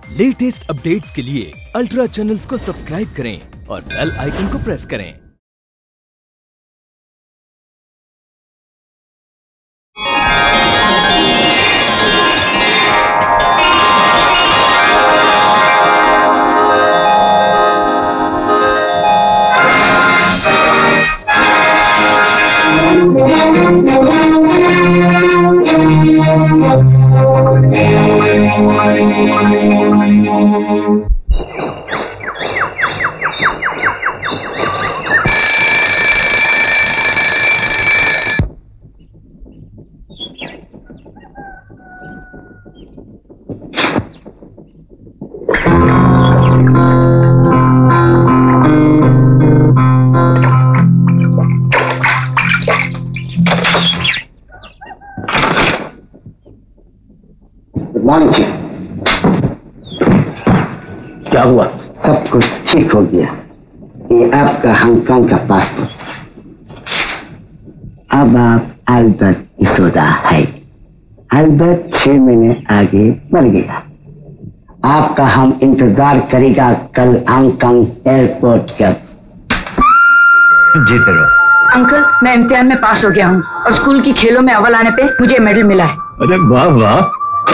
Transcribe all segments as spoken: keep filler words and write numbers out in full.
Latest updates के लिए ultra channels को सब्सक्राइब करें और बेल आइकन को प्रेस करें। मॉर्निंग जी। क्या हुआ? सब कुछ ठीक हो गया। ये आपका हांगकांग का पासपोर्ट। अब आप अल्बर्ट डिसोजा है। अल्बर्ट छह महीने आगे बढ़ गया। आपका हम इंतजार करेगा कल हांगकांग एयरपोर्ट का। जीते रहो। अंकल, मैं इम्तिहान में पास हो गया हूँ और स्कूल की खेलों में अव्वल आने पे मुझे मेडल मिला है। अरे वाह वाह।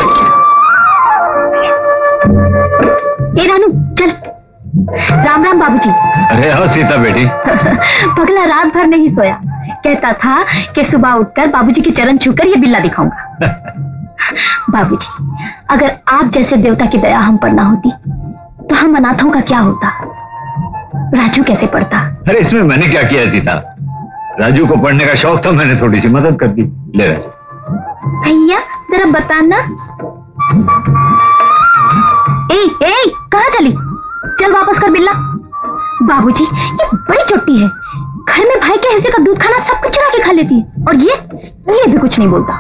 ए रानू चल। राम राम बाबूजी। अरे हाँ सीता बेटी। पगला रात भर नहीं सोया, कहता था कि सुबह उठकर बाबूजी के चरण छूकर ये बिल्ला दिखाऊंगा। बाबूजी, अगर आप जैसे देवता की दया हम पर ना होती तो हम अनाथों का क्या होता? राजू कैसे पढ़ता? अरे इसमें मैंने क्या किया सीता? राजू को पढ़ने का शौक था, मैंने थोड़ी सी मदद कर दी। ले राजू। भैया जरा बताना। ए, ए, कहाँ चली? चल वापस कर बिल्ला। बाबूजी, ये बड़ी चुट्टी है। घर में भाई के हिस्से का दूध खाना सब कुछ चुरा के खा लेती है और ये ये भी कुछ नहीं बोलता।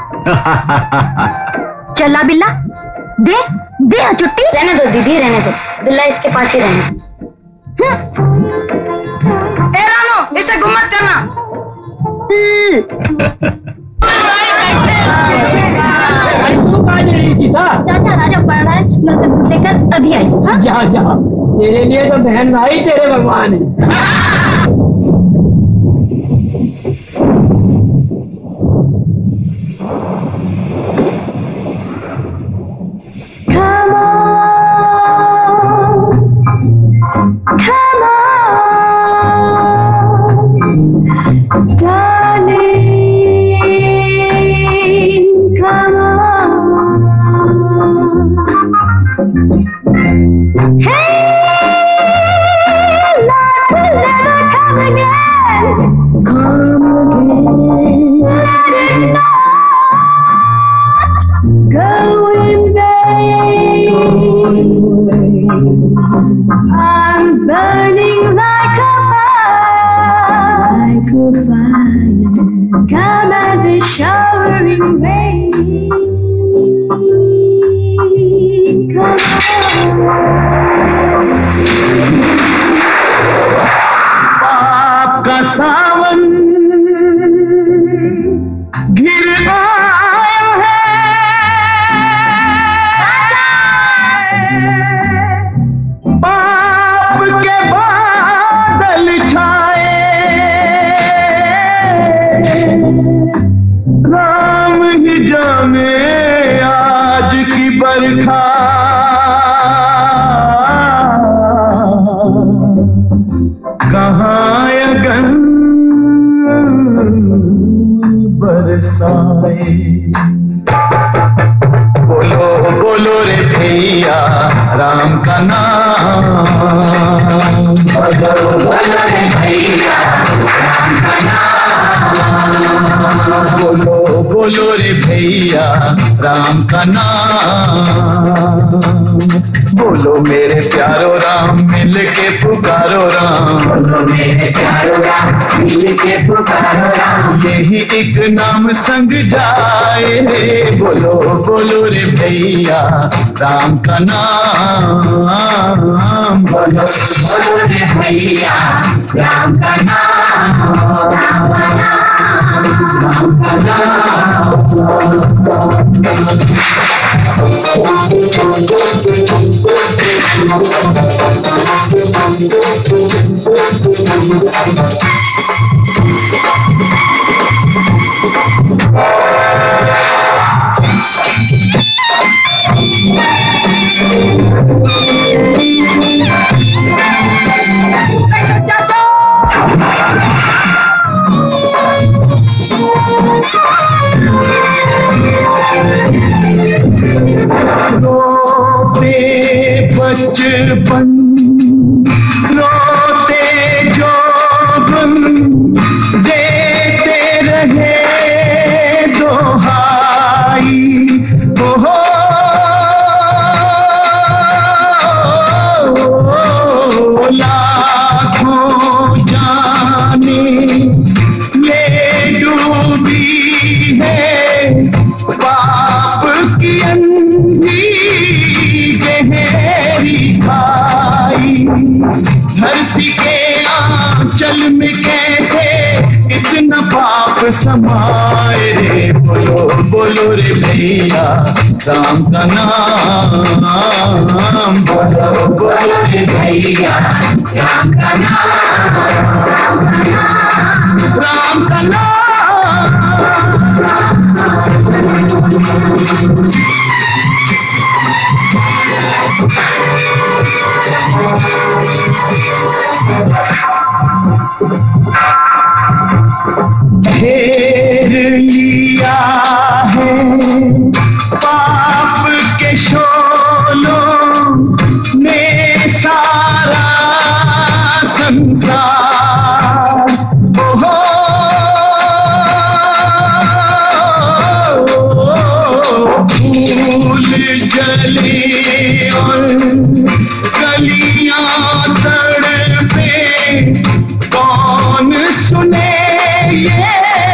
चला बिल्ला, दे दे चुट्टी। रहने दो दीदी, रहने दो। बिल्ला इसके पास ही रहना। ए रानू, इसे गुम मत करना। चाचा राजा पढ़ रहा है, मैं उसे दूध देकर अभी आई। जा जा, तेरे लिए तो बहन भाई तेरे भगवान है। संग जाए रे, बोलो बोलो रे भैया राम का नाम, बोलो बोलो रे भैया राम का नाम, राम का नाम, राम का नाम। बचपन रोते जो गुन देते रहे दोहाई हो लाखों जाने ये डूबी है पाप की अंधी गहरी खाई धरती के आंचल में कैसे इतना पाप समाए रे बोलो बोलो रे भैया राम का नाम बोलो बोलो रे भैया राम का नाम राम का नाम घेर लिया है पाप के शोलों ने सारा संसार ओहो फूल जले और कलियां तड़पे कौन सुने ये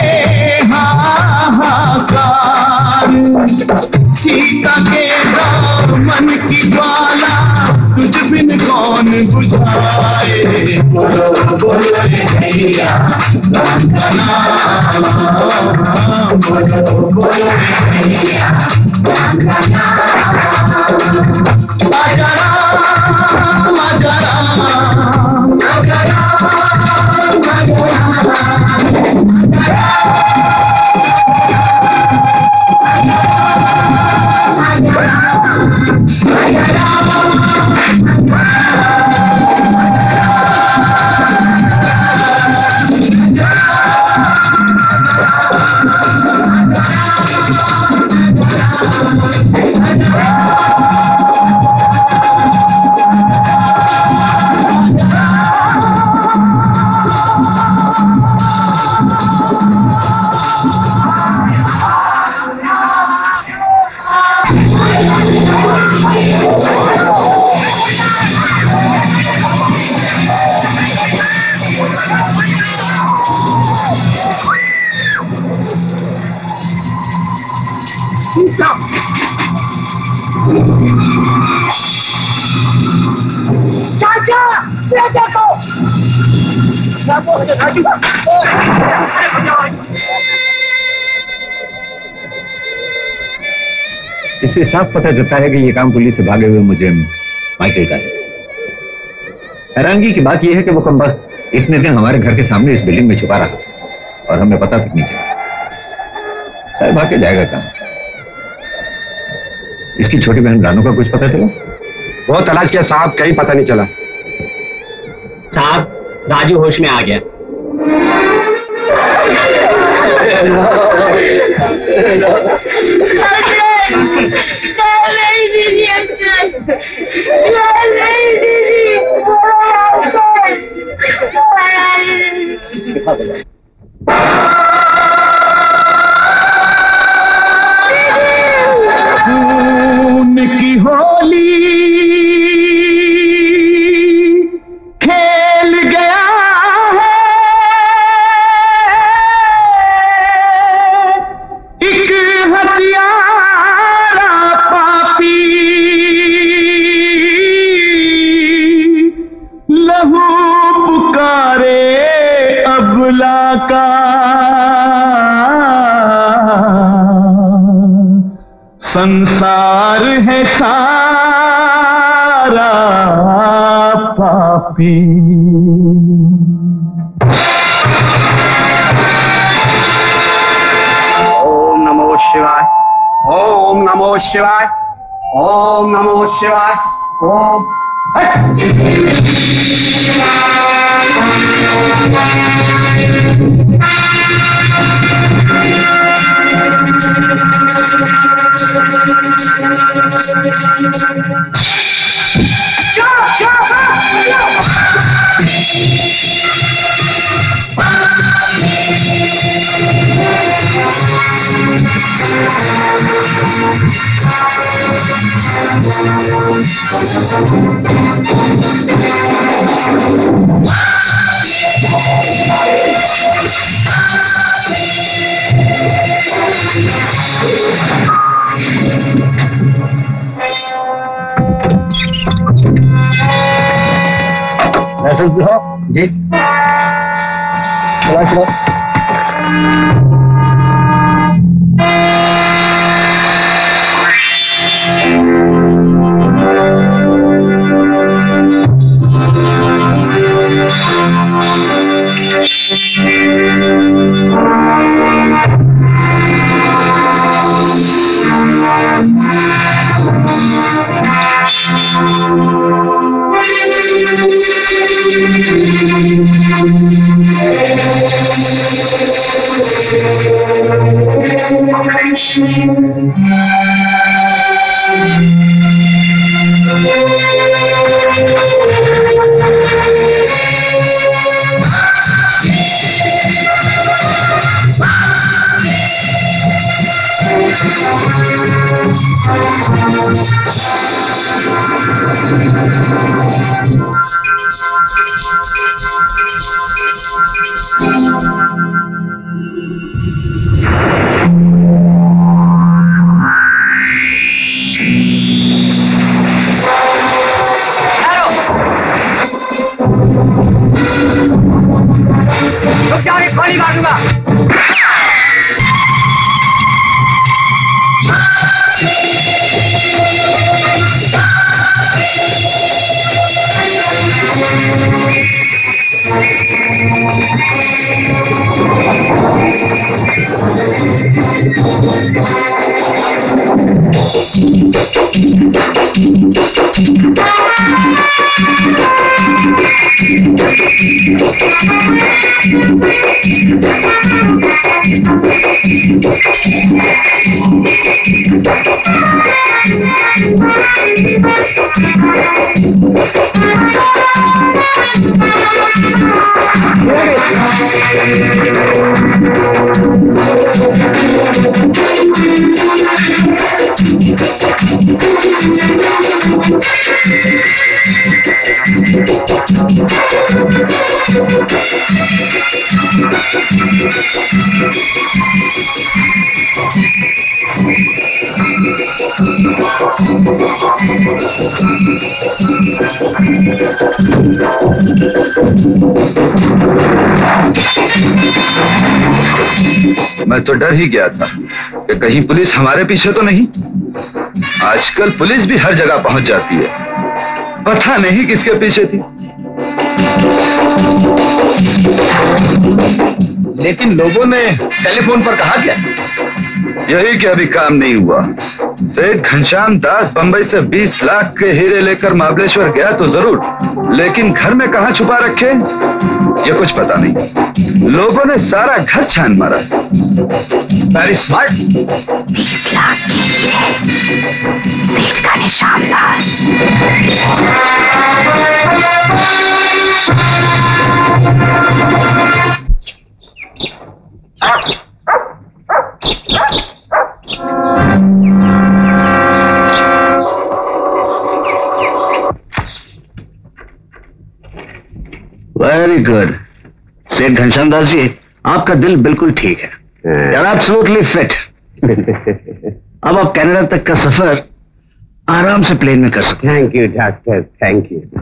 हाहाकार सीता के दामन की ज्वाला तुझ बिन कौन बुझाए बोलो बोलो रे भैया राम का नाम बोलो बोलो रे भैया राम का नाम आजा राम आजा राम आजा राम आजा इससे साफ पता चलता है कि ये काम पुलिस से भागे हुए मुझे माइकल का है। हैरानगी की बात यह है कि वो कम बस इतने दिन हमारे घर के सामने इस बिल्डिंग में छुपा रहा और हमें पता तक नहीं चला। शायद भाग के जाएगा काम। इसकी छोटी बहन रानू का कुछ पता चला? बहुत तलाश किया साहब, कहीं पता नहीं चला। साहब राजू होश में आ गया। खून की होली खेल गया है एक हथियारा पापी लहू पुकारे अबला का संसार है सारा पापी। ओम नमो शिवाय, ओम नमो शिवाय, ओम नमो शिवाय, ओम लाइसेंस दिखाओ। जी चला चला। मैं तो डर ही गया था कि कहीं पुलिस हमारे पीछे तो नहीं। आजकल पुलिस भी हर जगह पहुंच जाती है, पता नहीं किसके पीछे थी। लेकिन लोगों ने टेलीफोन पर कहा क्या? यही कि अभी काम नहीं हुआ। सेठ घनश्याम दास बंबई से बीस लाख के हीरे लेकर महाबलेश्वर गया तो जरूर, लेकिन घर में कहां छुपा रखे ये कुछ पता नहीं। लोगों ने सारा घर छान मारा। Very smart. बीस लाख के हीरे, सेठ घनश्याम दास। वेरी गुड सेठ घनश्याम दास जी, आपका दिल बिल्कुल ठीक है। You're absolutely fit. अब आप कनाडा तक का सफर आराम से प्लेन में कर सकते हैं। Thank you doctor, thank you.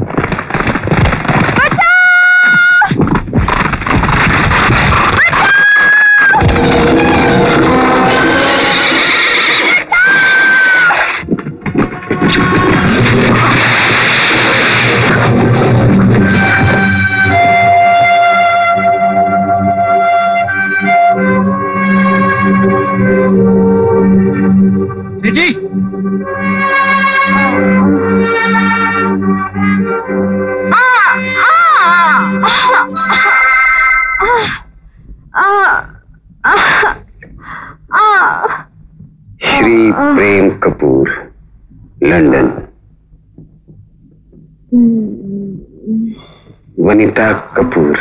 Shri Prem Kapoor, London. Vanita Kapoor.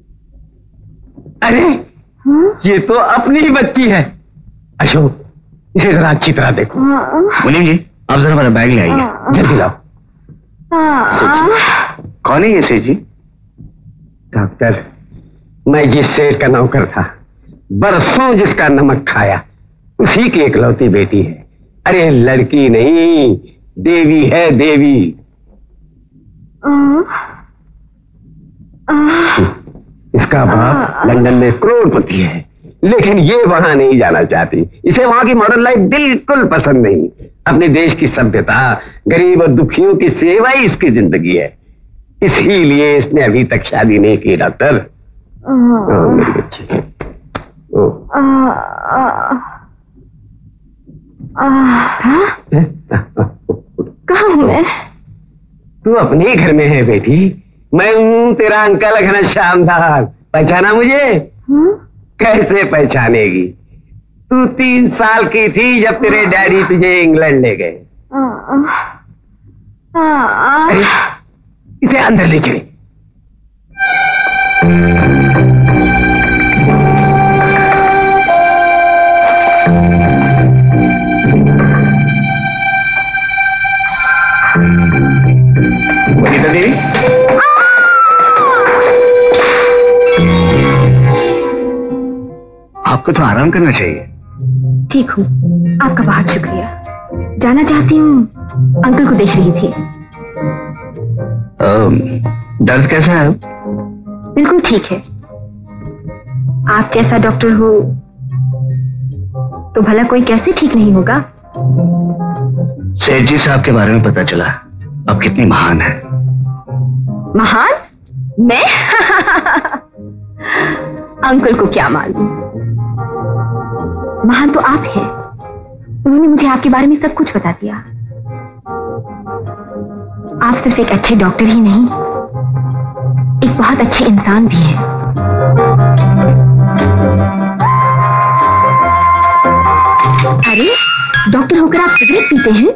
अरे ये तो अपनी ही बच्ची है। अशोक, इसे जरा अच्छी तरह देखो। मुनीम जी, आप जरा मेरा बैग ले आइए, जल्दी लाओ। सेठ जी, कौन है ये सेठ जी? डॉक्टर, मैं जिस सेठ का नौकर था, बरसों जिसका नमक खाया, उसी की इकलौती बेटी है। अरे लड़की नहीं, देवी है, देवी। इसका बाप लंदन में करोड़पति है, लेकिन ये वहां नहीं जाना चाहती। इसे वहां की मॉडर्न लाइफ बिल्कुल पसंद नहीं। अपने देश की सभ्यता, गरीब और दुखियों की सेवा ही इसकी जिंदगी है। इसीलिए इसने अभी तक शादी नहीं की। डॉक्टर, ओ मेरी बच्ची, ओ कहाँ हूँ मैं? तू अपने घर में है बेटी। मैं हूँ तेरा अंकल घनश्यामदार। पहचाना मुझे? हुँ? कैसे पहचानेगी? तू तीन साल की थी जब तेरे डैडी तुझे इंग्लैंड ले गए। इसे अंदर ले चले। आपको तो आराम करना चाहिए। ठीक हूँ, आपका बहुत शुक्रिया। जाना चाहती हूँ, अंकल को देख रही थी। दर्द कैसा है? बिल्कुल ठीक है। आप जैसा डॉक्टर हो तो भला कोई कैसे ठीक नहीं होगा? सेठ जी साहब के बारे में पता चला, आप कितनी महान है। महान? मैं? अंकल को क्या मालूम, महान तो आप हैं। उन्होंने मुझे आपके बारे में सब कुछ बता दिया। आप सिर्फ एक अच्छे डॉक्टर ही नहीं, एक बहुत अच्छे इंसान भी हैं। अरे, डॉक्टर होकर आप सिगरेट पीते हैं?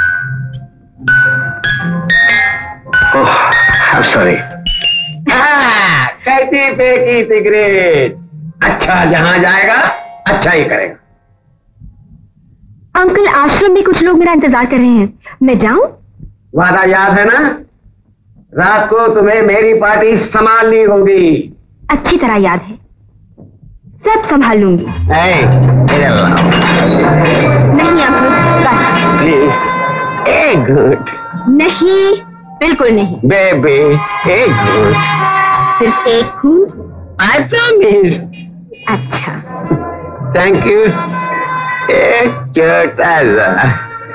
ओह, I'm sorry। कैसी फेंकी सिगरेट? अच्छा जहां जाएगा अच्छा ही करेगा। अंकल, आश्रम में कुछ लोग मेरा इंतजार कर रहे हैं, मैं जाऊं? वादा याद है ना? रात को तुम्हें मेरी पार्टी संभालनी होगी। अच्छी तरह याद है, सब संभाल लूंगी। नहीं अंकल, प्लीज एक घूंट। नहीं, बिल्कुल नहीं। बेबी एक घूंट, सिर्फ एक घूंट। I promise. अच्छा, थैंक यू। एक छोटा सा।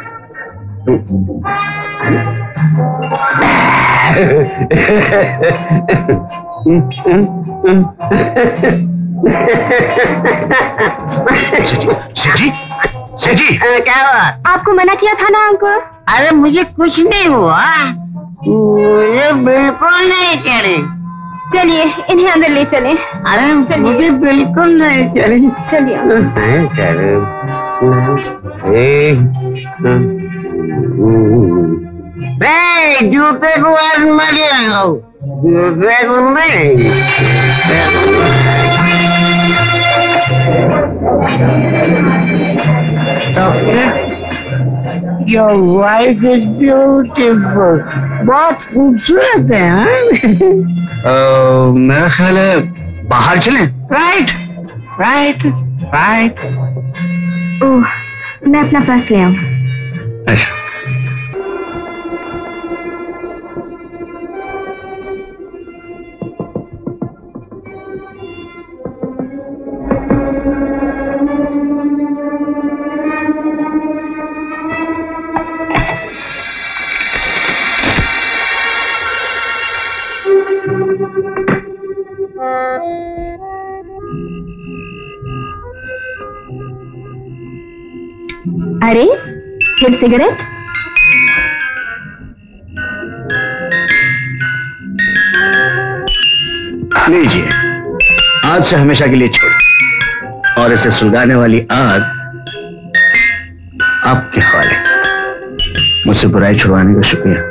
सेठी, सेठी, क्या हुआ? आपको मना किया था ना अंकल? अरे मुझे कुछ नहीं हुआ, मुझे बिल्कुल नहीं चढ़ी। चलिए इन्हें अंदर ले चलें। अरे मुझे बिल्कुल नहीं चली। चलिए। मैं जूते को आज मर गया हूँ, जूते को नहीं। Your wife is beautiful. बहुत खूबसूरत है। हाँ? मेरा ख्याल है बाहर चलें। Right right right. ओह, मैं अपना पर्स ले आऊं। अच्छा, अरे फिर सिगरेट? लीजिए, आज से हमेशा के लिए छोड़, और इसे सुलगाने वाली आग आपके हवाले। मुझसे बुराई छुड़वाने का शुक्रिया।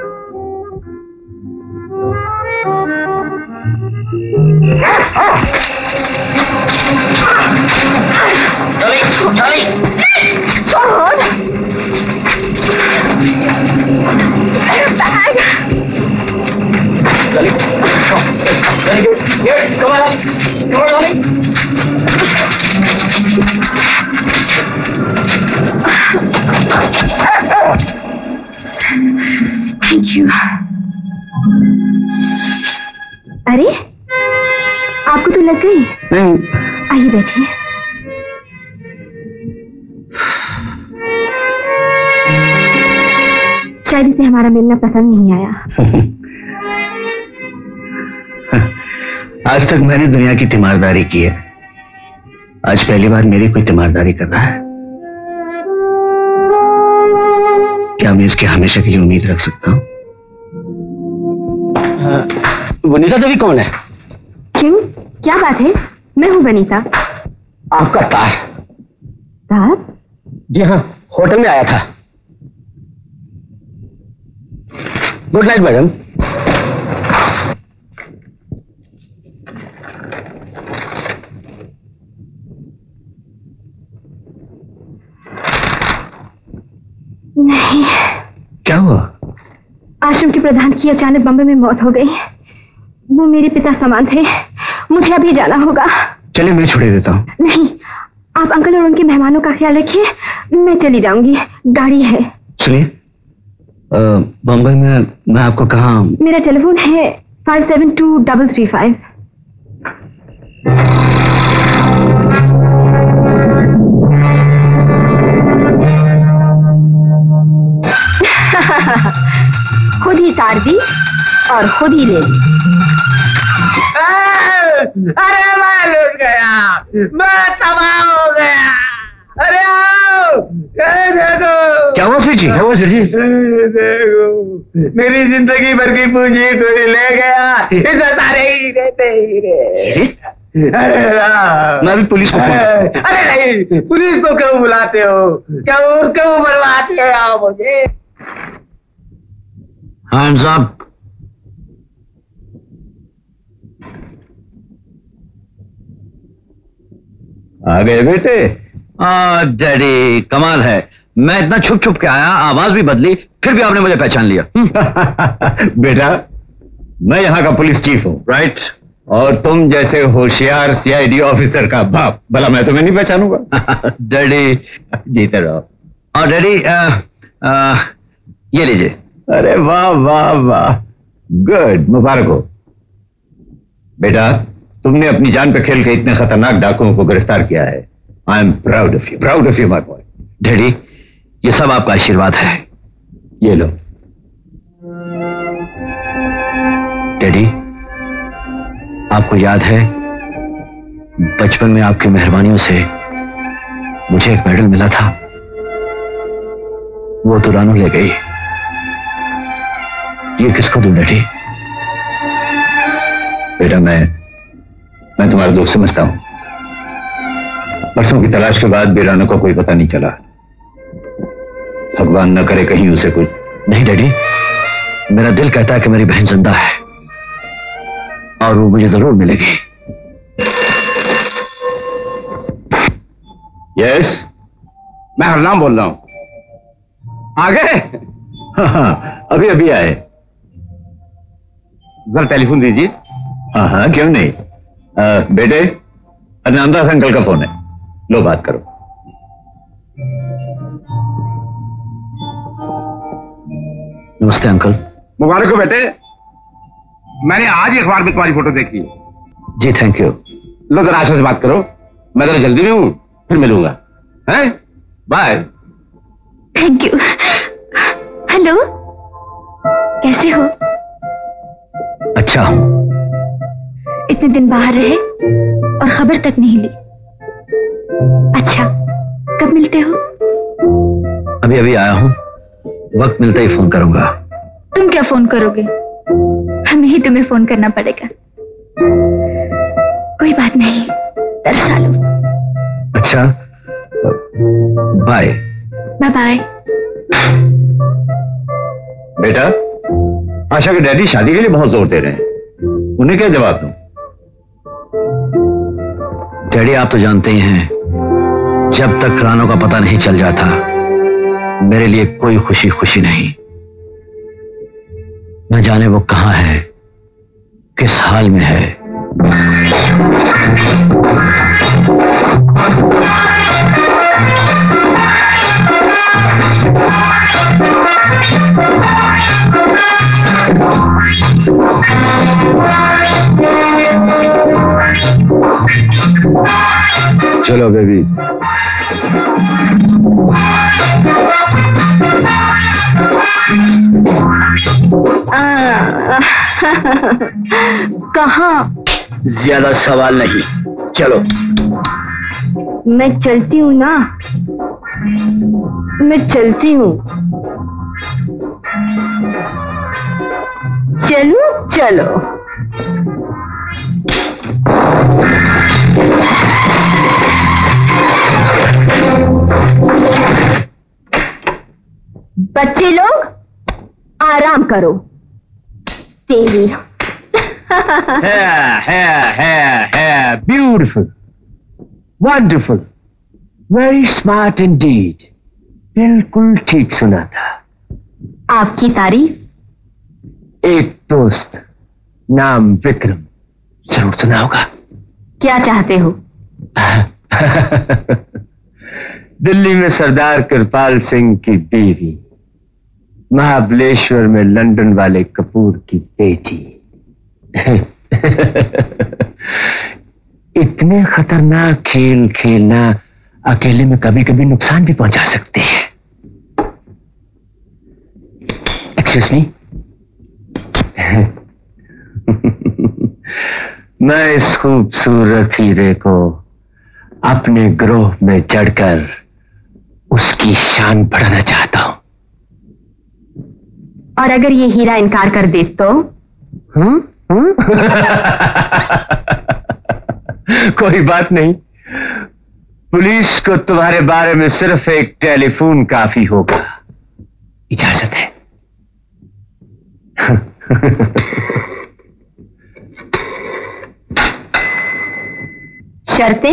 अरे आपको तो लग गई। नहीं। आइए बैठिए। शायद इसे हमारा मिलना पसंद नहीं आया। आज तक मैंने दुनिया की तीमारदारी की है, आज पहली बार मेरी कोई तीमारदारी कर रहा है। क्या मैं इसकी हमेशा के लिए उम्मीद रख सकता हूँ? वनीता देवी कौन है? क्यों, क्या बात है? मैं हूँ वनीता। आपका तार। तार? जी हाँ, होटल में आया था। Good night madam. नहीं। क्या हुआ? आश्रम के प्रधान की अचानक बम्बई में मौत हो गई। वो मेरे पिता समान थे। मुझे अभी जाना होगा। चलिए मैं छुड़े देता हूँ। नहीं, आप अंकल और उनके मेहमानों का ख्याल रखिए, मैं चली जाऊंगी, गाड़ी है। सुनिए, बम्बई में मैं आपको कहाँ? मेरा टेलीफोन है five seven two double three five. खुद ही तार दी और खुद ही ले ली। अरे मैं लूट गया, मैं तबाह हो गया। अरे आओ, देखो। क्या हुआ सर जी? क्या हुआ सर जी? देखो, मेरी जिंदगी भर की पूंजी कोई ले गया, इसे सारे हीरे पे हीरे। अरे राम, मैं भी पुलिस को फोन। अरे नहीं, पुलिस को क्यों बुलाते हो? क्यों क्यों बुलवाते हो मुझे? Hands up. आ गए बेटे? आ, डैडी कमाल है, मैं इतना छुप छुप के आया, आवाज भी बदली, फिर भी आपने मुझे पहचान लिया। बेटा, मैं यहाँ का पुलिस चीफ हूँ, राइट? और तुम जैसे होशियार सीआईडी ऑफिसर का बाप, भला मैं तुम्हें नहीं पहचानूंगा? डैडी जीते रहो। और डैडी आ, आ, ये लीजिए। अरे वाह वाह वाह, गुड, मुबारक हो। बेटा, तुमने अपनी जान पे खेल के इतने खतरनाक डाकुओं को गिरफ्तार किया है। I am proud of you, proud of you my boy. Daddy, ये सब आपका आशीर्वाद है। ये लो। डैडी, आपको याद है बचपन में आपकी मेहरबानियों से मुझे एक मेडल मिला था, वो तो रानू ले गई। ये किसको दूं डैडी? बेटा, मैं मैं तुम्हारा दोस्त समझता हूं। परसों की तलाश के बाद भी रानू को कोई पता नहीं चला। भगवान न करे कहीं उसे कुछ। नहीं डैडी, मेरा दिल कहता है कि मेरी बहन जिंदा है और वो मुझे जरूर मिलेगी। यस, मैं हरनाम बोल रहा हूं। आ गए? हाँ, अभी अभी आए। जरा टेलीफोन दीजिए। हाँ हाँ, क्यों नहीं। आ, बेटे, अनंदास अंकल का फोन है, लो बात करो। नमस्ते अंकल। मुबारक हो बेटे, मैंने आज ही अखबार में तुम्हारी फोटो देखी। जी थैंक यू। लो जरा आशा से बात करो, मैं जरा जल्दी में हूं, फिर मिलूंगा। हैं? बाय। Thank you. हेलो, कैसे हो? अच्छा हूं। इतने दिन बाहर रहे और खबर तक नहीं ली। अच्छा, कब मिलते हो? अभी अभी आया हूं, वक्त मिलते ही फोन करूंगा। तुम क्या फोन करोगे? हमें ही तुम्हें फोन करना पड़ेगा। कोई बात नहीं, तरसा लो। अच्छा, बाय। Bye bye. बेटा, आशा के डैडी शादी के लिए बहुत जोर दे रहे हैं, उन्हें क्या जवाब दूं? डैडी, आप तो जानते ही हैं, जब तक रानू का पता नहीं चल जाता मेरे लिए कोई खुशी खुशी नहीं। न जाने वो कहां है, किस हाल में है। चलो बेबी। कहाँ? ज्यादा सवाल नहीं, चलो। मैं चलती हूँ ना, मैं चलती हूँ। चलो चलो। बच्चे लोग आराम करो। तेरी है, है, है, है, beautiful, wonderful, very smart indeed. बिल्कुल ठीक सुना था। आपकी तारीफ? एक दोस्त नाम विक्रम, जरूर सुना होगा। क्या चाहते हो? दिल्ली में सरदार कृपाल सिंह की बीवी, महाबलेश्वर में लंदन वाले कपूर की बेटी। इतने खतरनाक खेल खेलना अकेले में कभी कभी नुकसान भी पहुंचा सकते हैं। Excuse me. मैं इस खूबसूरत हीरे को अपने ग्रोह में चढ़कर उसकी शान बढ़ाना चाहता हूं। और अगर ये हीरा इनकार कर दे तो? हम्म? हम्म? कोई बात नहीं, पुलिस को तुम्हारे बारे में सिर्फ एक टेलीफोन काफी होगा। इजाजत है। शर्तें?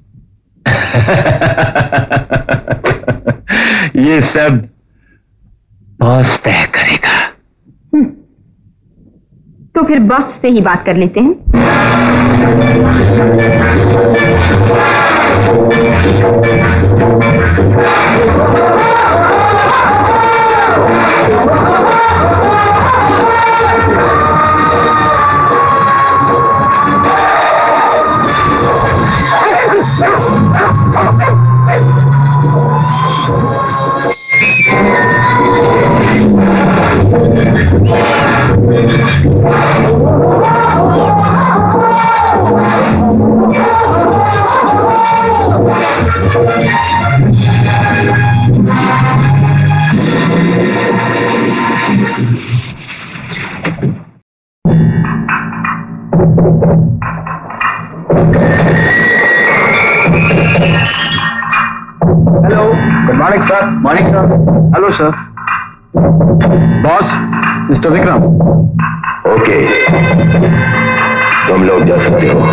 ये सब बॉस तय करेगा। तो फिर बॉस से ही बात कर लेते हैं। Morning sir. Morning sir. Hello sir. Boss, mister Vikram. Okay, तुम लोग जा सकते हो।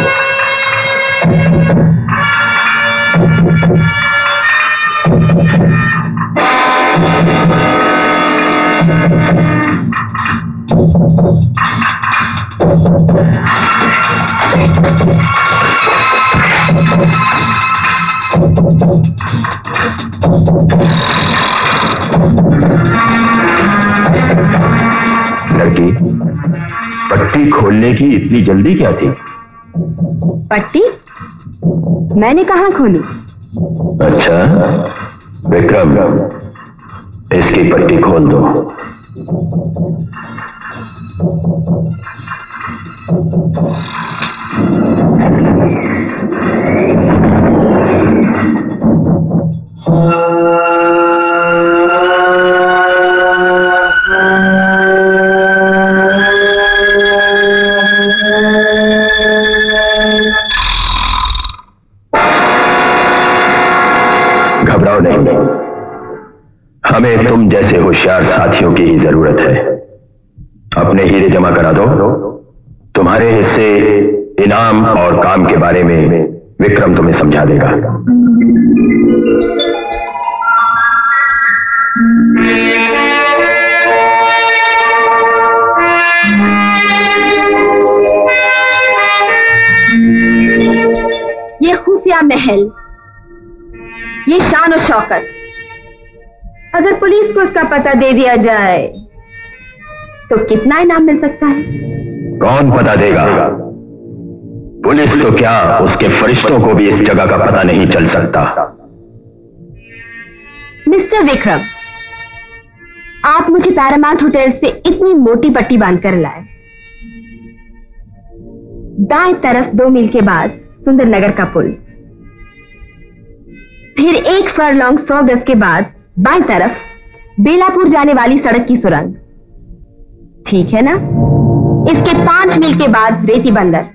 लड़की, पट्टी खोलने की इतनी जल्दी क्या थी? पट्टी? मैंने कहाँ खोली? अच्छा, विक्रम, इसकी पट्टी खोल दो। घबराओ नहीं, हमें तुम जैसे होशियार साथियों की ही जरूरत है। अपने हीरे जमा करा दो। तुम्हारे हिस्से, इनाम और काम के बारे में विक्रम तुम्हें समझा देगा। ये खुफिया महल, ये शान और शौकत, अगर पुलिस को उसका पता दे दिया जाए तो कितना इनाम मिल सकता है? कौन पता देगा? पुलिस तो क्या, उसके फरिश्तों को भी इस जगह का पता नहीं चल सकता। मिस्टर विक्रम, आप मुझे पैरामाउंट होटल से इतनी मोटी पट्टी बांधकर लाए। दाएं तरफ दो मील के बाद सुंदर नगर का पुल, फिर एक फरलॉन्ग सौ गज के बाद बाएं तरफ बेलापुर जाने वाली सड़क की सुरंग, ठीक है ना? इसके पांच मील के बाद रेती बंदर,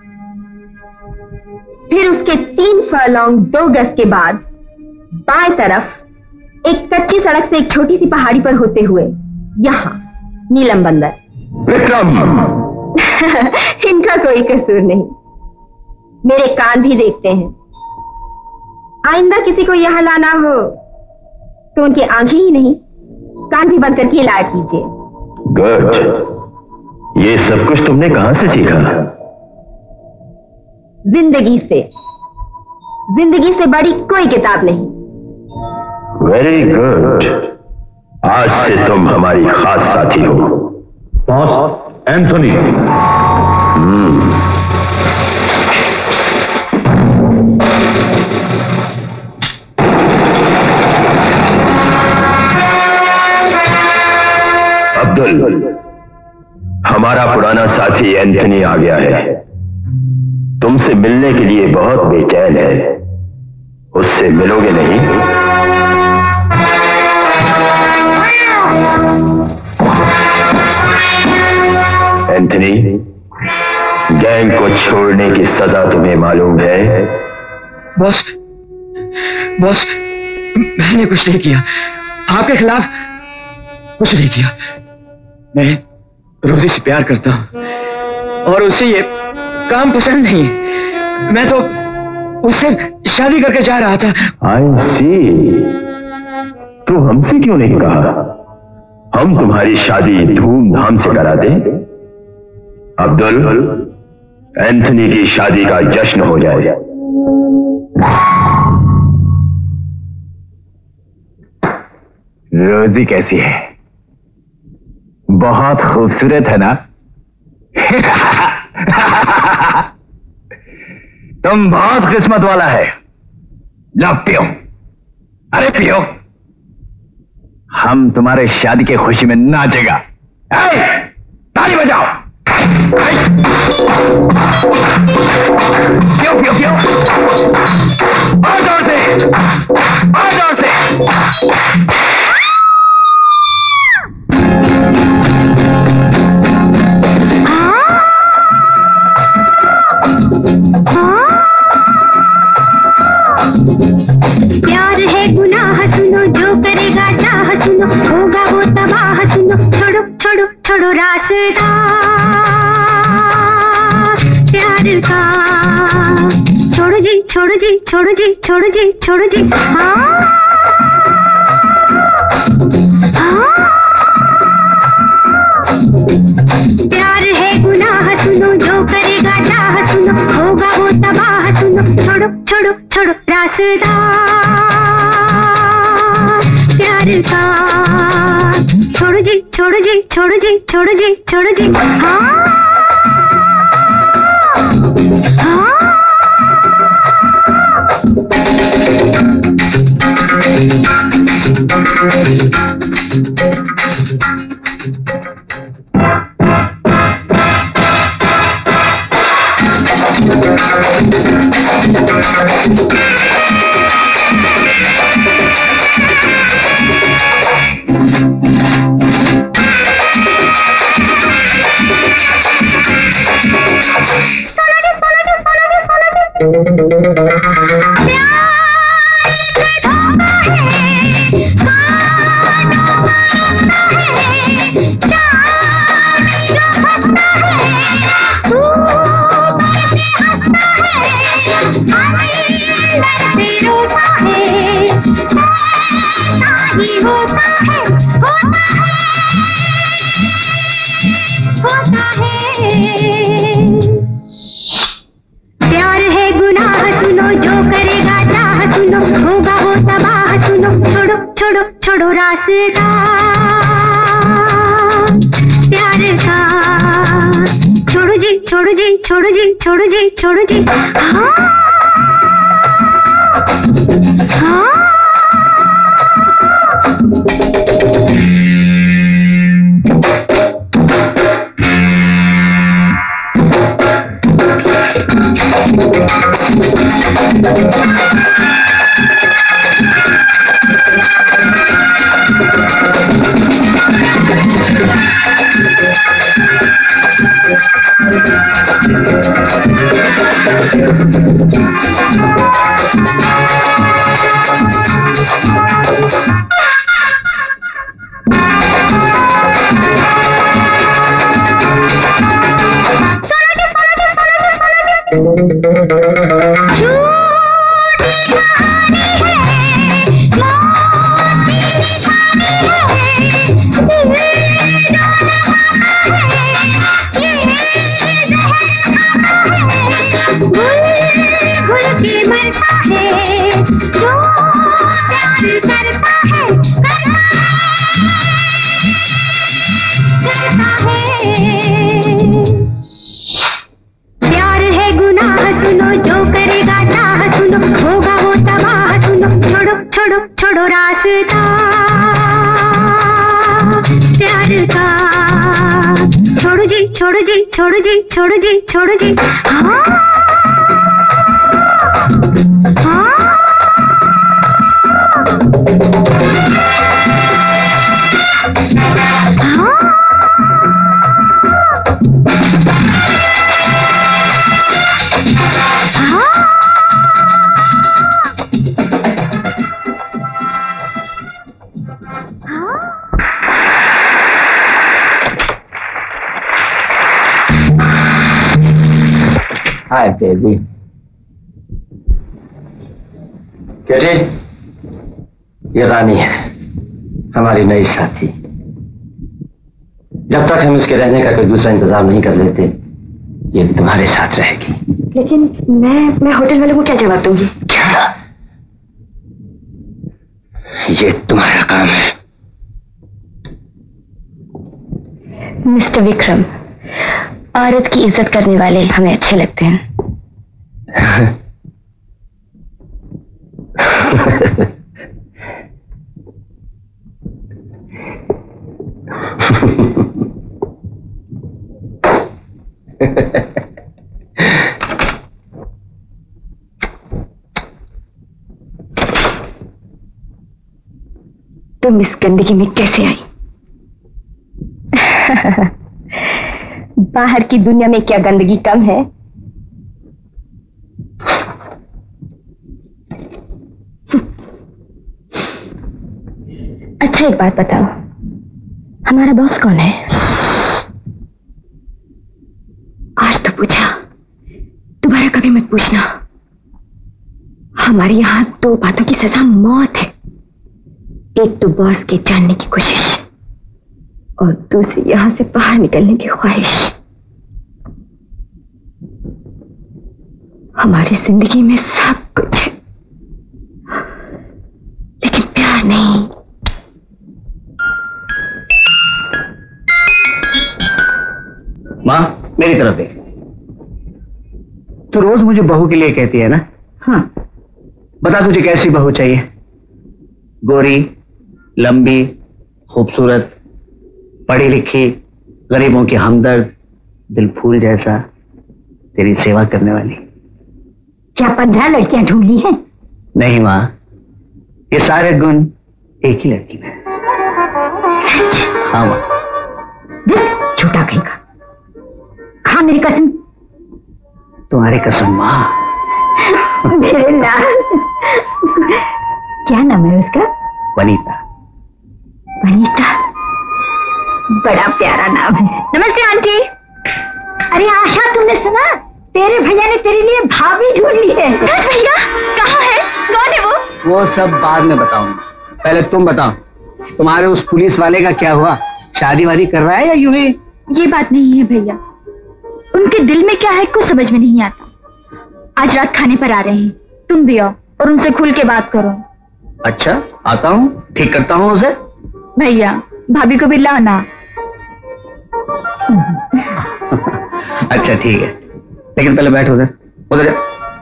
फिर उसके तीन फरलॉन्ग दो गज के बाद बाएं तरफ एक कच्ची सड़क से एक छोटी सी पहाड़ी पर होते हुए यहां नीलम बंदर। विक्रम! इनका कोई कसूर नहीं, मेरे कान भी देखते हैं। आइंदा किसी को यहां लाना हो तो उनकी आंखें ही नहीं, कान भी बंद करके लाया कीजिए। गुड। ये सब कुछ तुमने कहां से सीखा? जिंदगी से। जिंदगी से बड़ी कोई किताब नहीं। Very good. आज से तुम हमारी खास साथी हो। Boss Anthony. हम्म। अब्दुल, हमारा पुराना साथी एंथोनी आ गया है। तुमसे मिलने के लिए बहुत बेचैन है। उससे मिलोगे नहीं? एंथोनी, गैंग को छोड़ने की सजा तुम्हें मालूम है? बॉस, बॉस, मैंने कुछ नहीं किया। आपके खिलाफ कुछ नहीं किया। मैं रोजी से प्यार करता हूं और उसे ये काम पसंद नहीं। मैं तो उससे शादी करके जा रहा था। आई सी। तू हमसे क्यों नहीं कहा? हम तुम्हारी शादी धूमधाम से करा दें। अब्दुल, एंथोनी की शादी का जश्न हो जाए। रोजी कैसी है? बहुत खूबसूरत है ना? तुम बहुत किस्मत वाला है। लो पियो। अरे पियो। हम तुम्हारे शादी की खुशी में नाचेगा। ताली बजाओ। क्यों क्यों क्यों? और जोर से, और जोर से। प्यार है गुनाह सुनो, जो करेगा चाह सुनो, होगा वो तबाह सुनो। छोड़ो छोड़ो छोड़ो रास्ता प्यार का। छोड़ो जी छोड़ो जी छोड़ो जी छोड़ो जी छोड़ो जी। हाँ प्यार है गुनाह सुनो, जो करेगा चाह सुनो, होगा वो तबाह सुनो। छोड़ो छोड़ो छोड़ो रास्ता प्यार का। छोड़ो जी छोड़ो जी छोड़ो जी छोड़ो जी छोड़ो जी। हाँ हाँ छोड़ो रास्ता प्यार का। छोड़ो जी छोड़ो जी छोड़ो जी छोड़ो जी छोड़ो जी। हाँ हाँ छोड़ो जी छोड़ो जी छोड़ो जी छोड़ो जी। हाँ हाँ हाय बेबी। बेटे, ये रानी है, हमारी नई साथी। जब तक हम इसके रहने का कोई दूसरा इंतजाम नहीं कर लेते, ये तुम्हारे साथ रहेगी। लेकिन मैं मैं होटल वालों को क्या जवाब दूंगी? क्या? ये तुम्हारा काम है। मिस्टर विक्रम, औरत की इज्जत करने वाले हमें अच्छे लगते हैं। तुम इस गंदगी में कैसे आई? बाहर की दुनिया में क्या गंदगी कम है? अच्छा एक बात बताओ, हमारा बॉस कौन है? आज तो पूछा, दोबारा कभी मत पूछना। हमारे यहां दो बातों की सजा मौत है। एक तो बॉस के जानने की कोशिश और दूसरी यहां से बाहर निकलने की ख्वाहिश। हमारी जिंदगी में सब कुछ है, लेकिन प्यार नहीं। माँ, मेरी तरफ देख। तू रोज मुझे बहू के लिए कहती है ना? हाँ। बता तुझे कैसी बहू चाहिए? गोरी, लंबी, खूबसूरत, पढ़ी लिखी, गरीबों की हमदर्द, दिल फूल जैसा, तेरी सेवा करने वाली। क्या पंद्रह लड़कियां ढूंढ ली हैं? नहीं माँ, ये सारे गुण एक ही लड़की में। हाँ माँ। झूठा कहेगा। खा मेरी कसम। तुम्हारी कसम माँ। मेरे नाम। क्या नाम है उसका? वनीता। वनीता, बड़ा प्यारा नाम है। नमस्ते आंटी। अरे आशा, तुमने सुना? तेरे भैया ने तेरे लिए भाभी ढूंढ ली है। दस भैया कहाँ है? कौन है वो? वो सब बाद में बताऊंगा, पहले तुम बताओ, तुम्हारे उस पुलिस वाले का क्या हुआ? शादी वादी कर रहा है या यूं ही? ये बात नहीं है भैया, उनके दिल में क्या है कुछ समझ में नहीं आता। आज रात खाने पर आ रहे हैं, तुम भी आओ और उनसे खुल के बात करो। अच्छा, आता हूँ, ठीक करता हूँ उसे। भैया, भाभी को भी लाओ ना। अच्छा ठीक है, लेकिन पहले बैठ उधर उधर जा।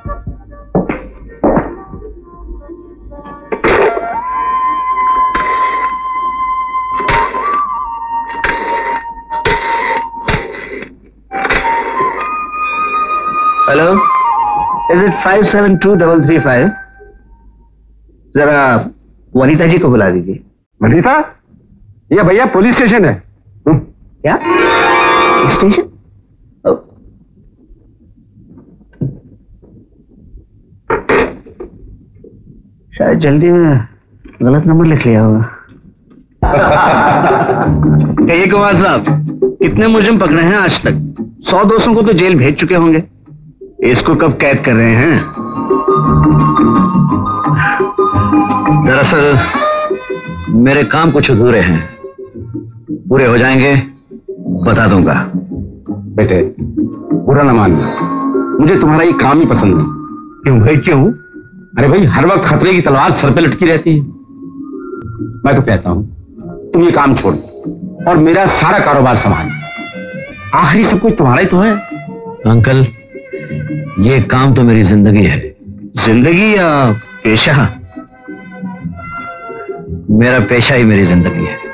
Hello, is it five seven two double three five? जरा वनीता जी को बुला दीजिए। वनीता? ये भैया पुलिस स्टेशन है। क्या स्टेशन? शायद जल्दी में गलत नंबर लिख लिया होगा। कहिए कुमार साहब, कितने मुजरिम पकड़े हैं आज तक? सौ दोस्तों को तो जेल भेज चुके होंगे, इसको कब कैद कर रहे हैं? दरअसल मेरे काम कुछ अधूरे हैं, पूरे हो जाएंगे बता दूंगा। बेटे बुरा ना मानना, मुझे तुम्हारा ये काम ही पसंद नहीं। क्यों भाई क्यों? अरे भाई हर वक्त खतरे की तलवार सर पे लटकी रहती है। मैं तो कहता हूं तुम ये काम छोड़ दो और मेरा सारा कारोबार संभाल। आखिरी सब कुछ तुम्हारा ही तो है। अंकल, ये काम तो मेरी जिंदगी है। जिंदगी या पेशा? मेरा पेशा ही मेरी जिंदगी है।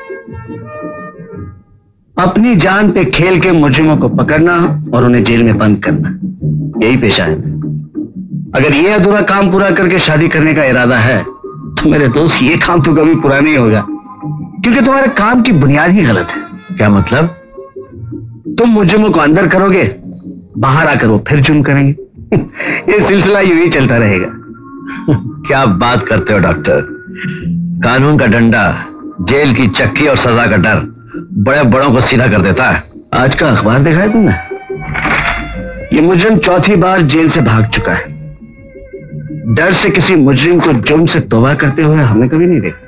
अपनी जान पे खेल के मुजरिमों को पकड़ना और उन्हें जेल में बंद करना, यही पेशा है। अगर ये अधूरा काम पूरा करके शादी करने का इरादा है तो मेरे दोस्त ये काम तो कभी पूरा नहीं होगा, क्योंकि तुम्हारे काम की बुनियाद ही गलत है। क्या मतलब? तुम मुजरिमों को अंदर करोगे, बाहर आकर वो फिर जुर्म करेंगे। ये सिलसिला यूं ही चलता रहेगा। क्या बात करते हो डॉक्टर? कानून का डंडा, जेल की चक्की और सजा का डर बड़े बड़ों को सीधा कर देता है। आज का अखबार देखा है तुमने? ये मुजरिम चौथी बार जेल से भाग चुका है। डर से किसी मुजरिम को जुर्म से तौबा करते हुए हमने कभी नहीं देखा।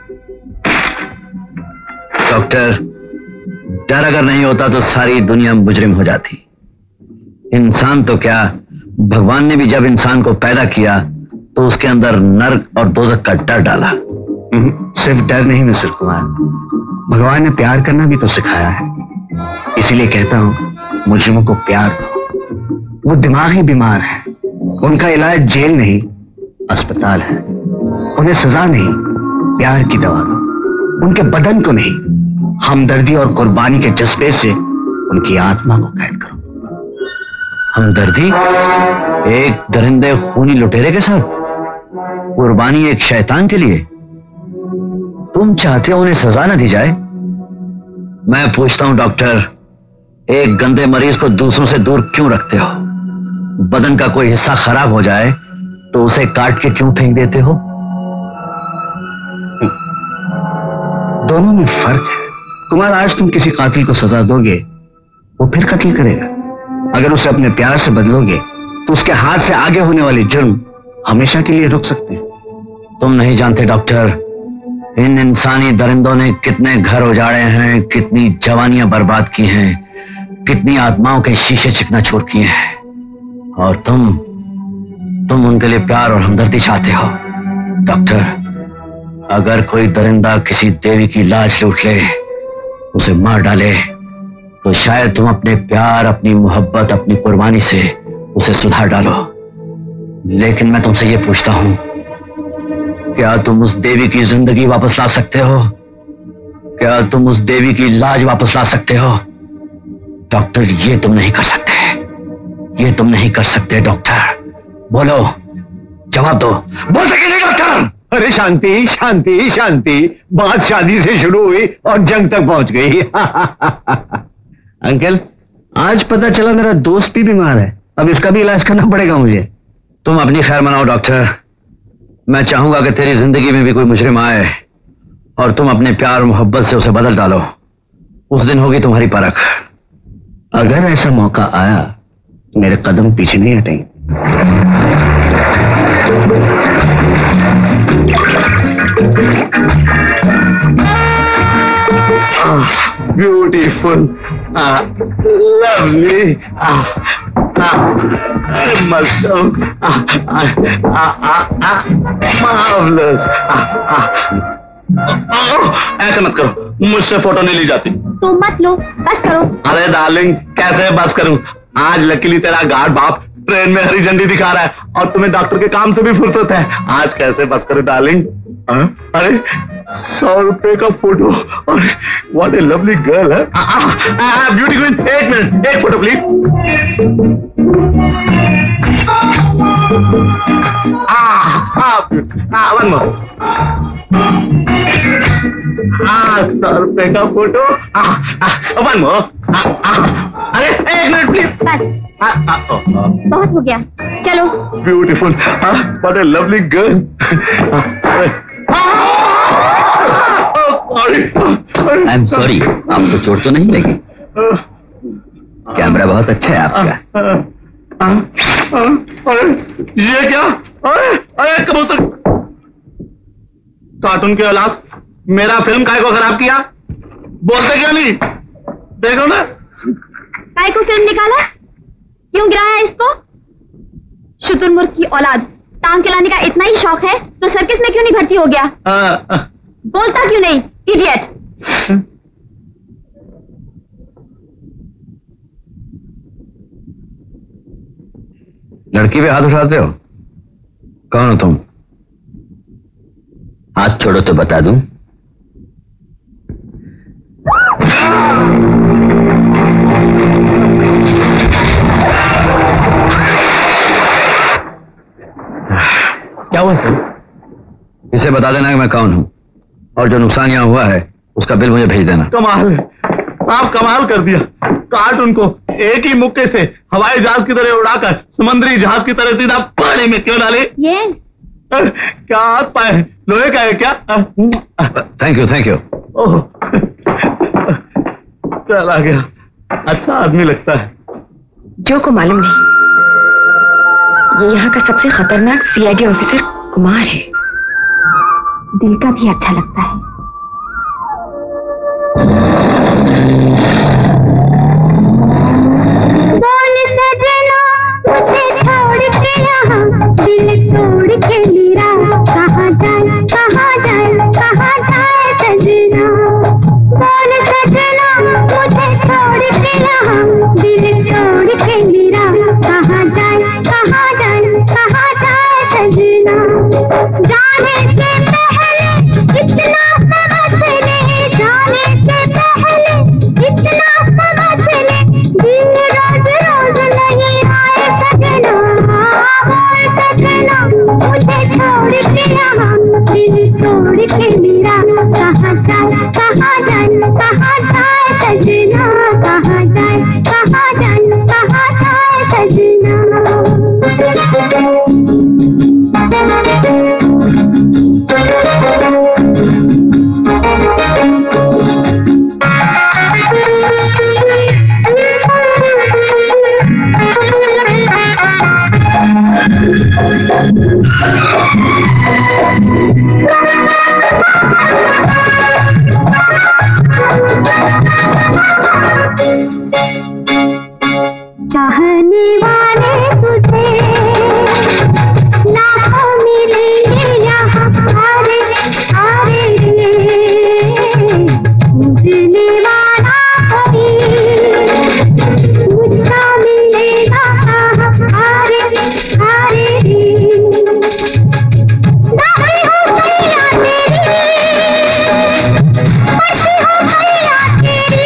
डॉक्टर, डर अगर नहीं होता तो सारी दुनिया मुजरिम हो जाती। इंसान तो क्या, भगवान ने भी जब इंसान को पैदा किया तो उसके अंदर नर्क और दोजख का डर डाला। सिर्फ डर नहीं मिस्टर कुमार, भगवान ने प्यार करना भी तो सिखाया है। इसीलिए कहता हूं मुजरिमों को प्यार दो। वो दिमागी बीमार है, उनका इलाज जेल नहीं अस्पताल है। उन्हें सजा नहीं, प्यार की दवा दो। उनके बदन को नहीं, हमदर्दी और कुर्बानी के जज्बे से उनकी आत्मा को कैद करो। हमदर्दी एक दरिंदे खूनी लुटेरे के साथ, कुर्बानी एक शैतान के लिए। तुम चाहते हो उन्हें सजा न दी जाए? मैं पूछता हूं डॉक्टर, एक गंदे मरीज को दूसरों से दूर क्यों रखते हो? बदन का कोई हिस्सा खराब हो जाए तो उसे काट के क्यों फेंक देते हो? दोनों में फर्क है कुमार। आज तुम किसी कातिल को सजा दोगे, वो फिर कत्ल करेगा। अगर उसे अपने प्यार से बदलोगे तो उसके हाथ से आगे होने वाले जुर्म हमेशा के लिए रुक सकते हैं। तुम नहीं जानते डॉक्टर, इन इंसानी दरिंदों ने कितने घर उजाड़े हैं, कितनी जवानियां बर्बाद की हैं, कितनी आत्माओं के शीशे चिकनाचूर किए हैं। और तुम तुम उनके लिए प्यार और हमदर्दी चाहते हो। डॉक्टर, अगर कोई दरिंदा किसी देवी की लाज लूट ले, उसे मार डाले, तो शायद तुम अपने प्यार, अपनी मोहब्बत, अपनी कुर्बानी से उसे सुधार डालो। लेकिन मैं तुमसे ये पूछता हूं, क्या तुम उस देवी की जिंदगी वापस ला सकते हो? क्या तुम उस देवी की लाज वापस ला सकते हो? डॉक्टर, ये तुम नहीं कर सकते, ये तुम नहीं कर सकते डॉक्टर। बोलो, जवाब दो। बोल सके नहीं डॉक्टर? अरे शांति शांति शांति, बात शादी से शुरू हुई और जंग तक पहुंच गई। अंकल, आज पता चला मेरा दोस्त भी बीमार है, अब इसका भी इलाज करना पड़ेगा मुझे। तुम अपनी खैर मनाओ डॉक्टर। मैं चाहूंगा कि तेरी जिंदगी में भी कोई मुजरिम आए और तुम अपने प्यार और मोहब्बत से उसे बदल डालो। उस दिन होगी तुम्हारी परख। अगर ऐसा मौका आया तो मेरे कदम पीछे नहीं हटेंगे। ब्यूटीफुल, लवली, मस्त, मार्वलस। ऐसे मत करो, मुझसे फोटो नहीं ली जाती। तो मत लो, बस करो। अरे डार्लिंग, कैसे बस करूं? आज लकीली तेरा गार्ड बाप ट्रेन में हरी झंडी दिखा रहा है और तुम्हें डॉक्टर के काम से भी फुर्सत है। आज कैसे बस करो डार्लिंग। अरे सौ रुपए का फोटो और व्हाट ए लवली गर्ल है। ब्यूटी क्वीन, एक मिनट, एक फोटो प्लीज। One more. सौ रुपए का फोटो, वन मोर। अरे एक मिनट प्लीज। बहुत हो गया, चलो। Beautiful, what a lovely girl. I am sorry, आपको चोट तो नहीं लगी? कैमरा बहुत अच्छा है आपका। अरे ये क्या? अरे अरे कबूतर, कार्टून के औलाद मेरा फिल्म काय को खराब किया? बोलते क्यों नहीं? देखो ना, काय को फिल्म निकाला, क्यों गिराया इसको? शुतुरमुर्ग की औलाद, टांग चलाने का इतना ही शौक है तो सर्कस में क्यों नहीं भर्ती हो गया? आ, आ, बोलता क्यों नहीं, इडियट। लड़की पे हाथ उठाते हो? कौन हो तुम? हाथ छोड़ो तो बता दूं। क्या हुआ सर? इसे बता देना कि मैं कौन हूं और जो नुकसान यहां हुआ है उसका बिल मुझे भेज देना। कमाल, आप कमाल कर दिया। कार्टून को एक ही मुक्के से हवाई जहाज की तरह उड़ाकर समुद्री जहाज की तरह सीधा पानी में क्यों डाले? ये क्या हाथ पाए, लोहे का है क्या? Thank you thank you. Oh, चला गया, अच्छा आदमी लगता है। जो को मालूम नहीं, ये यहाँ का सबसे खतरनाक सीआईडी ऑफिसर कुमार है। दिल का भी अच्छा लगता है। बोल सजना मुझे छोड़ के यहाँ, दिल तोड़ के मेरा कहाँ जाए कहाँ जाए कहाँ जाए सजना। बोल सजना मुझे छोड़ के यहाँ, दिल तोड़ के मेरा कहाँ जाए कहाँ जाए कहाँ जाए सजना। जाने से पहले इतना समझ ले, जाने से पहले इतना समझ ले, दिल रोज रोज नहीं आए सजना। बोल सजना मुझे छोड़ के यहाँ, दिल तोड़ के मेरा कहाँ जाए कहाँ जाए कहाँ जाए सजना, कहाँ जाए कहाँ जाए कहाँ जाए सजना। चाहने वाले तुझे लाखों मिलेंगे यहाँ, अरे अरे रे मुझने वाला कोई मुझसा मिलेगा कहाँ, अरे अरे रे दासी हो सैया तेरी, दासी हो सैया तेरी,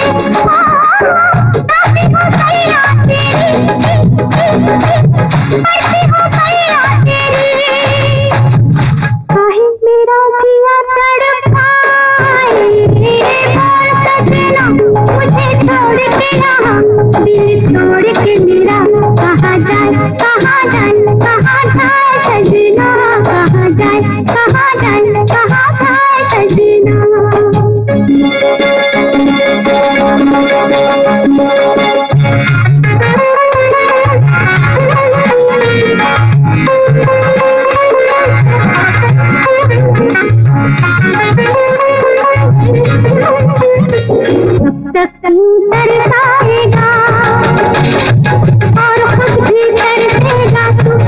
दासी हो सैया तेरी, दासी हो सैया तेरी। काहे मेरा जिया तड़पाए, बोल सजना मुझे छोड़ के यहाँ, दिल तोड़ के मेरा कहाँ जाए कहाँ जाए कहाँ जाए सजना, कहाँ जाए कहाँ जाए कहाँ जाए सजना। तब तक तू तरसाएगा और खुद भी तरसेगा, तू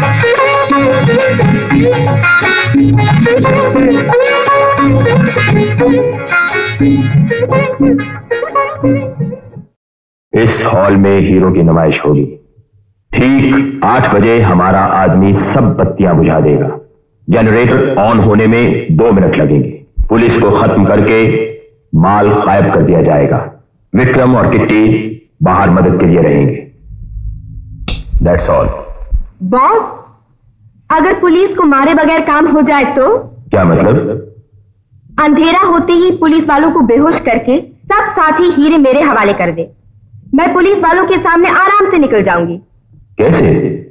इस हॉल में हीरो की नुमाइश होगी। ठीक आठ बजे हमारा आदमी सब बत्तियां बुझा देगा। जनरेटर ऑन होने में दो मिनट लगेंगे। पुलिस को खत्म करके माल गायब कर दिया जाएगा। विक्रम और किट्टी बाहर मदद के लिए रहेंगे। That's all. बॉस, अगर पुलिस को मारे बगैर काम हो जाए तो? क्या मतलब? अंधेरा होते ही पुलिस वालों को बेहोश करके सब साथी हीरे मेरे हवाले कर दे। मैं पुलिस वालों के सामने आराम से निकल जाऊंगी। कैसे?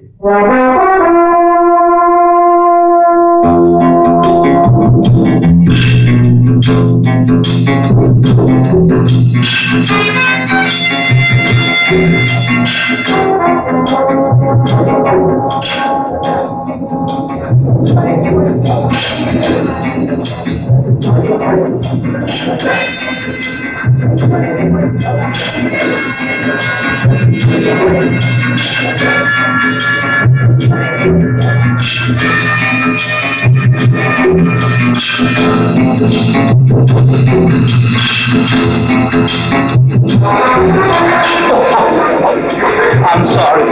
I'm sorry.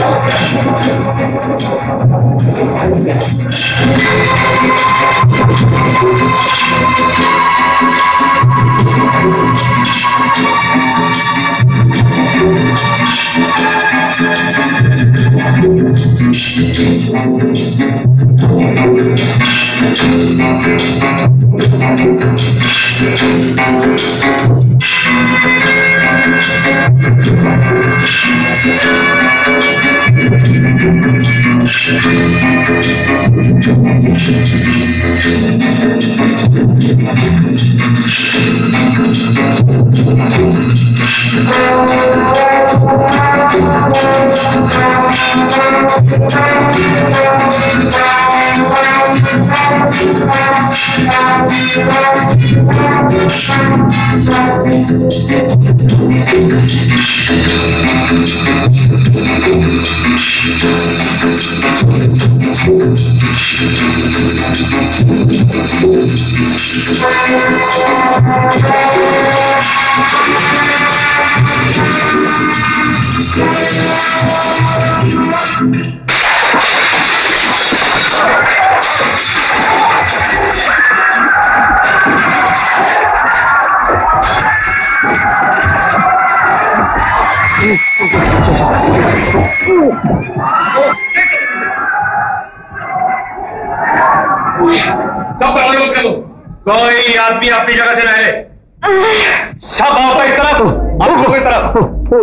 कोई आदमी अपनी जगह से रह ले। सब आओ इस तरफ, आओ इस तरफ।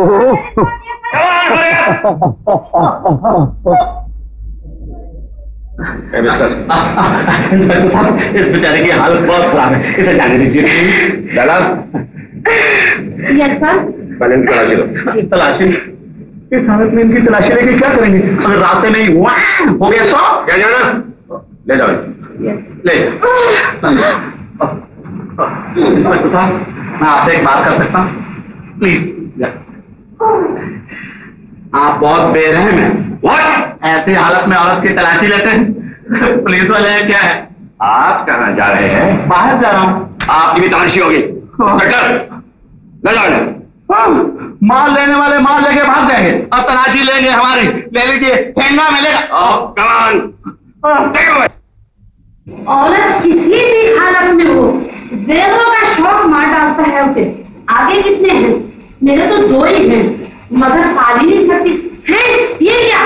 इंस्पेक्टर साहब, इस बेचारे की हालत बहुत खराब है, इसे जाने दीजिए। दलाल, यस सर। पहले इनकी तलाशी लो। तलाशी? इस हालत में इनकी तलाशी लेके क्या करेंगे? अगर रास्ते में ही हुआ हो गया तो क्या जाना? ले जाओ, ले जाओ। इंस्पेक्टर साहब, मैं आपसे एक बात कर सकता हूँ प्लीज? आप बहुत बेरहम हैं। What? ऐसी हालत में औरत की तलाशी लेते हैं? पुलिस वाले हैं क्या है? आप कहाँ जा रहे हैं? बाहर जा रहा हूँ। आपकी भी तलाशी होगी। इंस्पेक्टर, ले जाओ। माल लेने वाले माल लेके भाग जाएंगे, अब तलाशी लेंगे हमारी। ले लीजिए, ठेंगा मिलेगा। औरत किसी भी हालत में हो, जेवरों का शौक मार डालता है उसे। आगे कितने हैं? मेरे तो दो ही हैं, मगर पाल ही नहीं सकती है। ये क्या?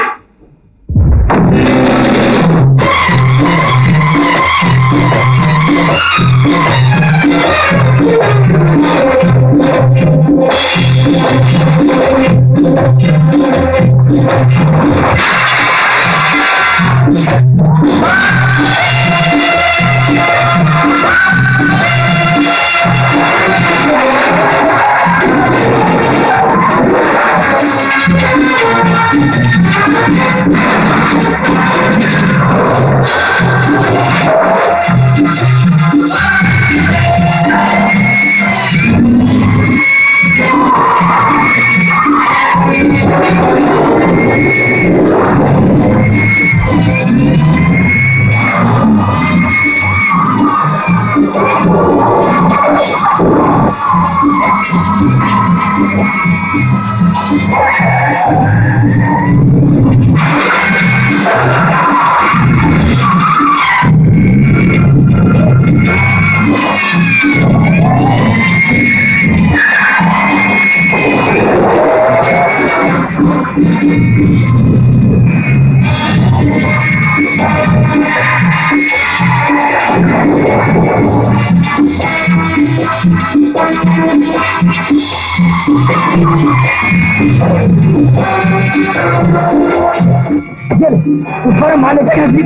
ऊपर मारने का है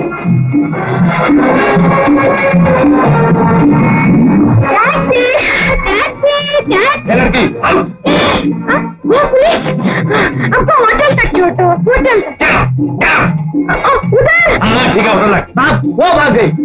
टैक्सी टैक्सी टैक्सी लड़की वो पुलिस हमको होटल तक छोड़ो होटल तक उधर। हाँ ठीक है उधर लग आप वो भाग गई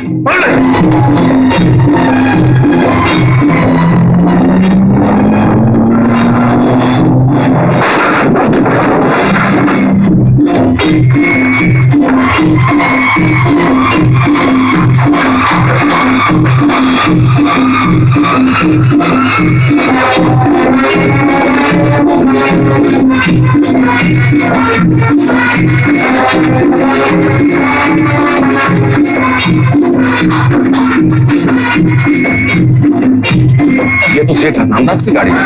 ये तो सेठ हरनामदास की गाड़ी है।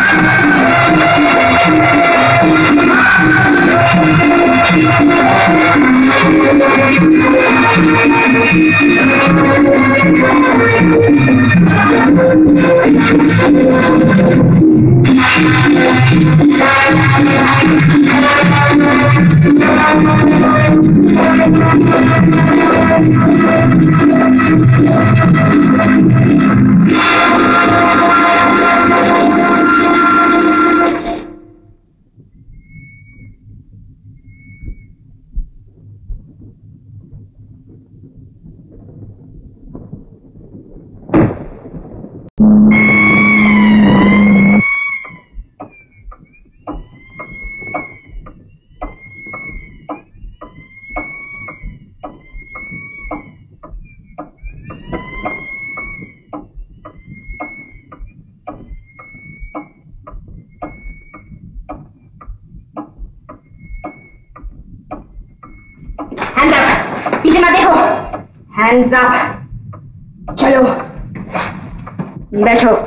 चलो बैठो।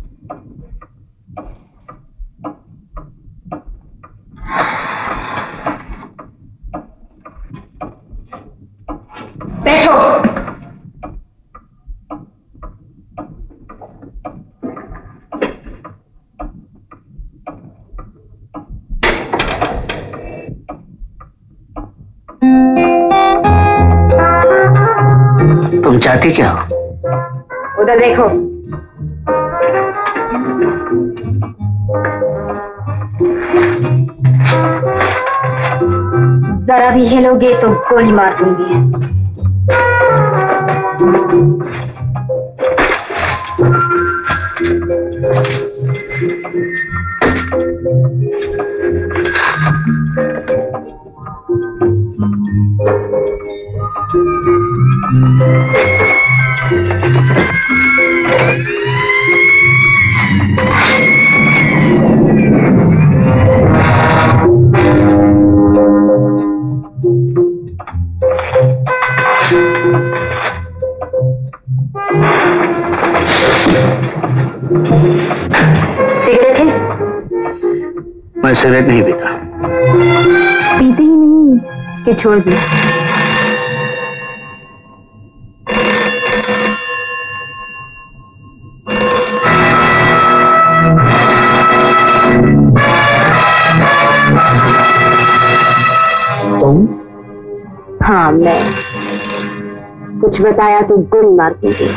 बैठो। तुम चाहती क्या हो? उधर देखो। जरा भी हिलोगे तो गोली मार दूंगी। सिगरेट है? मैं सिगरेट नहीं पीता। पीते ही नहीं कि छोड़ दिया? तुम? हाँ मैं। कुछ बताया तो गोली मार दूंगी।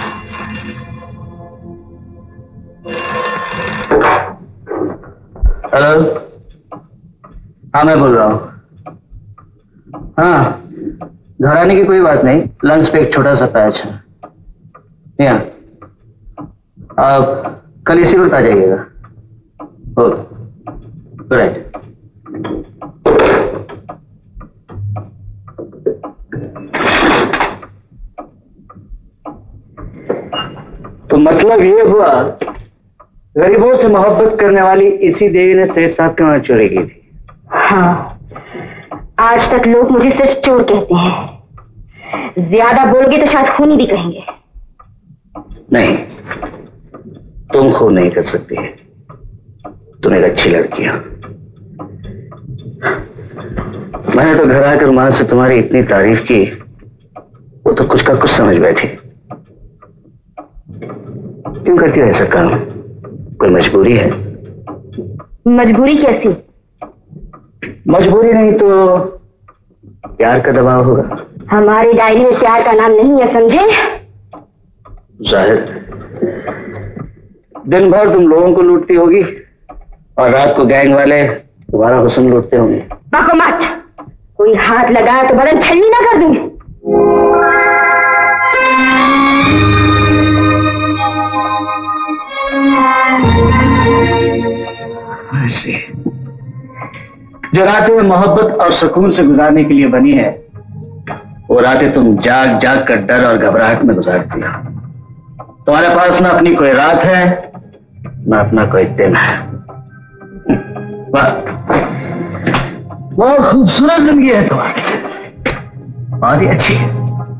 हेलो, हाँ मैं बोल रहा हूँ। हाँ, घर आने की कोई बात नहीं, लंच पे एक छोटा सा पैच है। यहाँ आप कल इसी वक्त आ जाइएगा। Okay, right. तो मतलब ये हुआ, गरीबों से मोहब्बत करने वाली इसी देवी ने सेठ साहब के वहां चोरी की थी। हाँ, आज तक लोग मुझे सिर्फ चोर कहते हैं। ज्यादा बोलोगे तो शायद खूनी भी कहेंगे। नहीं, तुम खून नहीं कर सकती। तुम एक अच्छी लड़की हो। मैंने तो घर आकर मां से तुम्हारी इतनी तारीफ की, वो तो कुछ का कुछ समझ बैठी। क्यों करती हो ऐसा काम? कोई मजबूरी है? मजबूरी कैसी? मजबूरी नहीं तो प्यार का दबाव होगा। हमारी डायरी में प्यार का नाम नहीं है, समझे? जाहिर, दिन भर तुम लोगों को लूटती होगी और रात को गैंग वाले तुम्हारा हुस्न लूटते होंगे। बको मत, कोई हाथ लगाया तो बदन छलनी ना कर दूंगी। ऐसे जो रातें मोहब्बत और सुकून से गुजारने के लिए बनी है, वो रातें तुम जाग जाग कर डर और घबराहट में गुजारती हो। तुम्हारे पास ना अपनी कोई रात है ना अपना कोई दिन है। वाह, बहुत खूबसूरत जिंदगी है तुम्हारी, बहुत ही अच्छी है।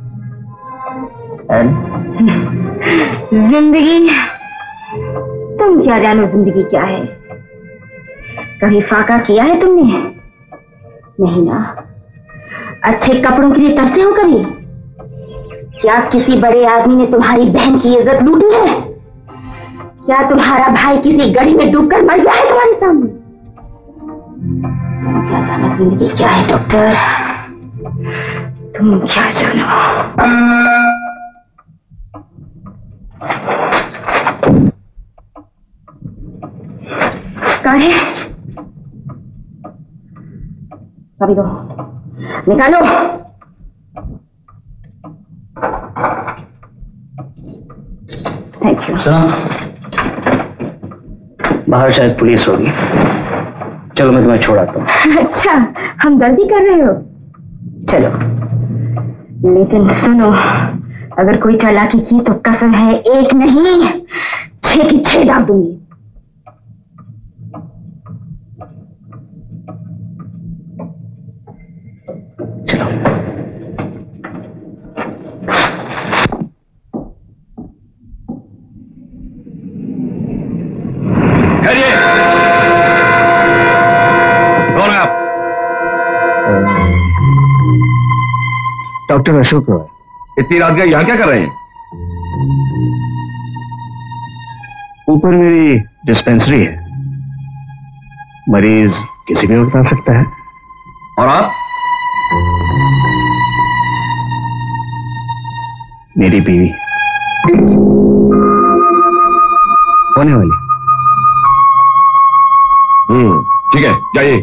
जिंदगी, तुम क्या जानो जिंदगी क्या है? कभी फाका किया है तुमने? नहीं ना। अच्छे कपड़ों के लिए तरसे हो कभी? क्या किसी बड़े आदमी ने तुम्हारी बहन की इज्जत लूटी है? क्या तुम्हारा भाई किसी गड्ढे में डूबकर मर गया है तुम्हारे सामने? तुम क्या जानो जिंदगी क्या है डॉक्टर? तुम क्या जानो? कहाँ है? चाबी दो, निकालो। Thank you. सुनो, बाहर शायद पुलिस होगी, चलो मैं तुम्हें छोड़ाता हूँ। अच्छा, हमदर्दी कर रहे हो? चलो, लेकिन सुनो, अगर कोई चालाकी की तो कसम है एक नहीं छह की छह दाग दूंगी। डॉक्टर अशोक रॉय। इतनी रात गए यहाँ क्या कर रहे हैं? ऊपर मेरी डिस्पेंसरी है, मरीज किसी भी वक्त आ सकता है। और आप? मेरी बीवी होने वाली। हम्म, ठीक है, जाइए।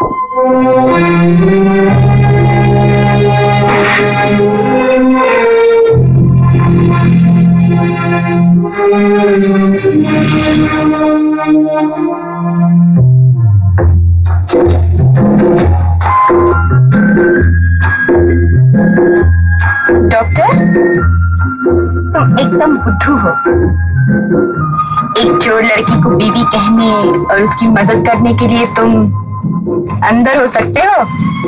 डॉक्टर, तुम एकदम बुद्धू हो। एक चोर लड़की को बीवी कहने और उसकी मदद करने के लिए तुम अंदर हो सकते हो।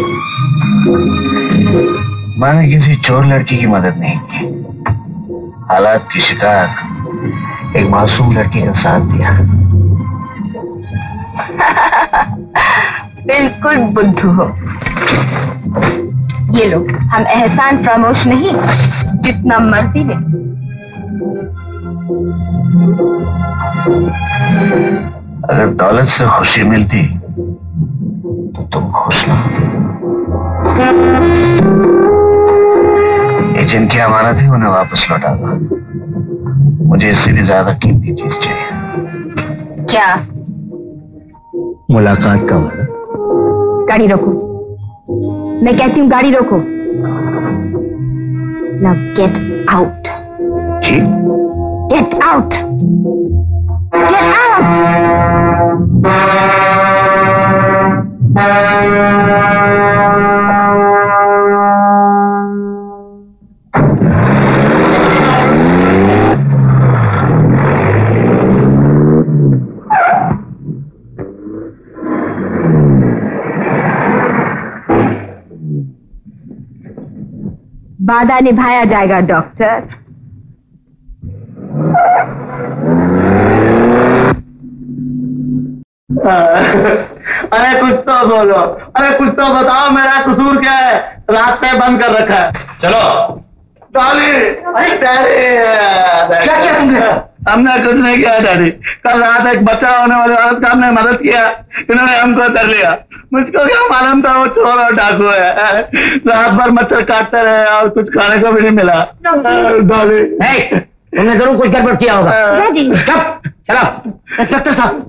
मैंने किसी चोर लड़की की मदद नहीं की, हालात की शिकार एक मासूम लड़की का साथ दिया। बिल्कुल बुद्धू हो। ये लो, हम एहसान फरामोश नहीं, जितना मर्जी ले। अगर दौलत से खुशी मिलती तो तुम खुश ना होती। ये जिनकी अमानत है उन्हें वापस लौटा दो। मुझे इससे भी ज्यादा कीमती चीज चाहिए। क्या? मुलाकात का वादा। गाड़ी रोको, मैं कहती हूँ गाड़ी रोको। Now get out. जी? Get out. Get out. वादा निभाया जाएगा डॉक्टर। अरे कुछ तो बोलो, अरे कुछ तो बताओ, मेरा कसूर क्या है? रास्ते बंद कर रखा है। चलो। डॉली, अरे डैडी, क्या किया तुमने? हमने कुछ नहीं किया डैडी। कल रात एक बच्चा होने वाले औरत का हमने मदद किया, इन्होंने हमको कर लिया। मुझको क्या मालूम था वो चोर और डाकू है। रात भर मच्छर काटते रहे और कुछ खाने को भी नहीं मिला। डॉली, तुमने जरूर कुछ गड़बड़ किया होगा। चुप, चलो इंस्पेक्टर साहब।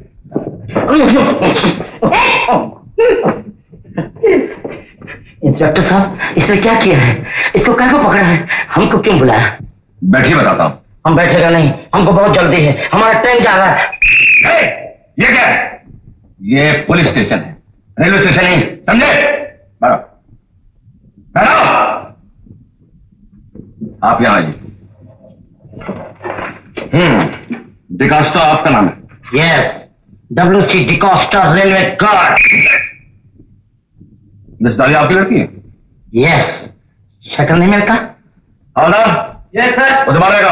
इंस्पेक्टर साहब, इसने क्या किया है? इसको क्या को पकड़ा है? हमको क्यों बुलाया? बैठिए, बताता हूँ। हम बैठेगा नहीं, हमको बहुत जल्दी है, हमारा ट्रेन जा रहा है। ए, ये क्या है? ये पुलिस स्टेशन है, रेलवे स्टेशन नहीं, समझे? बैठो, बैठो। आप यहाँ आइए। हम्म, डिकास्टा आपका नाम है? Yes, W C D'Costa, railway guard. Miss Dolly आपकी लड़की है? यस, शक्ल नहीं मिलता? Yes sir. उसे मारेगा।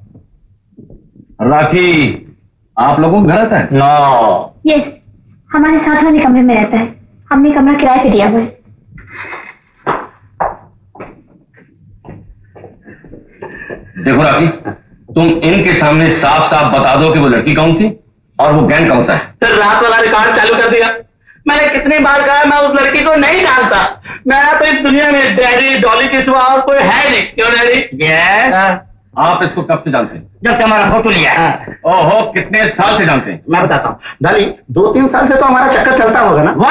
राखी आप लोगों का घर रहता है? नो। यस, हमारे साथ वाले कमरे में रहता है, हमने कमरा किराए पे दिया हुआ है। देखो राखी, तुम इनके सामने साफ साफ बता दो कि वो लड़की कौन थी और वो गैंग कौन सा है। तो रात वाला रिकॉर्ड चालू कर दिया। मैंने कितनी बार कहा मैं उस लड़की को नहीं जानता। मेरा तो इस दुनिया में डैडी डॉली के सिवा और कोई है नहीं। क्यों डैडी? yes. आप इसको कब से जानते हैं? जब से हमारा फोटो लिया। ओहो, कितने साल से जानते हैं? मैं बताता हूँ डॉली, दो तीन साल से तो हमारा चक्कर चलता होगा ना।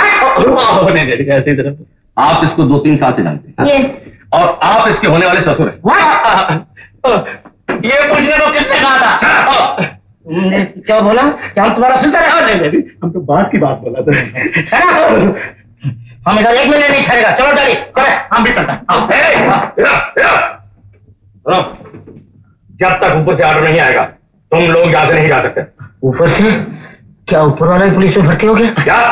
आप इसको दो तीन साल से जानते हैं? yes. और आप इसके होने वाले ससुर हैं? ये पूछने को किसने कहा था? क्या बोला? क्या हम तुम्हारा सुनते रहे? हम तो बात की बात बोला था। हम इधर एक मिनट नहीं ठहरेगा। चलो डैडी, हम भी चलता है। जब तक ऊपर से ऑर्डर नहीं आएगा तुम लोग यहाँ से नहीं जा सकते। ऊपर से? क्या ऊपर वाला भी पुलिस में भर्ती हो गया? क्या?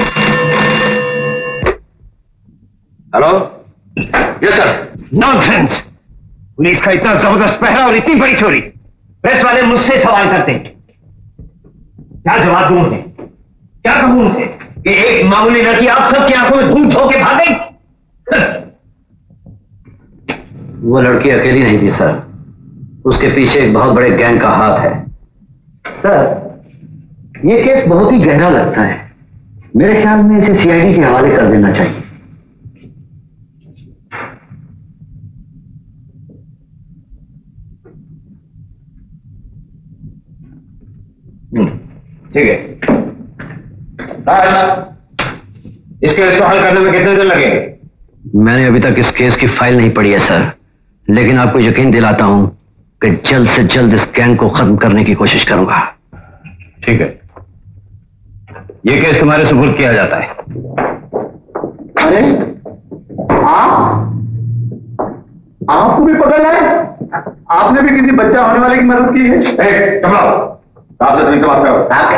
Hello, yes sir. Nonsense! Police का इतना जबरदस्त पहरा और इतनी बड़ी चोरी। प्रेस वाले मुझसे सवाल करते हैं, क्या जवाब दूं उन्हें? क्या कहूं उनसे कि एक मामूली लड़की आप सबकी आंखों में धूल धो के भाग गई? वो लड़की अकेली नहीं थी सर, उसके पीछे एक बहुत बड़े गैंग का हाथ है। सर, ये केस बहुत ही गहरा लगता है। मेरे ख्याल में इसे सीआईडी के हवाले कर देना चाहिए। ठीक है। इस केस को हल करने में कितने दिन लगेंगे? मैंने अभी तक इस केस की फाइल नहीं पढ़ी है सर, लेकिन आपको यकीन दिलाता हूं कि जल्द से जल्द इस गैंग को खत्म करने की कोशिश करूंगा। ठीक है, ये केस तुम्हारे सुपुर्द किया जाता है। अरे आप आपको भी पकड़ है? आपने भी किसी बच्चा होने वाले की मदद की है? साहब से से बात करो।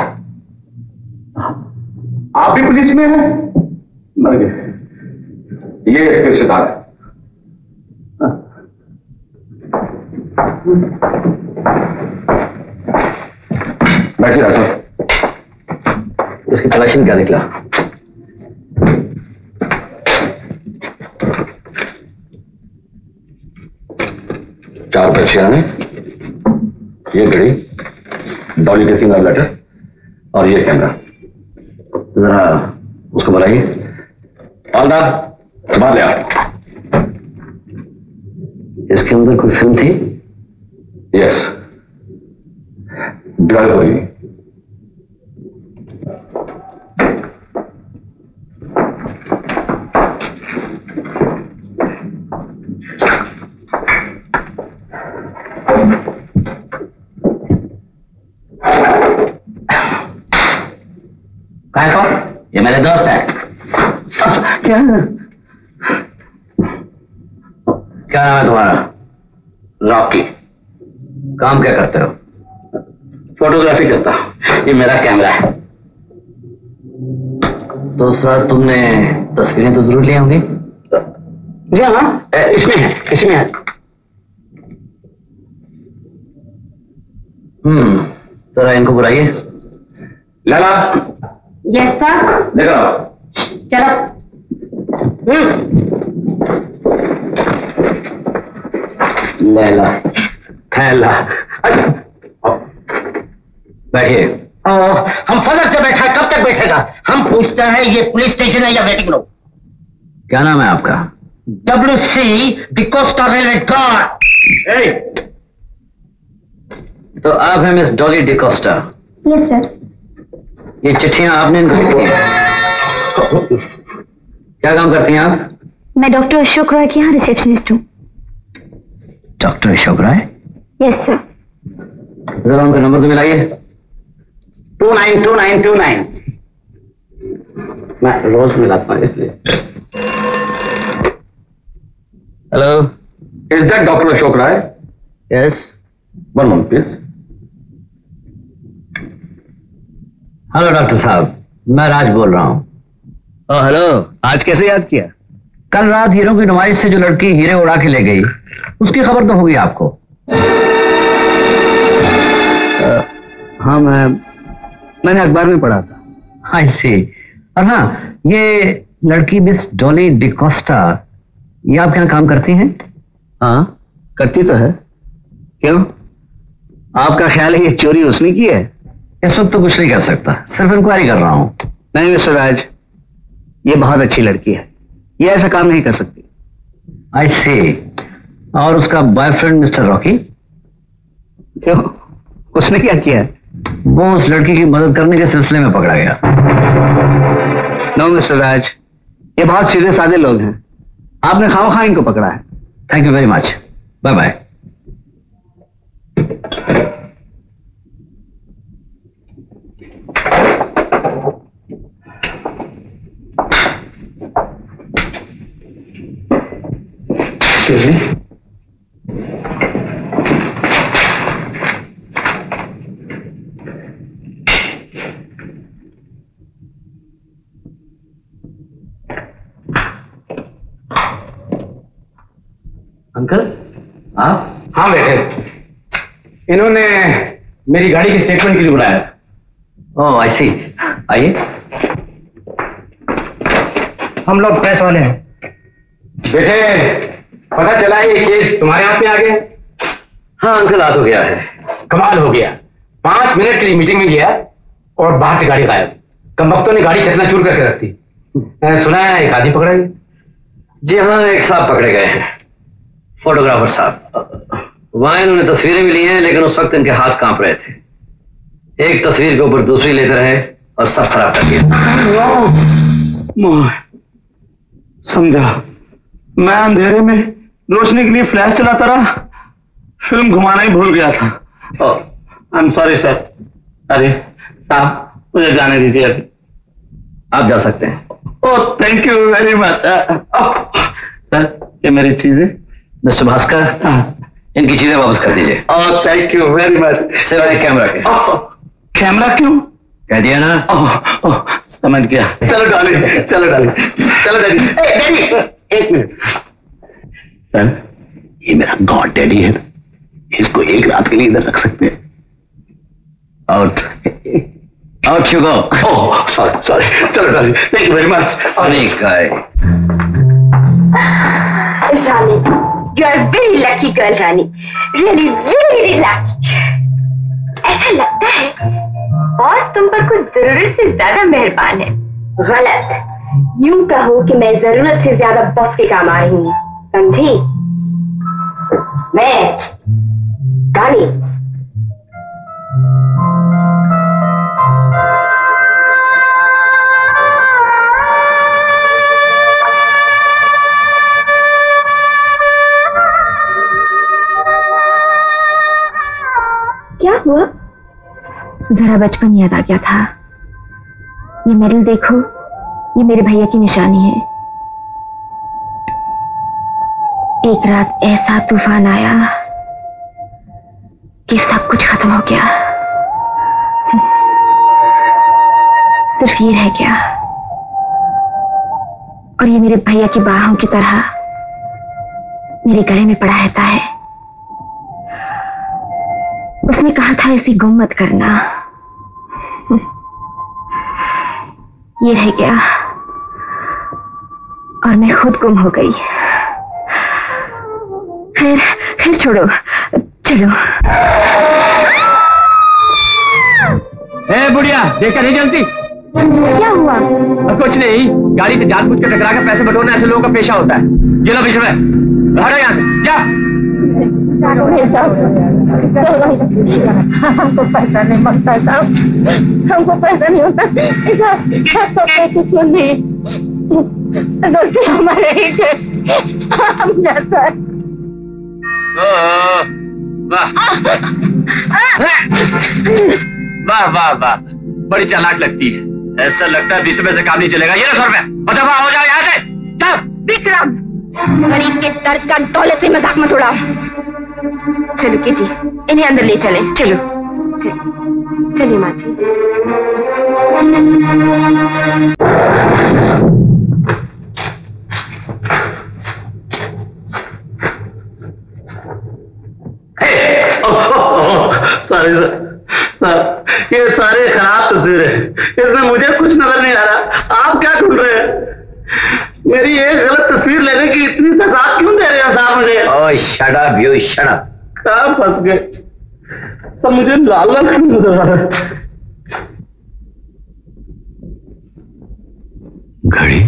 आप भी पुलिस में हैं? मर गए। ये इसके रिश्तेदार है। बैठिए डॉक्टर। उसकी तलाशी में क्या निकला? चार पर्चियां, ये घड़ी, डॉली के सिंगल लेटर और ये कैमरा। जरा उसको बुलाइए। हवलदार, बाहर ले आओ। इसके अंदर कोई फिल्म थी? यस, ड्राइव हुई। ये मेरे दोस्त है। क्या क्या नाम है तुम्हारा? रॉकी। काम क्या करते हो? फोटोग्राफी करता हूँ, ये मेरा कैमरा है। दूसरा, तुमने तस्वीरें तो जरूर ली होंगी? जी हाँ, इसमें है, इसमें है। हम्म, जरा इनको बुलाइए। Lala, yes sir. लेकर आओ। चलो। लैला फैला। बैठिए। हम फजर से बैठा, कब तक बैठेगा? हम पूछते हैं ये पुलिस स्टेशन है या वेटिंग रूम? क्या नाम है आपका? W C D'Costa railway guard. तो आप हैं miss Dolly D'Costa? Yes sir. ये चिट्ठियां आपने इनको लिखी हैं? क्या काम करती हैं आप? मैं डॉक्टर अशोक रॉय के यहाँ रिसेप्शनिस्ट हूँ। Doctor Ashok Rai? Yes sir. जरा उनका नंबर तो मिलाइए। Two nine two nine two nine. मैं रोज मिलाता हूँ इसलिए। Hello, is that doctor Ashok Rai? Yes. One moment please. Hello doctor साहब, मैं राज बोल रहा हूँ। ओ हेलो, आज कैसे याद किया? कल रात हीरो की नुमाइश से जो लड़की हीरे उड़ा के ले गई, उसकी खबर तो होगी आपको। आ, हाँ, मैं मैंने अखबार में पढ़ा था। आई सी। और हाँ, ये लड़की मिस डॉली डिकोस्टा, ये आपके यहाँ काम करती हैं? हाँ, करती तो है। क्यों, आपका ख्याल है ये चोरी उसने की है? इस वक्त तो कुछ नहीं कर सकता, सिर्फ इंक्वायरी कर रहा हूँ। नहीं मिस्टर राज, ये बहुत अच्छी लड़की है, ये ऐसा काम नहीं कर सकती। आई सी। और उसका बॉयफ्रेंड मिस्टर रॉकी? क्यों, उसने क्या किया? वो उस लड़की की मदद करने के सिलसिले में पकड़ा गया। नो मिस्टर राज, ये बहुत सीधे साधे लोग हैं, आपने खामखा इनको पकड़ा है। Thank you very much, bye bye. Uncle आप? हाँ बेटे, इन्होंने मेरी गाड़ी की स्टेटमेंट के लिए बुलाया। ओह आई सी, आइए। हम लोग प्रेस वाले हैं। बेटे, पता चला है ये केस तुम्हारे हाथ में आ गया? हाँ अंकल, आ तो गया है। कमाल हो गया, पांच मिनट के लिए मीटिंग में गया और बाहर से गाड़ी गायब। कमबख्तों ने गाड़ी चकनाचूर करके रख दी। मैंने सुना है एक आदमी पकड़ा गया। जी हाँ, एक साहब पकड़े गए हैं, फोटोग्राफर साहब। वहां इन्होंने तस्वीरें भी ली हैं, लेकिन उस वक्त इनके हाथ कांप रहे थे। एक तस्वीर के ऊपर दूसरी लेते रहे और सब खराब कर दिया। समझा, मैं अंधेरे में रोशनी के लिए फ्लैश चलाता रहा, फिल्म घुमाना ही भूल गया था। I am sorry sir. अरे साहब, मुझे जाने दीजिए अभी। आप जा सकते हैं। Oh thank you very much sir. ये मेरी चीजें। मिस्टर भास्कर, इनकी चीजें वापस कर दीजिए। Oh thank you very much. सिवाय कैमरा के। कैमरा क्यों? कह दिया ना। ओह ओह समझ गया। चलो डाली, चलो डाली, चलो डैडी। डैडी एक मिनट सर, ये मेरा गॉड डैडी है, इसको एक रात के लिए इधर रख सकते हैं। Out out you go. Oh sorry sorry, चलो Dolly, thank you very much. अरे गाय Rani, you are very lucky girl Rani, really very lucky. ऐसा लगता है बॉस तुम पर कुछ जरूरत से ज्यादा मेहरबान है। गलत, यूं कहो कि मैं जरूरत से ज्यादा बॉस के काम आ रही हूँ, समझी? मैं रानी। क्या हुआ? जरा बचपन याद आ गया था। ये मेडल देखो, ये मेरे भैया की निशानी है। एक रात ऐसा तूफान आया कि सब कुछ खत्म हो गया, सिर्फ ये रह गया। और ये मेरे भैया की बाहों की तरह मेरे गले में पड़ा रहता है। उसने कहा था इसे गुम मत करना। ये रह गया और मैं खुद गुम हो गई। खैर खैर छोड़ो, चलो। ए बुढ़िया, देखकर नहीं जलती? क्या हुआ? कुछ नहीं, गाड़ी से जानबूझ कर टकरा कर पैसे बटोरना ऐसे लोगों का पेशा होता है। ये लो बीच में, हटो यहाँ से, जा। हमको पैसा नहीं मांगता साहब, हमको पैसा नहीं होता। सुनिए, गलती हमारे ही है, हम जाता है। वाह वाह वाह, बड़ी चालाक लगती है। ऐसा लगता है बीस रुपए से काम नहीं चलेगा। ये सौ रुपए दफा हो जाओ यहाँ से। विक्रम, गरीब के दर्द का दौलत से मजाक मत उड़ाओ। चलो के जी, इन्हें अंदर ले चले। चलो चलिए माँ जी। सॉरी सर, सर ये सारे खराब तस्वीरें हैं, इसमें मुझे कुछ नजर नहीं आ रहा। आप क्या ढूंढ रहे हैं? मेरी एक गलत तस्वीर लेने की इतनी सजा क्यों दे रहे हैं साहब मुझे? Oh shut up you shut up. कहाँ फंस गए सब? मुझे लाल लाल क्यों नजर आ रहा है? घड़ी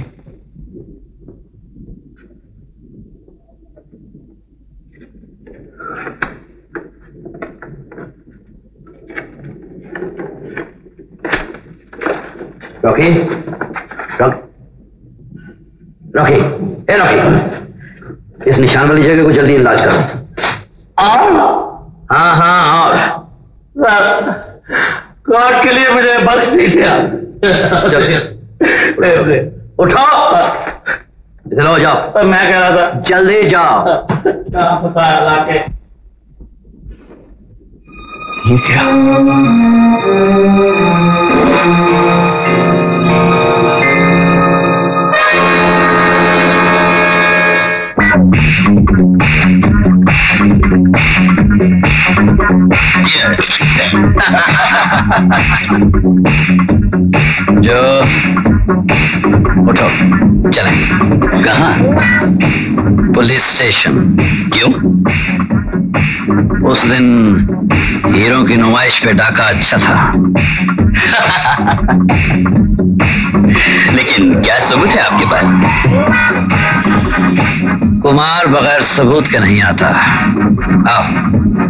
रॉकी, रॉकी, रॉकी, ए रॉकी, इस निशान वाली जगह को जल्दी इलाज करो। और हाँ हाँ और सर, कोर्ट के लिए मुझे बख्श दीजिए। जल्दी उठो, चलो जाओ। मैं कह रहा था जल्दी जाओ। लाके ये क्या? जो उठो, चलें। कहाँ? Police station. क्यों? उस दिन हीरो की नुमाइश पे डाका अच्छा था। लेकिन क्या सबूत है आपके पास? कुमार बगैर सबूत के नहीं आता। आओ।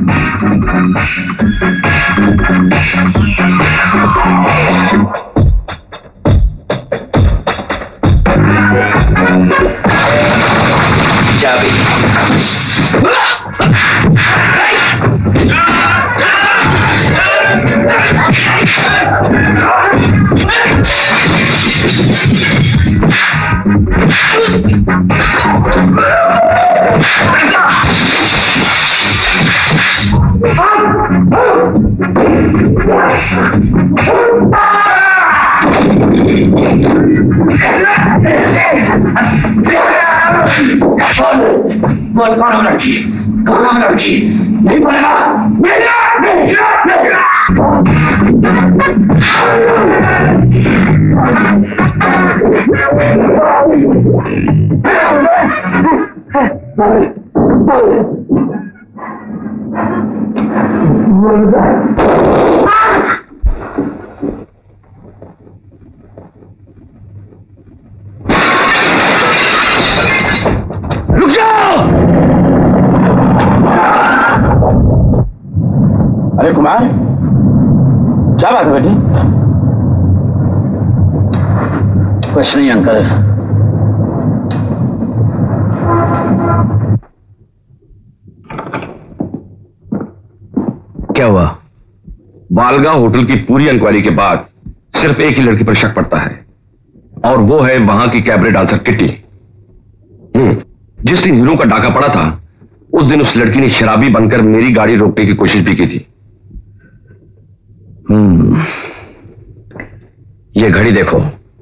चाबी। बोल कौन हो लड़की? कौन हो लड़की? नहीं बोलेगा? रुक जाओ! अरे कुमार, क्या बात है बेटी? कुछ नहीं अंकल। क्या हुआ? बालगा होटल की पूरी इंक्वायरी के बाद सिर्फ एक ही लड़की पर शक पड़ता है, और वो है वहां की कैबरे डांसर किट्टी। जिस दिन हीरो का डाका पड़ा था, उस दिन उस लड़की ने शराबी बनकर मेरी गाड़ी रोकने की कोशिश भी की थी। हम्म, ये घड़ी देखो,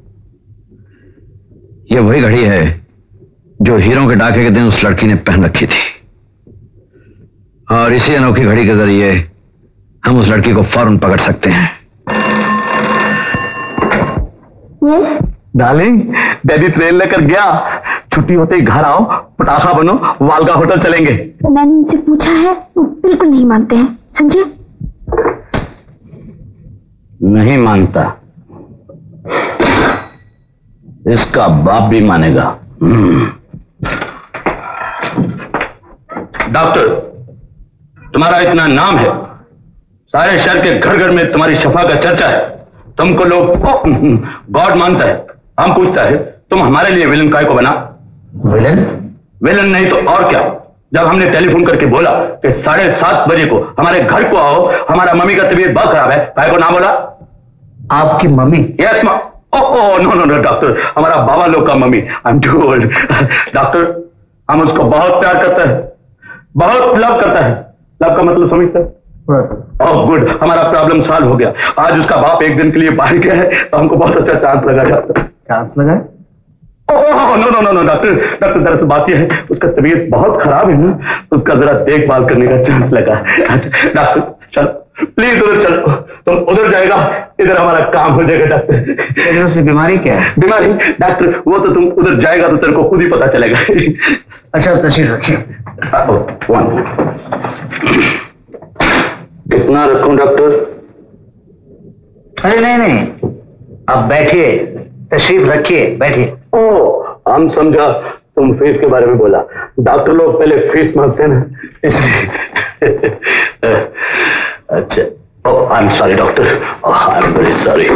ये वही घड़ी है जो हीरो के डाके के दिन उस लड़की ने पहन रखी थी, और इसी अनोखी घड़ी के जरिए हम उस लड़की को फौरन पकड़ सकते हैं। यस डार्लिंग, डैडी ट्रेन लेकर गया, छुट्टी होते ही घर आओ, पटाखा बनो, वालका होटल चलेंगे। मैंने उनसे पूछा है, वो बिल्कुल नहीं मानते हैं, समझे? नहीं मानता, इसका बाप भी मानेगा। डॉक्टर, तुम्हारा इतना नाम है, सारे शहर के घर घर में तुम्हारी शफा का चर्चा है, तुमको लोग गॉड मानता है। हम पूछता है तुम हमारे लिए विलन काय को बना? विलन? विलन नहीं तो और क्या। जब हमने टेलीफोन करके बोला कि साढ़े सात बजे को हमारे घर को आओ, हमारा मम्मी का तबीयत बहुत खराब है, काय को ना बोला? आपकी मम्मी? Yes ma'am oh no no no doctor, हमारा बाबा लोग का मम्मी। I am too old. Doctor, हम उसको बहुत प्यार करते हैं, बहुत लव करता है। लव का मतलब समझते हैं? ओह गुड, हमारा प्रॉब्लम सॉल्व हो गया। आज उसका बाप एक दिन के लिए बाहर गया है, तो हमको बहुत अच्छा चांस लगा जाता। चांस लगा? Oh no no no no doctor, doctor दरअसल बात यह है, उसका तबीयत बहुत खराब है ना, उसका जरा देखभाल करने का चांस लगा। डॉक्टर चलो प्लीज उधर चलो, तुम उधर जाएगा, इधर हमारा काम हो जाएगा। डॉक्टर से बीमारी क्या है? बीमारी डॉक्टर, वो तो तुम उधर जाएगा तो तेरे को खुद ही पता चलेगा। अच्छा तशरीफ रखिए। कितना रखूं डॉक्टर? अरे नहीं नहीं, आप बैठिए, तशरीफ रखिए, बैठिए। ओ हम समझा तुम फीस के बारे में बोला। डॉक्टर लोग पहले फीस मांगते हैं ना, इसलिए। अच्छा, oh I am sorry doctor, I am very sorry.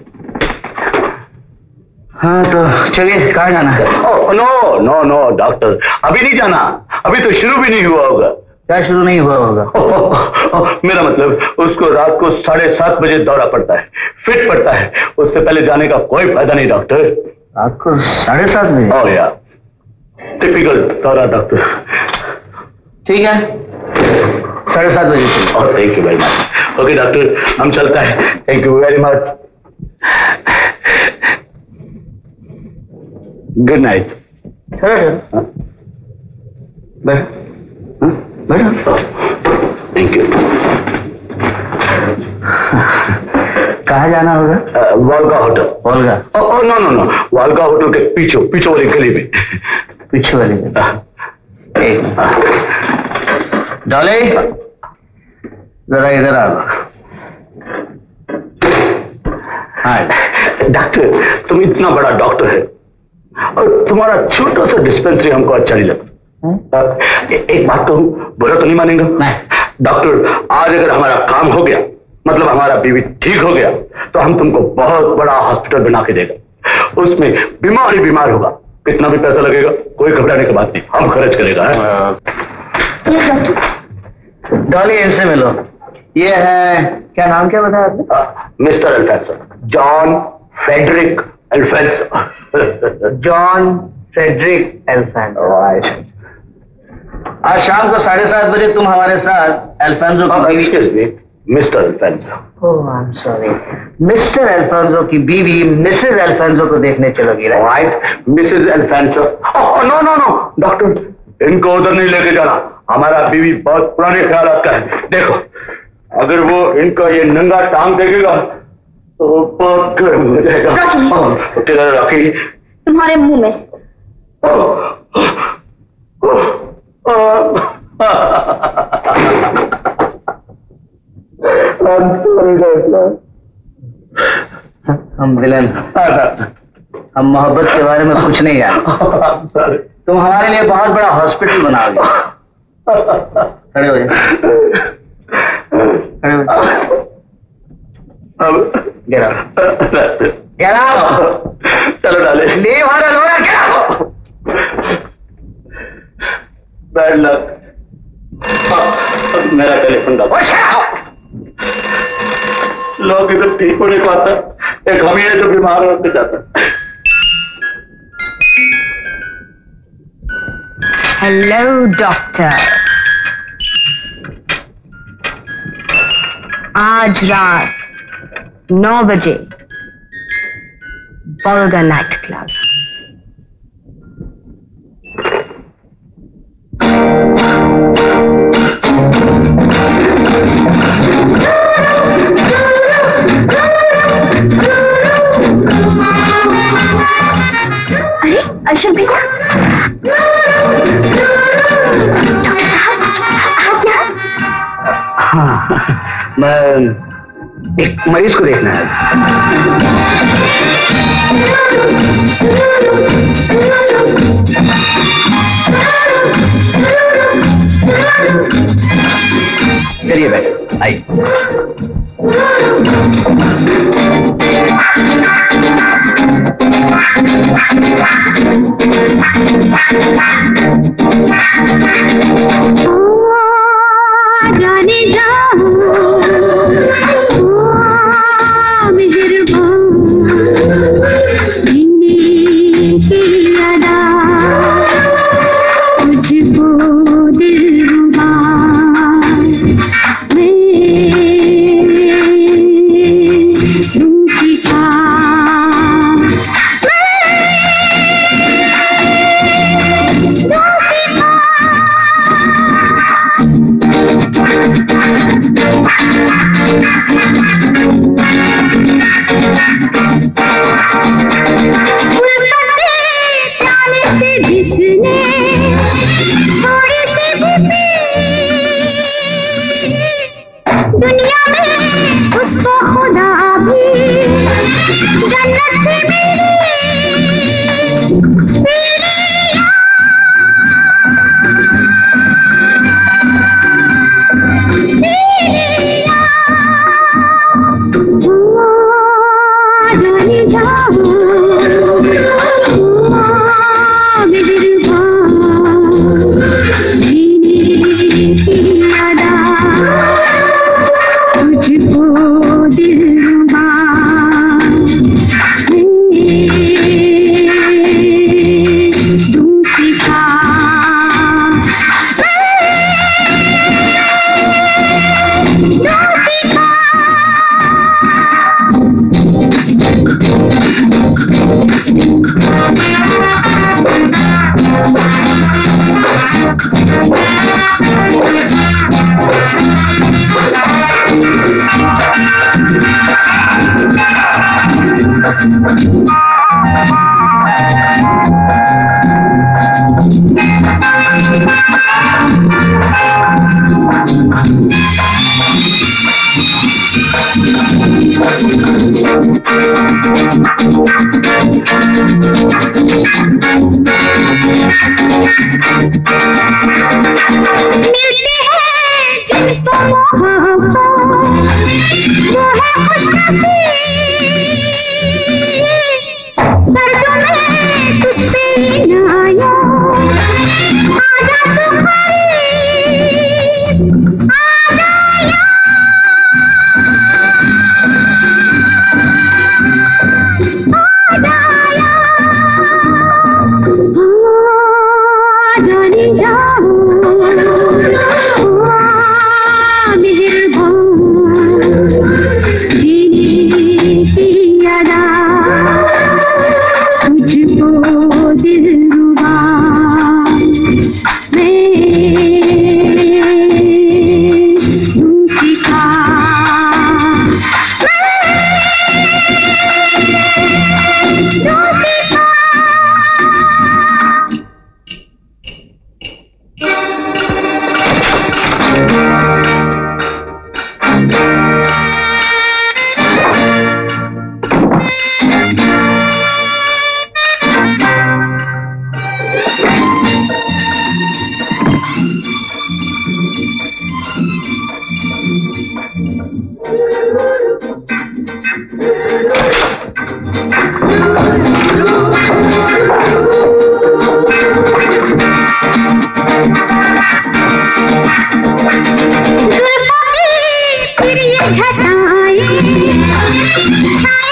हाँ तो चलिए, कहाँ जाना है? Oh no no no doctor, अभी नहीं जाना, अभी तो शुरू भी नहीं हुआ होगा। क्या शुरू नहीं हुआ होगा? ओ, ओ, ओ, मेरा मतलब उसको रात को साढ़े सात बजे दौरा पड़ता है, फिट पड़ता है, उससे पहले जाने का कोई फायदा नहीं डॉक्टर। रात को साढ़े सात बजे? ओह यार, टिपिकल दौरा डॉक्टर। ठीक है, साढ़े सात बजे। और thank you very much. Okay doctor, हम चलता है। Thank you very much. Good night. Thank you. कहाँ जाना होगा? वालका होटल। वालका? ओह नो नो नो, वालका होटल के पीछे पीछे वाली गली में। पीछे वाली गली? एक डॉली, जरा इधर आ। हाँ डॉक्टर, तुम इतना बड़ा डॉक्टर है और तुम्हारा छोटा सा डिस्पेंसरी हमको अच्छा नहीं लगता। ए, एक बात कहूं, बोला तो नहीं मानेगा? नहीं। डॉक्टर, आज अगर हमारा काम हो गया, मतलब हमारा बीवी ठीक हो गया, तो हम तुमको बहुत बड़ा हॉस्पिटल बना के देगा। उसमें बीमार ही बीमार होगा, कितना भी पैसा लगेगा, कोई घबराने की बात नहीं, हम खर्च करेगा। डॉली, इनसे मिलो। ये है, क्या नाम क्या बताया आपने? Mister Alfonso, John Frederick Alfonso. John Frederick Alfonso. आज शाम को साढ़े सात बजे तुम हमारे साथ अल्फेंसो की बीवी, mister Alfonso. Oh I am sorry, mister Alfonso की बीवी मिसेज अल्फेंसो को देखने चलोगी? Right, Mrs Alfonso. No no no doctor, इनको उधर नहीं लेके जाना, हमारा बीवी बहुत पुराने ख्याल का है। देखो, अगर वो इनका ये नंगा टांग देखेगा तो बहुत गर्म हो जाएगा। किधर रखी? तुम्हारे मुंह में। हम विलन, हम मोहब्बत के बारे में कुछ नहीं जानते। तुम हमारे लिए बहुत बड़ा हॉस्पिटल बनाओगे। खड़े हो जाओ, खड़े हो जाओ। गिरा गिरा, चलो डाले, ले हमारा लोरा गिरा। Bad luck. मेरा टेलीफोन दबा। लोग इधर ठीक होने को आता, एक हम ही जो बीमार होते जाता। हेलो डॉक्टर, आज रात नौ बजे बॉलगा नाइट क्लब। हाँ, मैं एक मरीज को देखना है। चलिए बैठ, आइए। जाने जाओ मेहरबान जीने की अदा तुझको दिलरुबा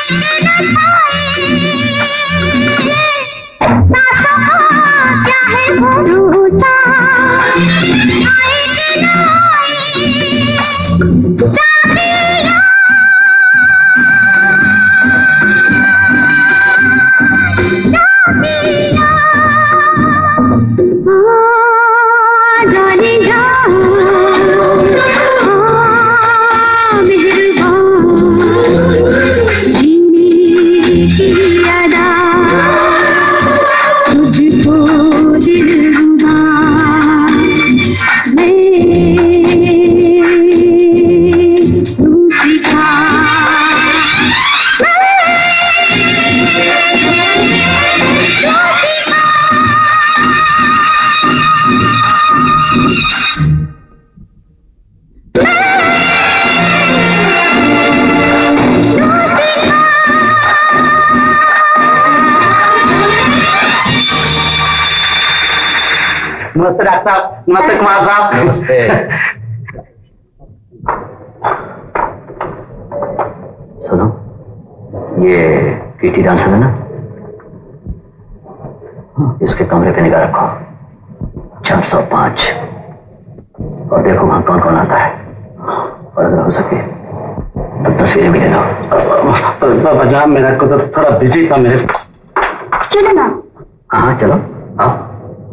क्या है नमस्ते डॉक्टर साहब। नमस्ते कुमार साहब। नमस्ते। सुनो, ये पीटी डांसर है ना, इसके कमरे पे निगाह रखो, चार सौ पांच, और देखो वहां कौन कौन आता है, और अगर हो सके तो तस्वीरें भी ले लो। बाबा जनाब मेरा को तो थोड़ा बिजी था मेरे। चलो ना। हाँ चलो आओ।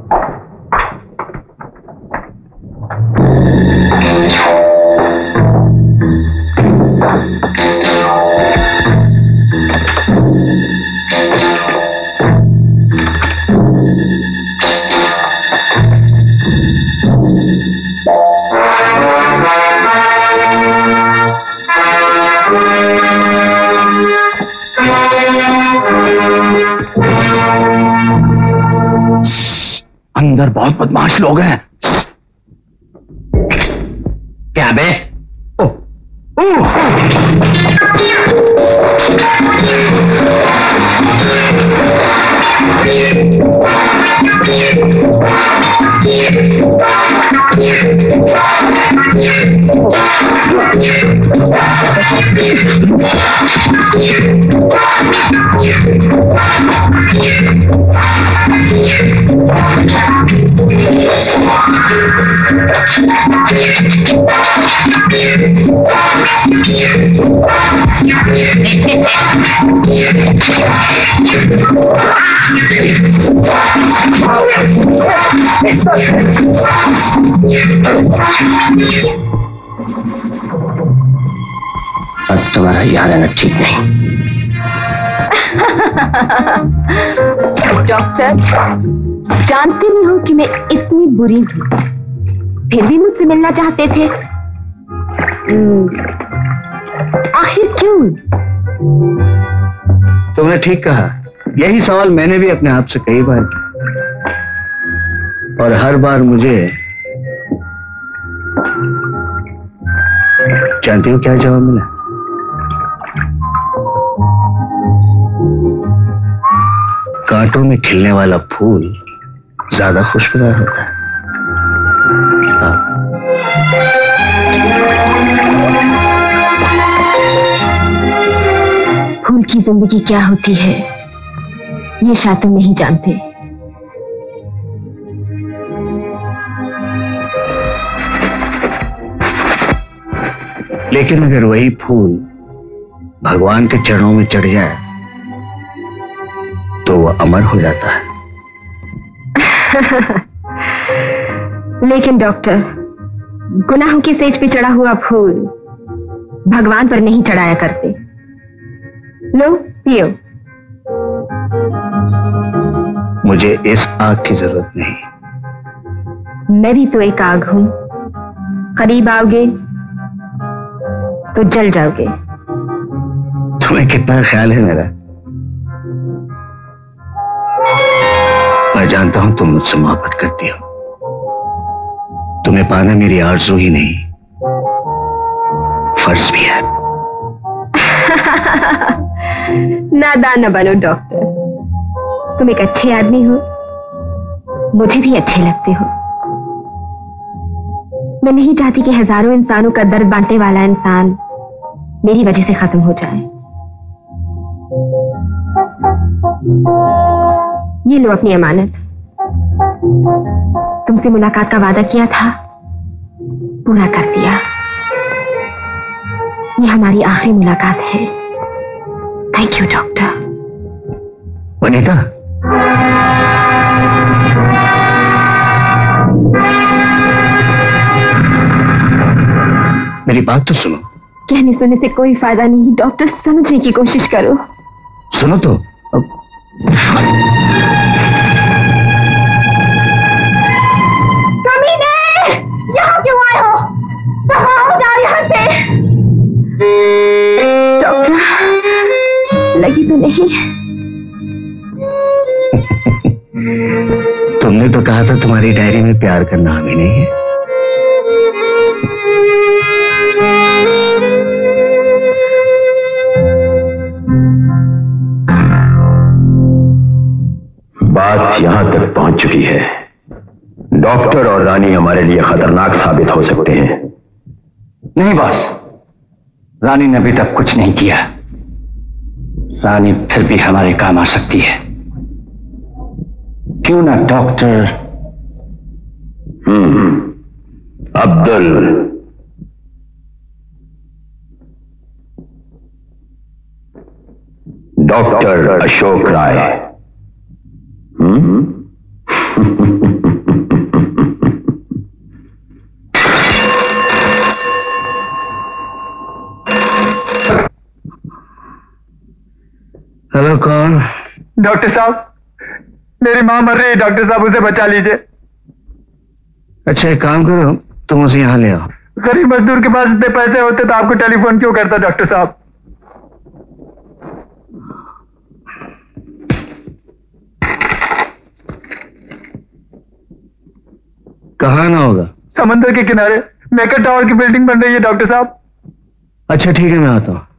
अंदर बहुत बदमाश लोग हैं। क्या बे? ओ, ओ। अब तुम्हारा याद आना ठीक नहीं। डॉक्टर, जानते भी हो कि मैं इतनी बुरी हूँ, फिर भी मुझसे मिलना चाहते थे। आखिर क्यों? तुमने ठीक कहा, यही सवाल मैंने भी अपने आप से कई बार किया, और हर बार मुझे जानती हो क्या जवाब मिला? कांटों में खिलने वाला फूल ज्यादा खुशबूदार होता है। फूल की जिंदगी क्या होती है ये शायद तुम नहीं जानते। लेकिन अगर वही फूल भगवान के चरणों में चढ़ जाए तो वो अमर हो जाता है। लेकिन डॉक्टर, गुनाहों की सेज पे चढ़ा हुआ फूल भगवान पर नहीं चढ़ाया करते। लो पियो। मुझे इस आग की जरूरत नहीं। मैं भी तो एक आग हूं, करीब आओगे तो जल जाओगे। तुम्हें कितना ख्याल है मेरा। मैं जानता हूं तुम मुझसे मोहब्बत करती हो। तुम्हें पाना मेरी आरज़ू ही नहीं, फर्ज भी है। नादान न बनो डॉक्टर, तुम एक अच्छे आदमी हो, मुझे भी अच्छे लगते हो। मैं नहीं चाहती कि हजारों इंसानों का दर्द बांटने वाला इंसान मेरी वजह से खत्म हो जाए। ये लो अपनी अमानत। तुमसे मुलाकात का वादा किया था, पूरा कर दिया। ये हमारी आखिरी मुलाकात है। Thank you doctor. वनीता, मेरी बात तो सुनो। कहने सुनने से कोई फायदा नहीं डॉक्टर, समझने की कोशिश करो। सुनो तो। अब... कमीने, यहाँ क्यों आए हो? भागो जाओ यहाँ से। डॉक्टर, लगी तो नहीं? तुमने तो कहा था तुम्हारी डायरी में प्यार का नाम ही नहीं है। बात यहां तक पहुंच चुकी है डॉक्टर और रानी हमारे लिए खतरनाक साबित हो सकते हैं। नहीं बॉस, रानी ने अभी तक कुछ नहीं किया। रानी फिर भी हमारे काम आ सकती है। क्यों ना doctor hmm Abdul, doctor Ashok Rai. Hmm hello, कौन? डॉक्टर साहब, मेरी मां मर रही है, डॉक्टर साहब उसे बचा लीजिए। अच्छा एक काम करो, तुम उसे यहां ले आओ। गरीब मजदूर के पास इतने पैसे होते तो आपको टेलीफोन क्यों करता डॉक्टर साहब? कहाँ ना होगा? समंदर के किनारे मेकर टावर की बिल्डिंग बन रही है डॉक्टर साहब। अच्छा ठीक है, मैं आता हूं।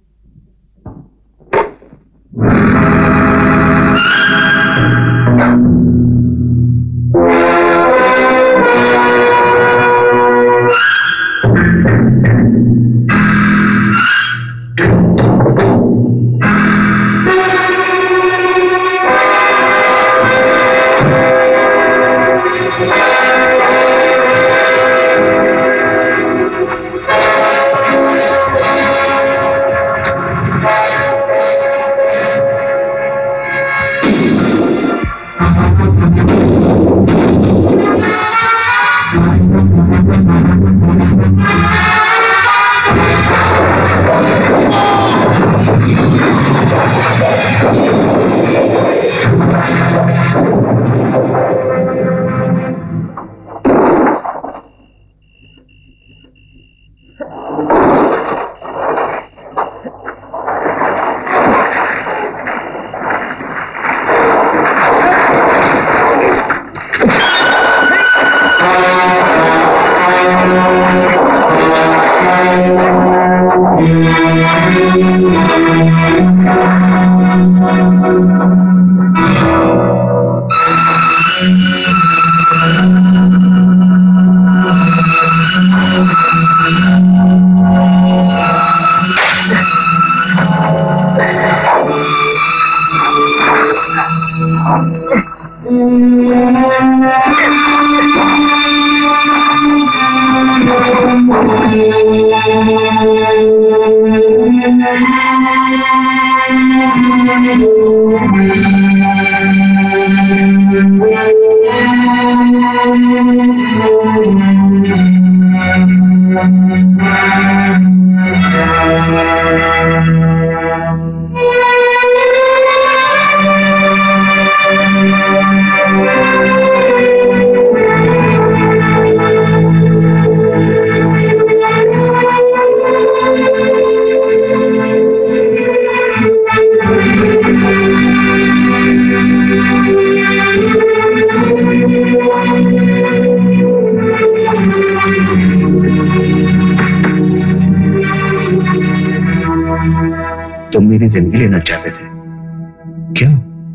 जिंदगी लेना चाहते थे, क्यों?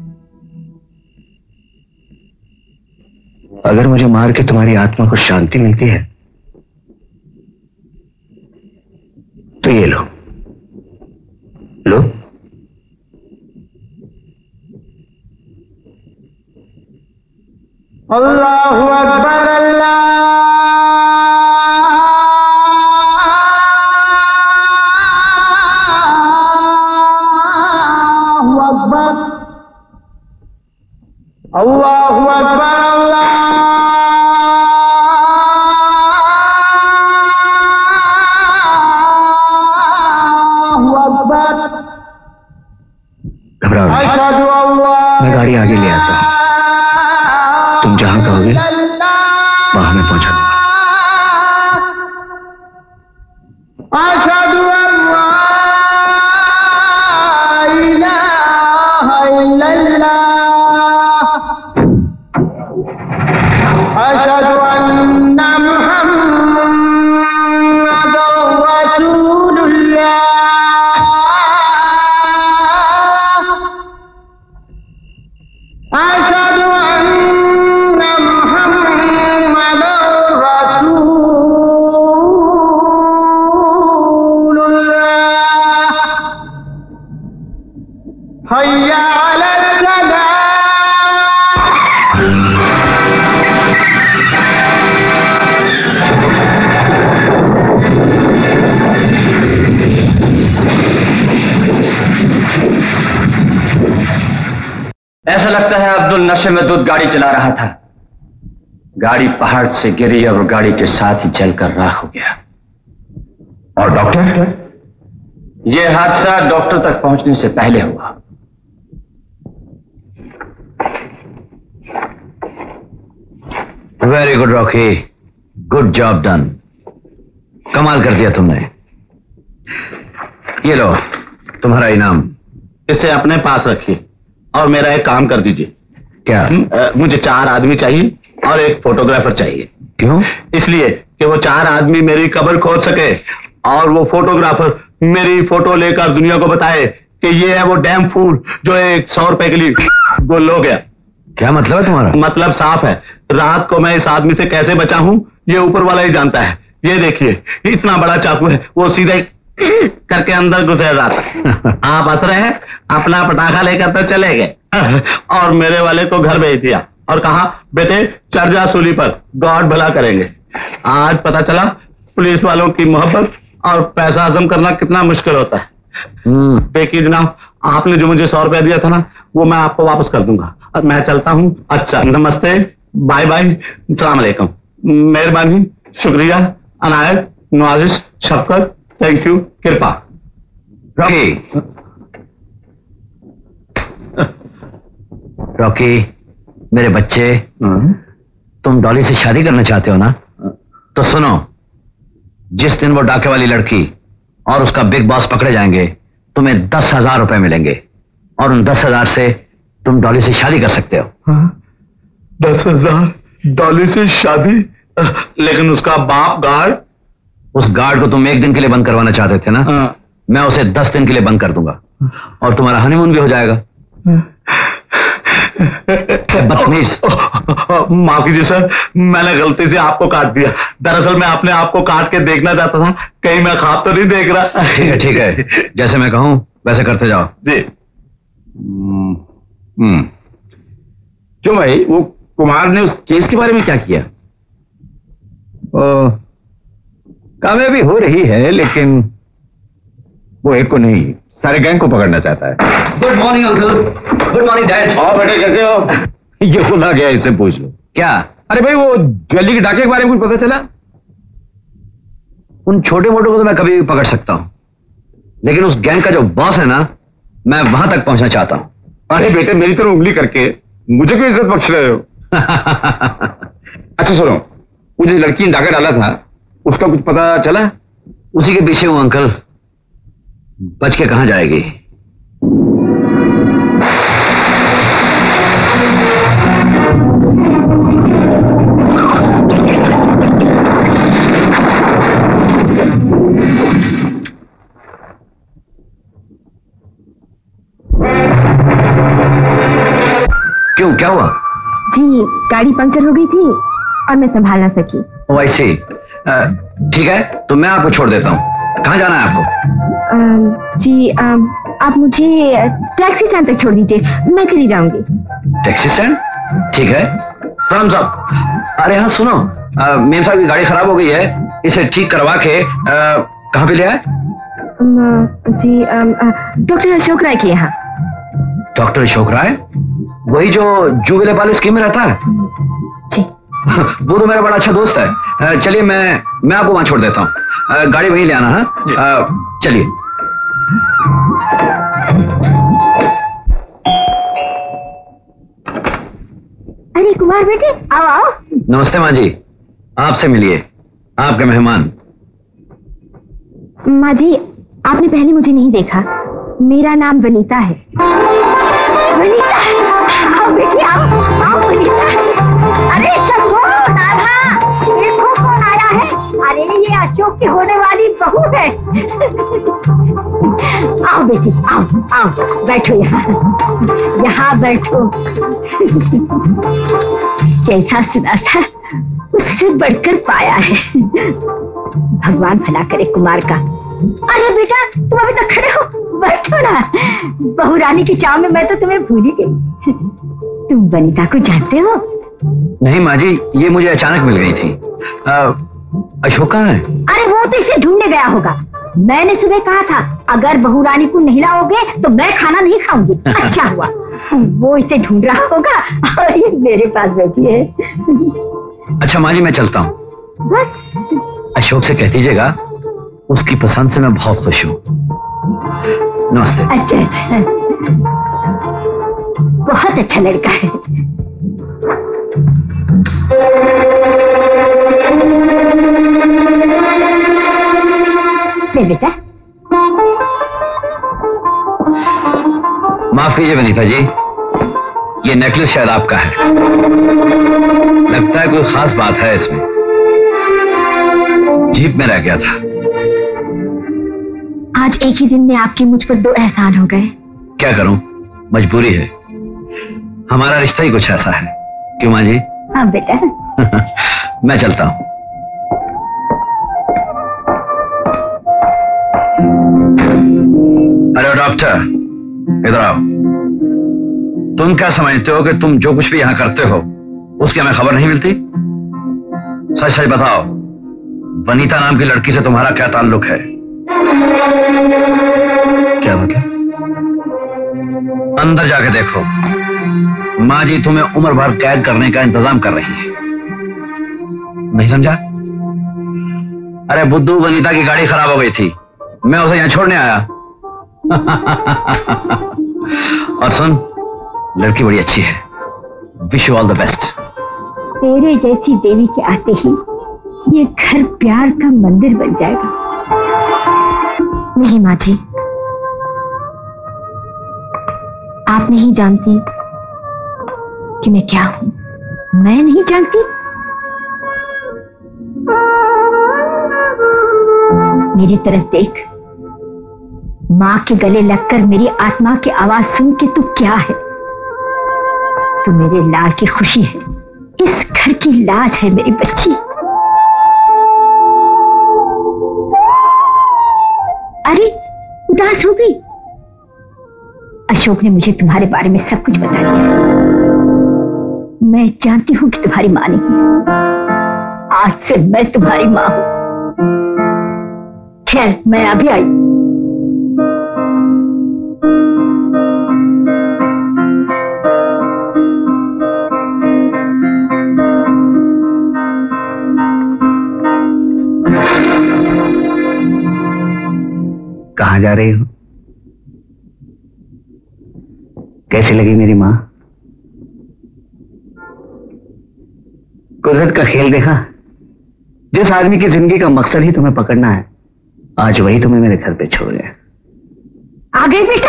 अगर मुझे मार के तुम्हारी आत्मा को शांति मिलती है तो ये लो लो। अल्लाहु अकबर, अल्लाहु अकबर, अल्लाहु अकबर, अल्लाहु अकबर। घबराओ नहीं, मैं गाड़ी आगे ले आता हूं। तुम जहां कहोगे वहां मैं पहुंचा दूंगा। अशहदु अल्ला इलाहा इल्लल्लाह, अशहदु अन्ना मुहम्मदुर रसूलुल्लाह, अशहदु अन्ना मुहम्मदुर ऐसा लगता है अब्दुल नशे में दूध गाड़ी चला रहा था। गाड़ी पहाड़ से गिरी और गाड़ी के साथ ही जलकर राख हो गया। और डॉक्टर? यह हादसा डॉक्टर तक पहुंचने से पहले हुआ। Very good Rocky, good job done. कमाल कर दिया तुमने। ये लो तुम्हारा इनाम। इसे अपने पास रखिए और मेरा एक काम कर दीजिए। क्या? आ, मुझे चार आदमी चाहिए और एक फोटोग्राफर चाहिए। क्यों? इसलिए कि वो चार आदमी मेरी कब्र खोद सके और वो फोटोग्राफर मेरी फोटो लेकर दुनिया को बताए कि ये है वो डैम फूल जो एक सौ रुपए के लिए गोल हो गया। क्या मतलब है तुम्हारा? मतलब साफ है, रात को मैं इस आदमी से कैसे बचा हूं ये ऊपर वाला ही जानता है। ये देखिए इतना बड़ा चाकू है, वो सीधे करके अंदर घुसेड़ रहा था। आप हंस रहे हैं, अपना पटाखा लेकर तो चले गए और मेरे वाले को घर भेज दिया और कहा बेटे चढ़ जा सूली पर, गॉड भला करेंगे। आज पता चला पुलिस वालों की मोहब्बत और पैसा हजम करना कितना मुश्किल होता है। देखिए जनाब, आपने जो मुझे सौ रुपया दिया था ना वो मैं आपको वापस कर दूंगा। अब मैं चलता हूँ। अच्छा नमस्ते, बाय बाय, अस्सलाम वालेकुम। मेहरबानी, शुक्रिया, अनायत, नवाजिश, शफकत, थैंक यू, कृपा। रॉकी, रॉकी मेरे बच्चे, तुम डॉली से शादी करना चाहते हो ना? तो सुनो, जिस दिन वो डाके वाली लड़की और उसका बिग बॉस पकड़े जाएंगे तुम्हें दस हजार रुपए मिलेंगे और उन दस हजार से तुम डॉली से शादी कर सकते हो। हाँ? दस हजार डॉली से शादी? लेकिन उसका बाप गार्ड? उस गार्ड को तुम एक दिन के लिए बंद करवाना चाहते थे ना? हाँ। मैं उसे दस दिन के लिए बंद कर दूंगा और तुम्हारा हनीमून भी हो जाएगा। बदतमीज। माफ कीजिए सर, मैंने गलती से आपको काट दिया। दरअसल मैं अपने आप को काट के देखना चाहता था, कहीं मैं ख्वाब तो नहीं देख रहा। ठीक है ठीक है, जैसे मैं कहूं वैसे करते जाओ। जी। हम्म क्यों भाई, वो कुमार ने उस केस के बारे में क्या किया? कामयाबी हो रही है लेकिन वो एक को नहीं सारे गैंग को पकड़ना चाहता है। Good morning uncle. Good morning dad. और बेटे कैसे हो? ये खुला गया, इससे पूछ लो। क्या? अरे भाई वो ज्वेलरी के डाके के बारे में कुछ पता चला? उन छोटे मोटों को तो मैं कभी भी पकड़ सकता हूं, लेकिन उस गैंग का जो बॉस है ना, मैं वहां तक पहुंचना चाहता हूं। अरे बेटे मेरी तरह उंगली करके मुझे क्यों इज्जत बख्श रहे हो? अच्छा सुनो, वो जिस लड़की ने डाका डाला था उसका कुछ पता चला? उसी के पीछे हूं अंकल, बच के कहां जाएगी। क्यों, क्या हुआ? जी गाड़ी पंक्चर हो गई थी और मैं संभाल ना सकी। ओ आई सी। ठीक है तो मैं आपको छोड़ देता हूँ। कहाँ जाना है आपको? आ, जी आ, आप मुझे टैक्सी स्टैंड तक छोड़ दीजिए, मैं चली जाऊंगी। Taxi stand? ठीक है। सलाम साहब। अरे हाँ सुनो, मेम साहब की गाड़ी खराब हो गई है, इसे ठीक करवा के कहाँ पे ले आए? जी डॉक्टर अशोक राय के यहाँ। डॉक्टर अशोक राय? वही जो जुबिले वाले स्कीम में रहता है? जी। वो तो मेरा बड़ा अच्छा दोस्त है। चलिए मैं मैं आपको वहां छोड़ देता हूँ, गाड़ी वहीं ले आना है। चलिए। अरे कुमार बेटे आओ आओ। नमस्ते माँ जी, आपसे मिलिए, आपके मेहमान। माँ जी आपने पहले मुझे नहीं देखा, मेरा नाम वनीता है। वनीता, आओ बेटी आओ, आओ वनीता। अरे शंभू, राधा, देखो कौन आया है। अरे ये अशोक की होने वाली बहू है। आओ बेटी आओ आओ, बैठो यहाँ यहाँ बैठो। जैसा सुना था उससे बढ़कर पाया है। भगवान भला करे कुमार का। अरे बेटा तुम अभी तक खड़े हो, बैठो ना। बहू रानी की चाव में मैं तो तुम्हें भूल ही गई। तुम वनीता को जानते हो? नहीं माँ जी, ये मुझे अचानक मिल गई थी। आ, अशोक कहाँ है? अरे वो तो इसे ढूंढने गया होगा। मैंने सुबह कहा था अगर बहू रानी को नहीं लाओगे तो मैं खाना नहीं खाऊंगी। अच्छा हुआ वो इसे ढूंढ रहा होगा और ये मेरे पास बैठी है। अच्छा माँ जी, मैं चलता हूँ। बस अशोक से कह दीजिएगा उसकी पसंद से मैं बहुत खुश हूँ। नमस्ते। अच्छा अच्छा, बहुत अच्छा लड़का है। ले बेटा। माफ कीजिए वनीता जी, ये नेकलेस शायद आपका है। लगता है कोई खास बात है इसमें। जीप में रह गया था। आज एक ही दिन में आपके मुझ पर दो एहसान हो गए। क्या करूं, मजबूरी है। हमारा रिश्ता ही कुछ ऐसा है। क्यों माँ जी? हाँ बेटा। मैं चलता हूं। अरे डॉक्टर, इधर आओ। तुम क्या समझते हो कि तुम जो कुछ भी यहां करते हो उसकी हमें खबर नहीं मिलती? सच सच बताओ, वनीता नाम की लड़की से तुम्हारा क्या ताल्लुक है? क्या मतलब? अंदर जाके देखो। माँ जी तुम्हें उम्र भर कैद करने का इंतजाम कर रही है। नहीं समझा? अरे बुद्धू, वनीता की गाड़ी खराब हो गई थी, मैं उसे यहां छोड़ने आया। और सुन, लड़की बड़ी अच्छी है। Wish you all the best. तेरे जैसी देवी के आते ही ये घर प्यार का मंदिर बन जाएगा। नहीं माँ जी, आप नहीं जानती कि मैं क्या हूं। मैं नहीं जानती? मेरी तरफ देख। माँ के गले लगकर मेरी आत्मा की आवाज सुन के तू क्या है? तू मेरे लाल की खुशी है, इस घर की लाज है मेरी बच्ची। अरे उदास हो गई? अशोक ने मुझे तुम्हारे बारे में सब कुछ बता दिया। मैं जानती हूं कि तुम्हारी मां नहीं है। आज से मैं तुम्हारी मां हूं। खैर, मैं अभी आई। कहाँ जा रही हो? कैसी लगी मेरी माँ? कुदरत का खेल देखा? जिस आदमी की जिंदगी का मकसद ही तुम्हें पकड़ना है, आज वही तुम्हें मेरे घर पे छोड़ गया। आ गए बेटा।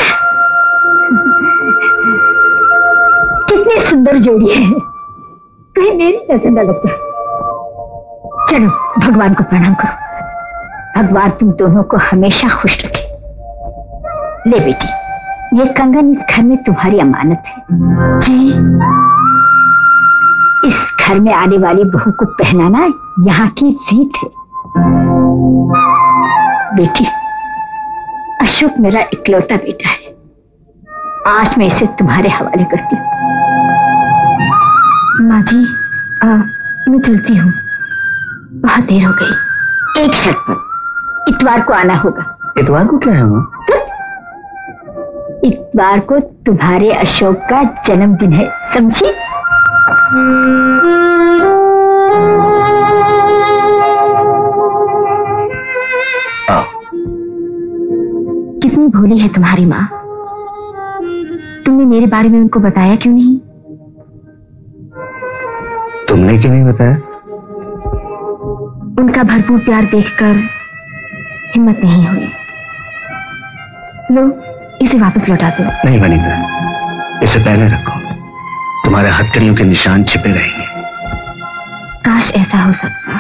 कितनी सुंदर जोड़ी है, कहीं मेरी नजर न लग जाए। चलो भगवान को प्रणाम करो। भगवान तुम दोनों को हमेशा खुश रखे। ले बेटी, ये कंगन इस घर में तुम्हारी अमानत है। जी। इस घर में आने वाली बहू को पहनाना यहाँ की रीत है। बेटी, अशोक मेरा इकलौता बेटा है। आज मैं इसे तुम्हारे हवाले करती हूँ। माँ जी, आ, मैं चलती हूँ, बहुत देर हो गई। एक शर्त पर, इतवार को आना होगा। इतवार को क्या है माँ? इतवार को तुम्हारे अशोक का जन्मदिन है, समझी? कितनी भोली है तुम्हारी माँ। तुमने मेरे बारे में उनको बताया क्यों नहीं? तुमने क्यों नहीं बताया? उनका भरपूर प्यार देखकर हिम्मत नहीं हुई। लो, इसे वापस लौटा दो। नहीं वनीता, इसे पहले रखो। तुम्हारे हथकड़ियों के निशान छिपे रहेंगे। काश ऐसा हो सकता।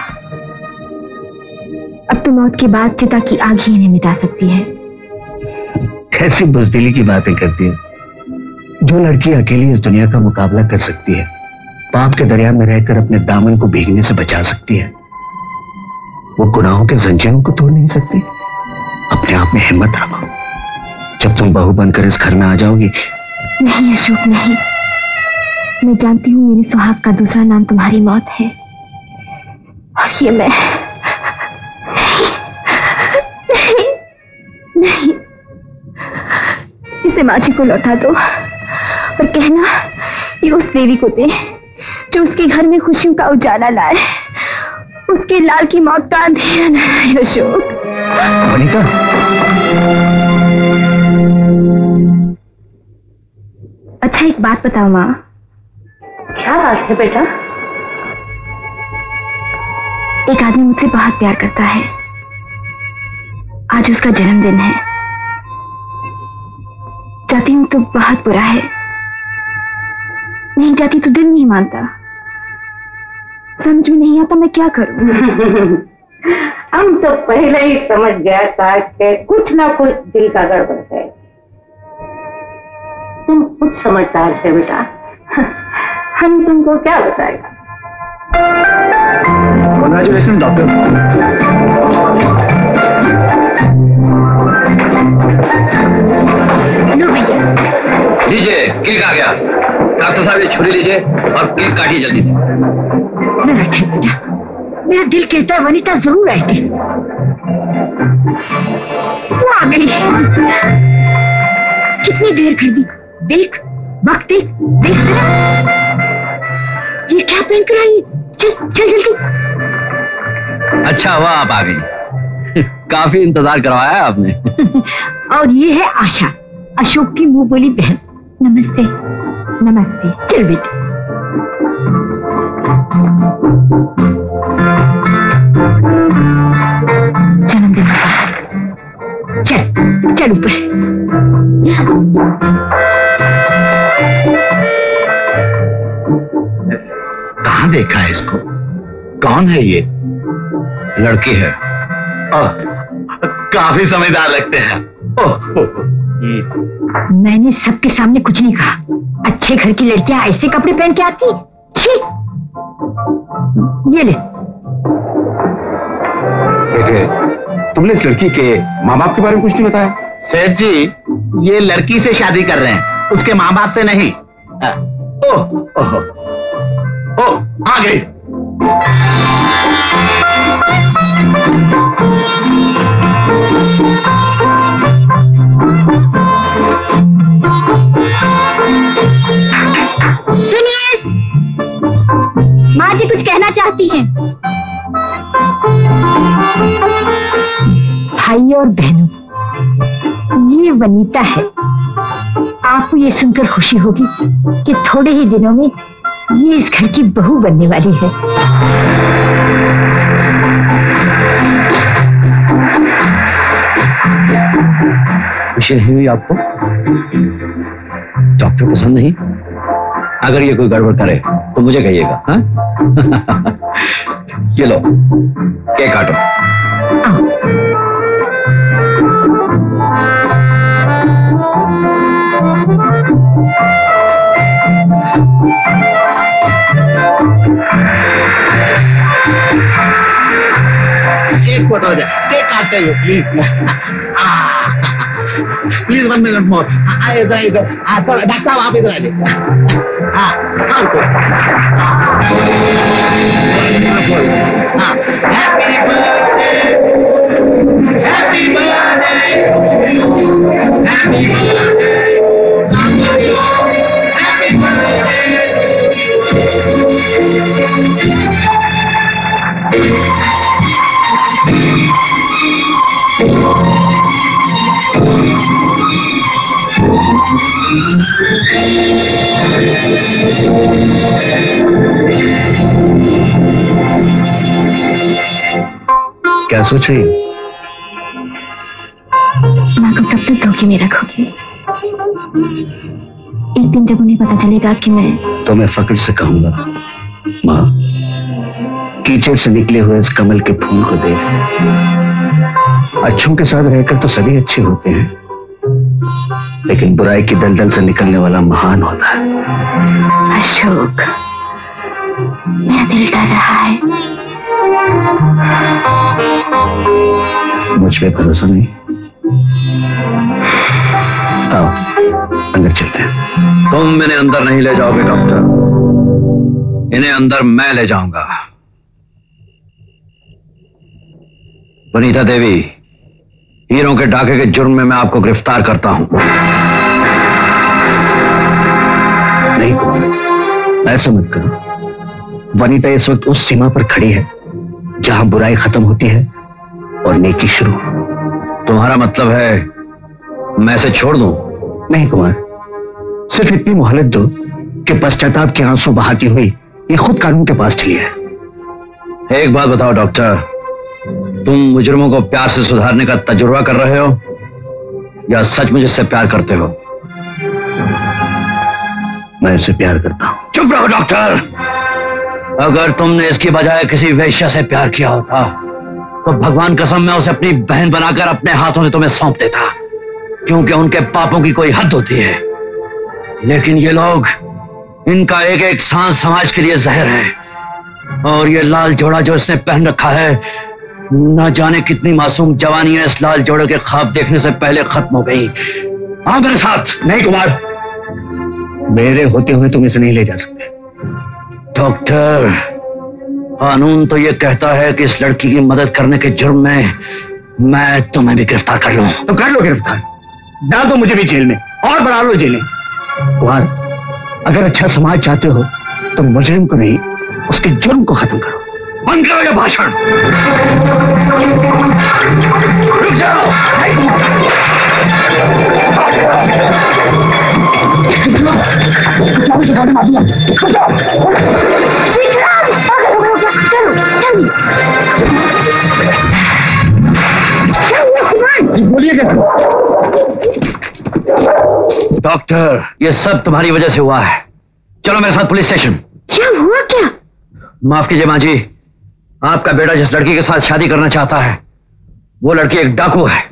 अब तो मौत के बाद चिता की आग ही इन्हें मिटा सकती है। कैसी बुजदिली की बातें करती है। जो लड़की अकेली इस दुनिया का मुकाबला कर सकती है, पाप के दरिया में रहकर अपने दामन को भीगने से बचा सकती है, वो गुनाहों के जंजीरों को तोड़ नहीं सकती। अपने आप में हिम्मत रखो। जब तुम बहू बनकर इस घर में आ जाओगी। नहीं अशोक, नहीं, मैं जानती हूँ मेरे सुहाग का दूसरा नाम तुम्हारी मौत है, और ये मैं नहीं, नहीं, इसे माँ जी को लौटा दो और कहना ये उस देवी को दे जो उसके घर में खुशियों का उजाला लाए, उसके लाल की मौत का अंधेरा न लाए। अशोक। वनिता, अच्छा एक बात बताओ माँ। क्या बात है बेटा? एक आदमी मुझसे बहुत प्यार करता है, आज उसका जन्मदिन है, जाती हूँ तो बहुत बुरा है, नहीं जाती तो दिल नहीं मानता, समझ में नहीं आता मैं क्या करूं। हम तो पहले ही समझ गया था कि कुछ ना कुछ दिल का गड़बड़ है। तुम खुद समझदार थे बेटा, हम तुमको क्या बताएगा। Congratulation doctor. लो भैया लीजिए, केक आ गया। डॉक्टर साहब ये छुरी लीजिए और केक काटिए जल्दी से। जरा ठीक बेटा, मेरा दिल कहता है वनिता जरूर आएगी। वो आ गई। कितनी देर कर दी, देख वक्त देख, देख जरा ये क्या पहन कर आई। चल चल जल्दी। अच्छा हुआ आप आ गई, काफी इंतजार करवाया आपने। और ये है आशा, अशोक की मुंह बोली बहन। नमस्ते। नमस्ते। चल बेटी। जन्मदिन मुबारक। चल चल ऊपर। कहाँ देखा है इसको? कौन है ये? लड़की है। ओह, काफी समझदार लगते हैं। ओह, मैंने सबके सामने कुछ नहीं कहा। अच्छे घर की लड़कियां ऐसे कपड़े पहन के आती? छी! ये ले। तुमने इस लड़की के माँ बाप के बारे में कुछ नहीं बताया? सेठ जी, ये लड़की से शादी कर रहे हैं, उसके माँ बाप से नहीं। ओह, ओह, ओह, आ गई। सुनिए, माँ जी कुछ कहना चाहती हैं। भाई और बहनों, ये वनीता है। आपको ये सुनकर खुशी होगी कि थोड़े ही दिनों में ये इस घर की बहू बनने वाली है। खुशी नहीं हुई आपको? डॉक्टर पसंद नहीं? अगर ये कोई गड़बड़ करे तो मुझे कहिएगा। हाँ? ये लो, केक काटो। एक फोटो हो जाए, केक काटते हो please. Please one minute more. इधर इधर डॉक्टर साहब आप इधर आ जाइए। हाँ, happy birthday, happy birthday, happy birthday, happy birthday. क्या सोच रही है? माँ को कब तक धोखे में रखोगी? एक दिन जब उन्हें पता चलेगा कि मैं तो मैं फक्र से कहूंगा, माँ कीचड़ से निकले हुए इस कमल के फूल को देख, अच्छों के साथ रहकर तो सभी अच्छे होते हैं, लेकिन बुराई की दलदल से निकलने वाला महान होता है। अशोक, मेरा दिल डर रहा है। मुझ पे भरोसा नहीं? आओ। अंदर चलते हैं। तुम इन्हें अंदर नहीं ले जाओगे डॉक्टर, इन्हें अंदर मैं ले जाऊंगा। वनीता देवी, हीरों के डाके के जुर्म में मैं आपको गिरफ्तार करता हूं। नहीं कुमार, ऐसा मत करो। वनीता इस वक्त उस सीमा पर खड़ी है जहां बुराई खत्म होती है और नेकी शुरू। तुम्हारा मतलब है मैं इसे छोड़ दूं? नहीं कुमार, सिर्फ इतनी मोहलत दो कि पश्चाताप के आंसू बहाती हुई ये खुद कानून के पास चली है। एक बात बताओ डॉक्टर, तुम मुजरिमों को प्यार से सुधारने का तजुर्बा कर रहे हो या सच मुझसे प्यार करते हो? मैं इससे प्यार करता हूं। चुप रहो डॉक्टर। अगर तुमने इसकी बजाय किसी वेश्या से प्यार किया होता तो भगवान कसम मैं उसे अपनी बहन बनाकर अपने हाथों से तुम्हें सौंप देता, क्योंकि उनके पापों की कोई हद होती है। लेकिन ये लोग, इनका एक एक सांस समाज के लिए जहर है। और ये लाल जोड़ा जो इसने पहन रखा है, न जाने कितनी मासूम जवानियां इस लाल जोड़े के ख्वाब देखने से पहले खत्म हो गई। आओ मेरे साथ। नहीं कुमार, मेरे होते हुए तुम इसे नहीं ले जा सकते। डॉक्टर, कानून तो ये कहता है कि इस लड़की की मदद करने के जुर्म में मैं तुम्हें भी गिरफ्तार कर लूं। तो कर लो गिरफ्तार, डाल दो मुझे भी जेल में और बढ़ा लो जेलें। कुमार, अगर अच्छा समाज चाहते हो तो मुजरिम को नहीं, उसके जुर्म को खत्म करो। बंद करो ये भाषण। रुक जाओ। डॉक्टर, ये सब तुम्हारी वजह से हुआ है। चलो मेरे साथ पुलिस स्टेशन। क्या हुआ क्या? माफ कीजिए मां जी, आपका बेटा जिस लड़की के साथ शादी करना चाहता है वो लड़की एक डाकू है।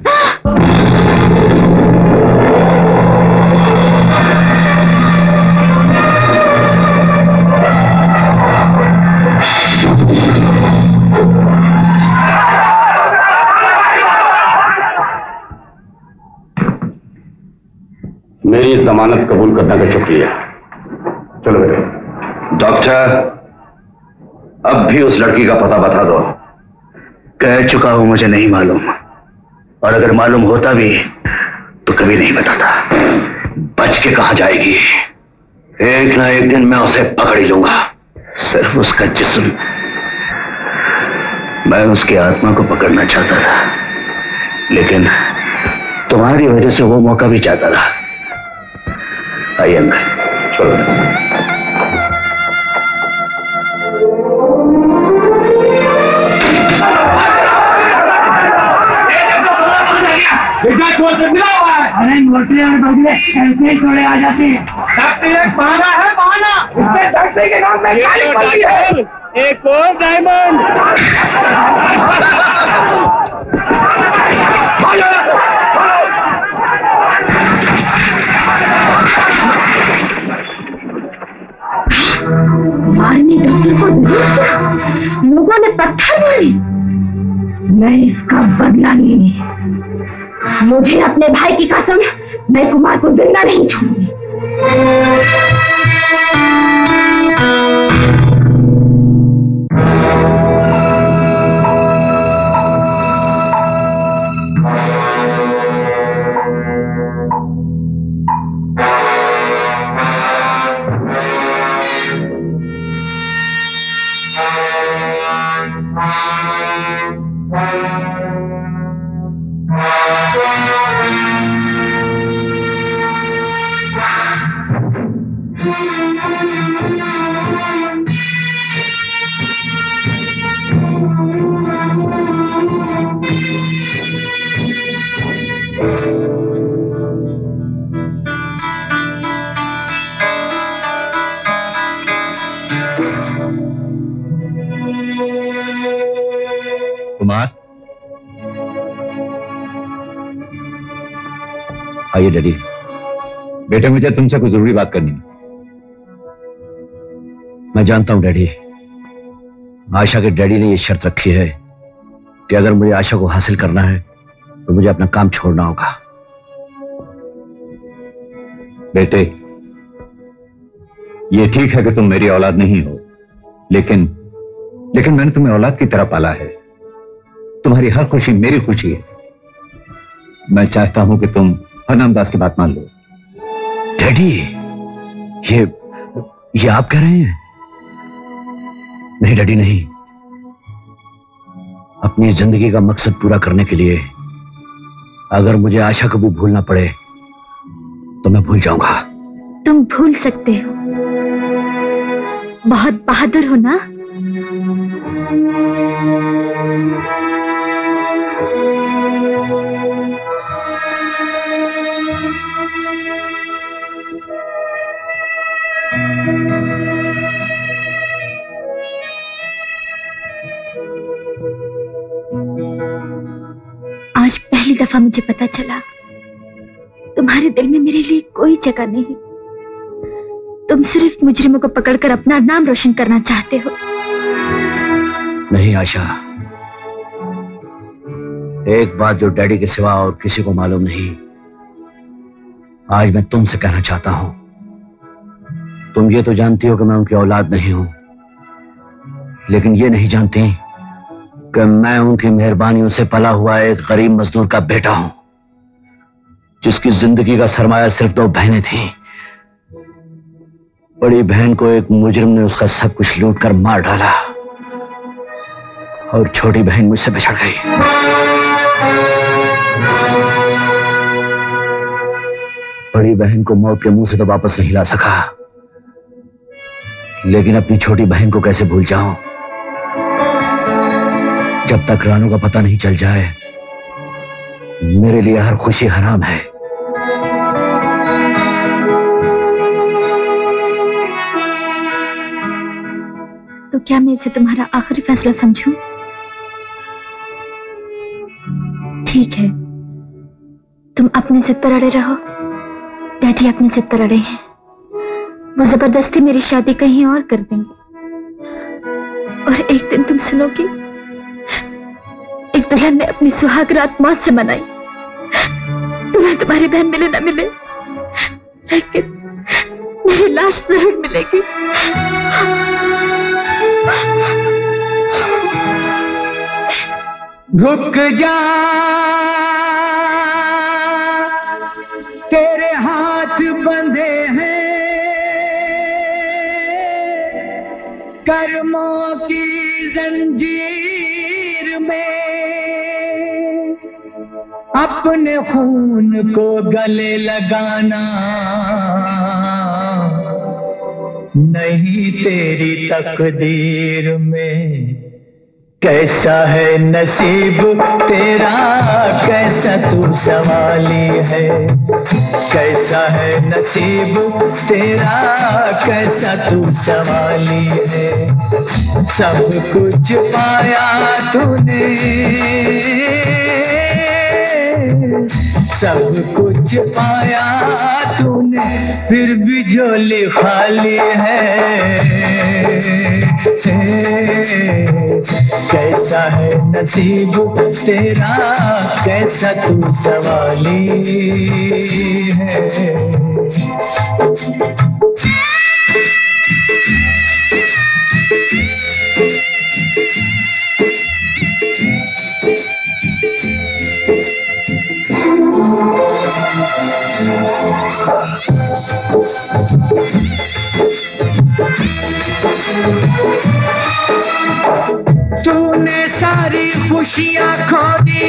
मेरी जमानत कबूल करने का शुक्रिया। चलो बेटा। डॉक्टर, अब भी उस लड़की का पता बता दो। कह चुका हूं मुझे नहीं मालूम, और अगर मालूम होता भी तो कभी नहीं बताता। बच के कहां जाएगी? एक ना एक दिन मैं उसे पकड़ ही लूंगा। सिर्फ उसका जिस्म, मैं उसकी आत्मा को पकड़ना चाहता था, लेकिन तुम्हारी वजह से वो मौका भी चाहता रहा। आइए अंकल, चलो। बेटा कोर्ट से मिला हुआ है। अरे नोटियां बदले ऐसे ही थोड़े आ जाते हैं। डॉक्टर एक बहाना है, बहाना। इससे डॉक्टर के नाम में गाली पड़ी है। एक और डायमंड। मारने डॉक्टर को लोगों ने पत्थर मारे। मैं इसका बदला नहीं, मुझे अपने भाई की कसम, मैं कुमार को जिंदा नहीं छोड़ूंगी। कुमार, आइए डैडी। बेटे, मुझे तुमसे कुछ जरूरी बात करनी है। मैं जानता हूं डैडी, आशा के डैडी ने ये शर्त रखी है कि अगर मुझे आशा को हासिल करना है तो मुझे अपना काम छोड़ना होगा। बेटे, ये ठीक है कि तुम मेरी औलाद नहीं हो, लेकिन लेकिन मैंने तुम्हें औलाद की तरह पाला है। तुम्हारी हर खुशी मेरी खुशी है। मैं चाहता हूं कि तुम हरनामदास की बात मान लो। डैडी, ये ये आप कह रहे हैं? नहीं डैडी, नहीं। अपनी जिंदगी का मकसद पूरा करने के लिए अगर मुझे आशा को भी भूलना पड़े तो मैं भूल जाऊंगा। तुम भूल सकते हो, बहुत बहादुर हो ना। आज पहली दफा मुझे पता चला तुम्हारे दिल में मेरे लिए कोई जगह नहीं। तुम सिर्फ मुजरिमों को पकड़कर अपना नाम रोशन करना चाहते हो। नहीं आशा, एक बात जो डैडी के सिवा और किसी को मालूम नहीं, आज मैं तुमसे कहना चाहता हूं। तुम ये तो जानती हो कि मैं उनकी औलाद नहीं हूं, लेकिन ये नहीं जानती कि मैं उनकी मेहरबानियों से पला हुआ एक गरीब मजदूर का बेटा हूं, जिसकी जिंदगी का सरमाया सिर्फ दो बहनें थीं। बड़ी बहन को एक मुजरिम ने उसका सब कुछ लूट कर मार डाला और छोटी बहन मुझसे बिछड़ गई। बड़ी बहन को मौत के मुंह से तो वापस नहीं ला सका, लेकिन अपनी छोटी बहन को कैसे भूल जाऊं? जब तक रानू का पता नहीं चल जाए, मेरे लिए हर खुशी हराम है। तो क्या मैं इसे तुम्हारा आखिरी फैसला समझूं? ठीक है, तुम अपने जिद पर अड़े रहो, डैडी अपने जिद पर अड़े हैं। वो जबरदस्ती मेरी शादी कहीं और कर देंगे, और एक दिन तुम सुनोगी एक दुल्हन ने अपनी सुहाग रात मौत से मनाई। तुम्हें तुम्हारी बहन मिले ना मिले, लेकिन मेरी लाश जरूर मिलेगी। रुक जा, तेरे हाथ बंधे हैं कर्मों की जंजीर में, अपने खून को गले लगाना नहीं तेरी तकदीर में। कैसा है नसीब तेरा, कैसा तू सवाली है। कैसा है नसीब तेरा, कैसा तू सवाली है। सब कुछ पाया तूने, सब कुछ पाया तूने, फिर भी झोली खाली है। कैसा है नसीब तेरा, कैसा तू सवाली है। तूने सारी खुशियां खो दी,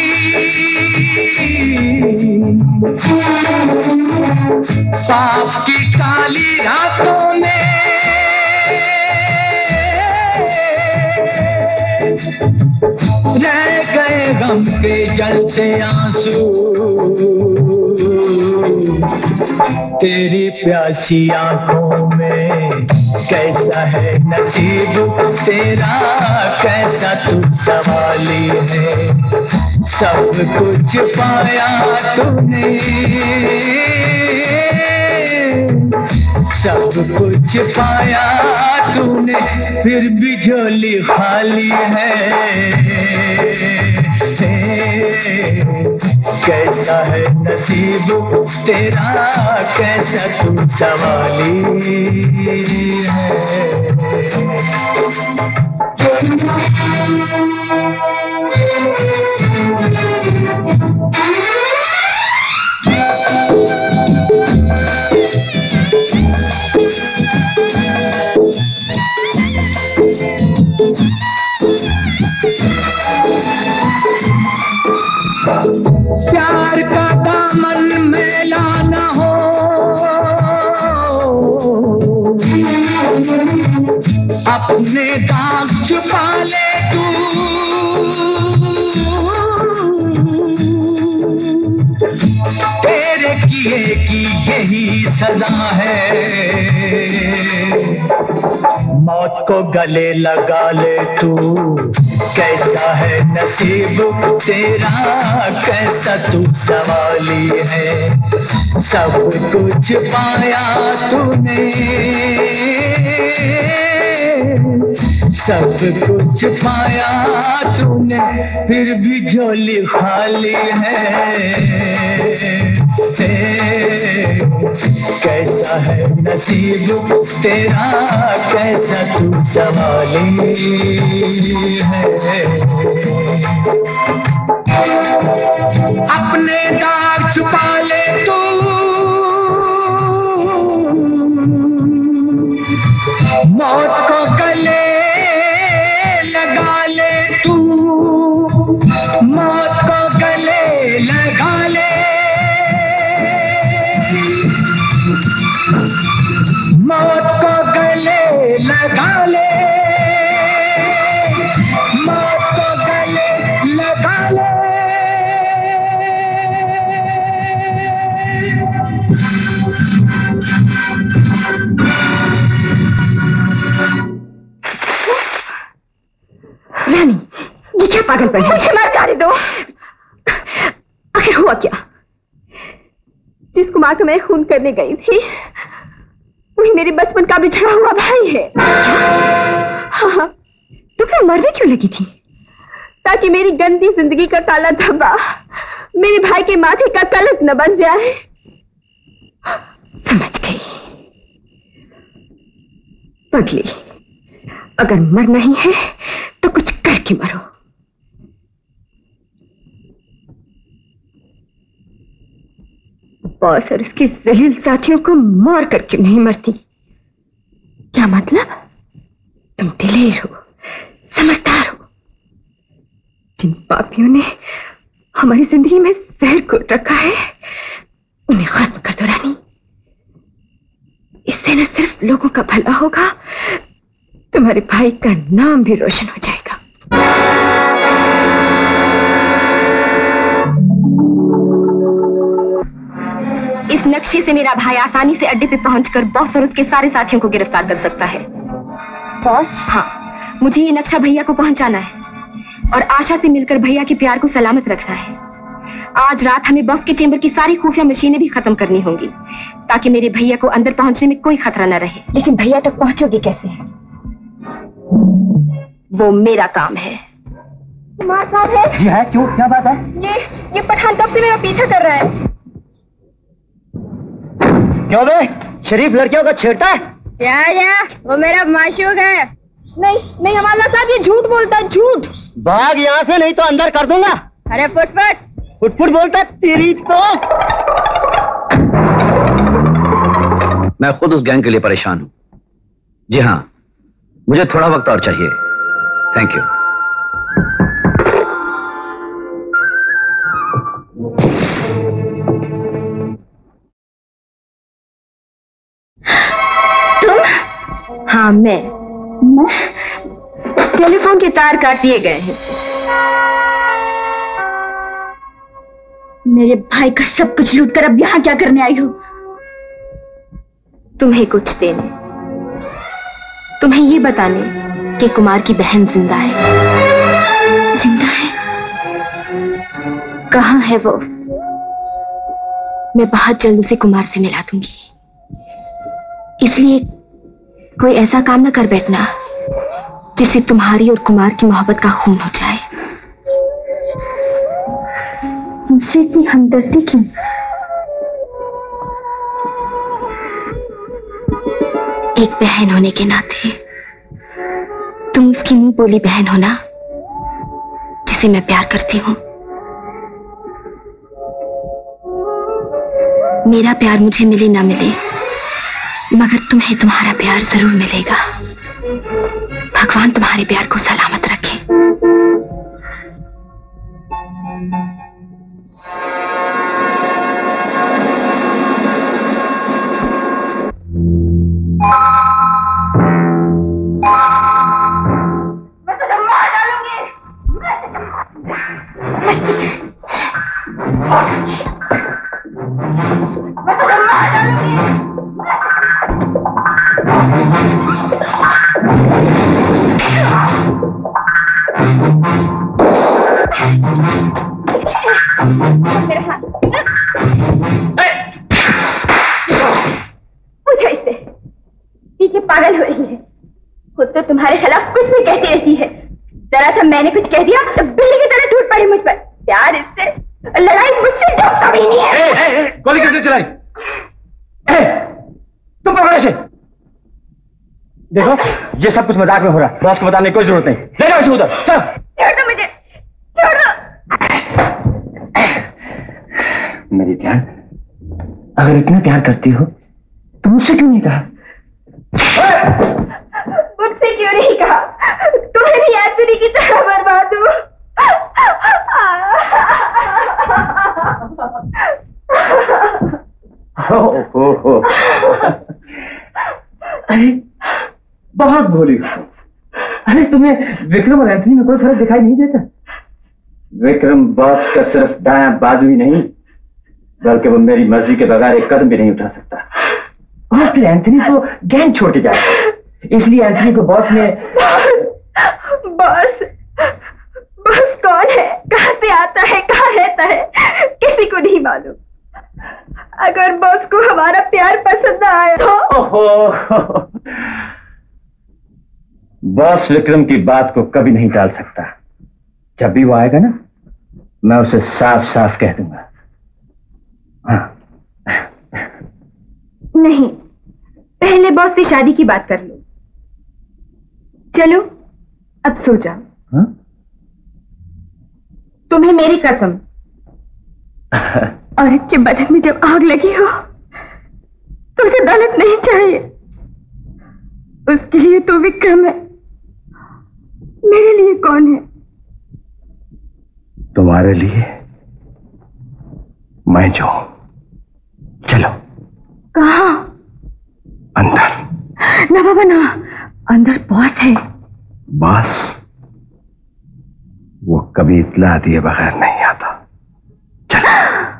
पाप की काली रातों में रह गए गम के जलते आंसू। तेरी प्यासी आंखों में कैसा है नसीब तेरा, कैसा तू सवाली है। सब कुछ पाया तूने, सब कुछ पाया तूने, फिर भी झोली खाली है। कैसा है नसीब तेरा, कैसा तू सवाली है। प्यार का दामन मैला न हो, अपने दाग छुपा ले तू, तेरे किए की यही सजा है। मौत को गले लगा ले तू, कैसा है नसीब तेरा, कैसा तू सवाली है। सब कुछ पाया तूने, सब कुछ पाया तूने, फिर भी झोली खाली है। कैसा है नसीब तेरा, कैसा तू सवाली है। अपने दाग छुपा ले तू, मौत को गले लगा ले तू, मौत को गले लगा ले, मौत को गले लगा ले, मौत को गले लगा ले। रानी, ये क्या पागलपन है? मुझे मार जाने दो। आखिर हुआ क्या? जिस कुमार को मैं खून करने गई थी वही मेरे बचपन का बिछड़ा हुआ भाई है। हाँ, तो फिर मरने क्यों लगी थी? ताकि मेरी गंदी जिंदगी का ताला धब्बा मेरे भाई के माथे का कलंक न बन जाए। समझ गई पगली, अगर मरना ही है तो कुछ करके मरो। बॉस और उसके जलील साथियों को मार कर क्यों नहीं मरती? क्या मतलब? तुम दिलेर हो, समझदार हो। जिन पापियों ने हमारी जिंदगी में जहर घोट रखा है उन्हें खत्म कर दो रानी। इससे न सिर्फ लोगों का भला होगा, तुम्हारे भाई का नाम भी रोशन हो जाएगा। इस नक्शे से मेरा भाई आसानी से अड्डे पे पहुंचकर बॉस और उसके सारे साथियों को गिरफ्तार कर सकता है। बॉस? हाँ, मुझे ये नक्शा भैया को पहुंचाना है और आशा से मिलकर भैया के प्यार को सलामत रखना है। आज रात हमें बॉस के चेंबर की सारी खुफिया मशीनें भी खत्म करनी होंगी ताकि मेरे भैया को अंदर पहुंचने में कोई खतरा न रहे। लेकिन भैया तक पहुंचोगी कैसे? वो मेरा काम है। कुमार साहब है? जी है, क्यों, क्या बात है? ये ये पठान कब से मेरा पीछा कर रहा है। क्यों बे, शरीफ लड़कियों का छेड़ता है? क्या या, वो मेरा माशूक है। नहीं नहीं हमारा साहब, ये झूठ बोलता है, झूठ। भाग यहाँ से, नहीं तो अंदर कर दूंगा। अरे फुटफुट फुटफुट बोलता तेरी तो। मैं खुद उस गैंग के लिए परेशान हूं। जी हाँ, मुझे थोड़ा वक्त और चाहिए। Thank you. तुम? हाँ मैं मैं टेलीफोन के तार काट दिए गए हैं। मेरे भाई का सब कुछ लूट कर अब यहां क्या करने आई हो? तुम्हें कुछ देने, तुम्हें ये बताने कि कुमार की बहन जिंदा है। जिंदा है? कहाँ है वो? मैं बहुत जल्द उसे कुमार से मिला दूंगी। इसलिए कोई ऐसा काम न कर बैठना जिससे तुम्हारी और कुमार की मोहब्बत का खून हो जाए। मुझसे इतनी हमदर्दी क्यों? एक बहन होने के नाते तुम उसकी मुंह बोली बहन हो ना, जिसे मैं प्यार करती हूँ। मेरा प्यार मुझे मिले ना मिले, मगर तुम्हें तुम्हारा प्यार जरूर मिलेगा। भगवान तुम्हारे प्यार को सलामत रखे। मैं तुझे मार डालूंगी। मैं तुझे मार डालूंगी। पूछो इससे, पीछे पागल हो रही है। खुद तो तुम्हारे खिलाफ कुछ भी कहती रहती है। जरा सा मैंने कुछ कह दिया तो बिल्ली की तरह टूट पड़ी मुझ पर। प्यार इससे, लड़ाई मुझसे जो कभी नहीं है। ए, ए, ए, गोली किसने चलाई? तुम पकड़ो इसे। देखो, ये सब कुछ मजाक में हो रहा है। बॉस को बताने की कोई जरूरत नहीं। ले जाओ इसे उधर। चलो। छोड़ दो मुझे, छोड़ दो। मेरी जान, अगर इतना प्यार करती हो तो मुझसे क्यों नहीं कहा? मुझसे क्यों नहीं कहा? तुम्हें भी एंथनी की तरह बर्बाद हूँ। हो हो हो। अरे बहुत भोली हो। अरे तुम्हें विक्रम और एंथनी में कोई फर्क दिखाई नहीं देता? विक्रम बॉस का सिर्फ दायां बाजू ही नहीं, बल्कि वो मेरी मर्जी के बगैर एक कदम भी नहीं उठा सकता। और फिर एंथनी तो गैंग छोड़ के जाए, इसलिए एंथनी को बॉस ने बॉस बॉस कौन है, कहाँ से आता है, कहाँ रहता है, किसी को नहीं मालूम। अगर बॉस को हमारा प्यार पसंद आया तो ओहो, बॉस विक्रम की बात को कभी नहीं टाल सकता। जब भी वो आएगा ना, मैं उसे साफ साफ कह दूंगा। हाँ। नहीं, पहले बॉस से शादी की बात कर लो। चलो अब सो जाओ। हाँ? तुम्हें मेरी कसम, औरत के बदन में जब आग लगी हो तो उसे दौलत नहीं चाहिए। उसके लिए तो विक्रम है, मेरे लिए कौन है? तुम्हारे लिए मैं जो। चलो। कहाँ? अंदर। ना बाबा ना, अंदर बॉस है। बॉस? वो कभी इत्ला दिए बगैर नहीं आता। चलो।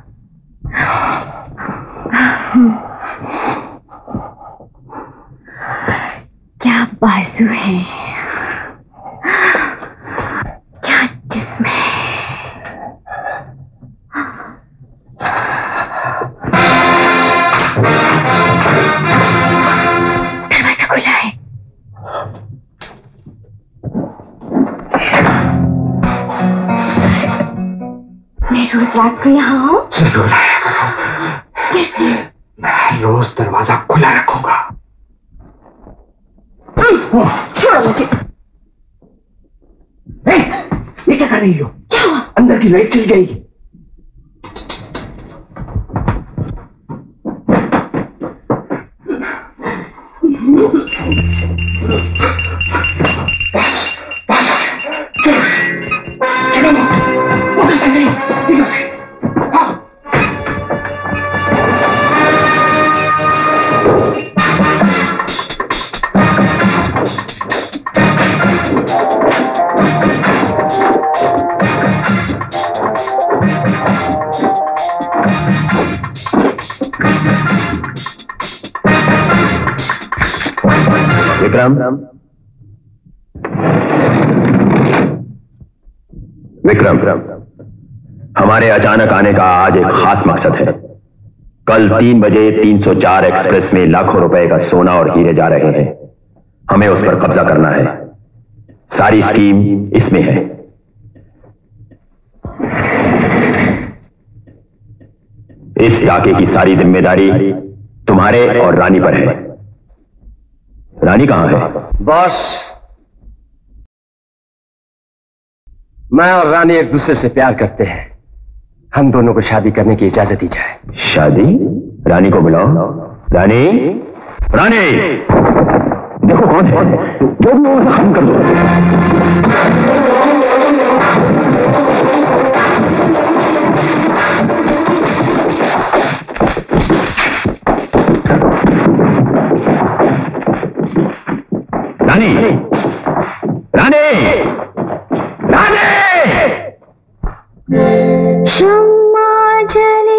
क्या बाजू है, क्या जिस्म है। दरवाजा खुला है। मैं रोज रात को यहाँ आऊं? जरूर। कैसे? मैं रोज दरवाजा खुला रखूंगा। छोड़ो मुझे। ए, ये क्या कर रही हो? क्या हुआ? अंदर की लाइट चल गई। बस, बस, चलो, चलो, उधर से नहीं, इधर से। विक्रम, विक्रम, हमारे अचानक आने का आज एक खास मकसद है। कल तीन बजे तीन सौ चार एक्सप्रेस में लाखों रुपए का सोना और हीरे जा रहे हैं। हमें उस पर कब्जा करना है। सारी स्कीम इसमें है। इस डाके की सारी जिम्मेदारी तुम्हारे और रानी पर है। रानी कहां है? बॉस, मैं और रानी एक दूसरे से प्यार करते हैं। हम दोनों को शादी करने की इजाजत दी जाए। शादी? रानी को बुलाओ। रानी, रानी, देखो कौन है, जो भी हो उसे खत्म कर दो। रानी, रानी, रानी! शम्मा जले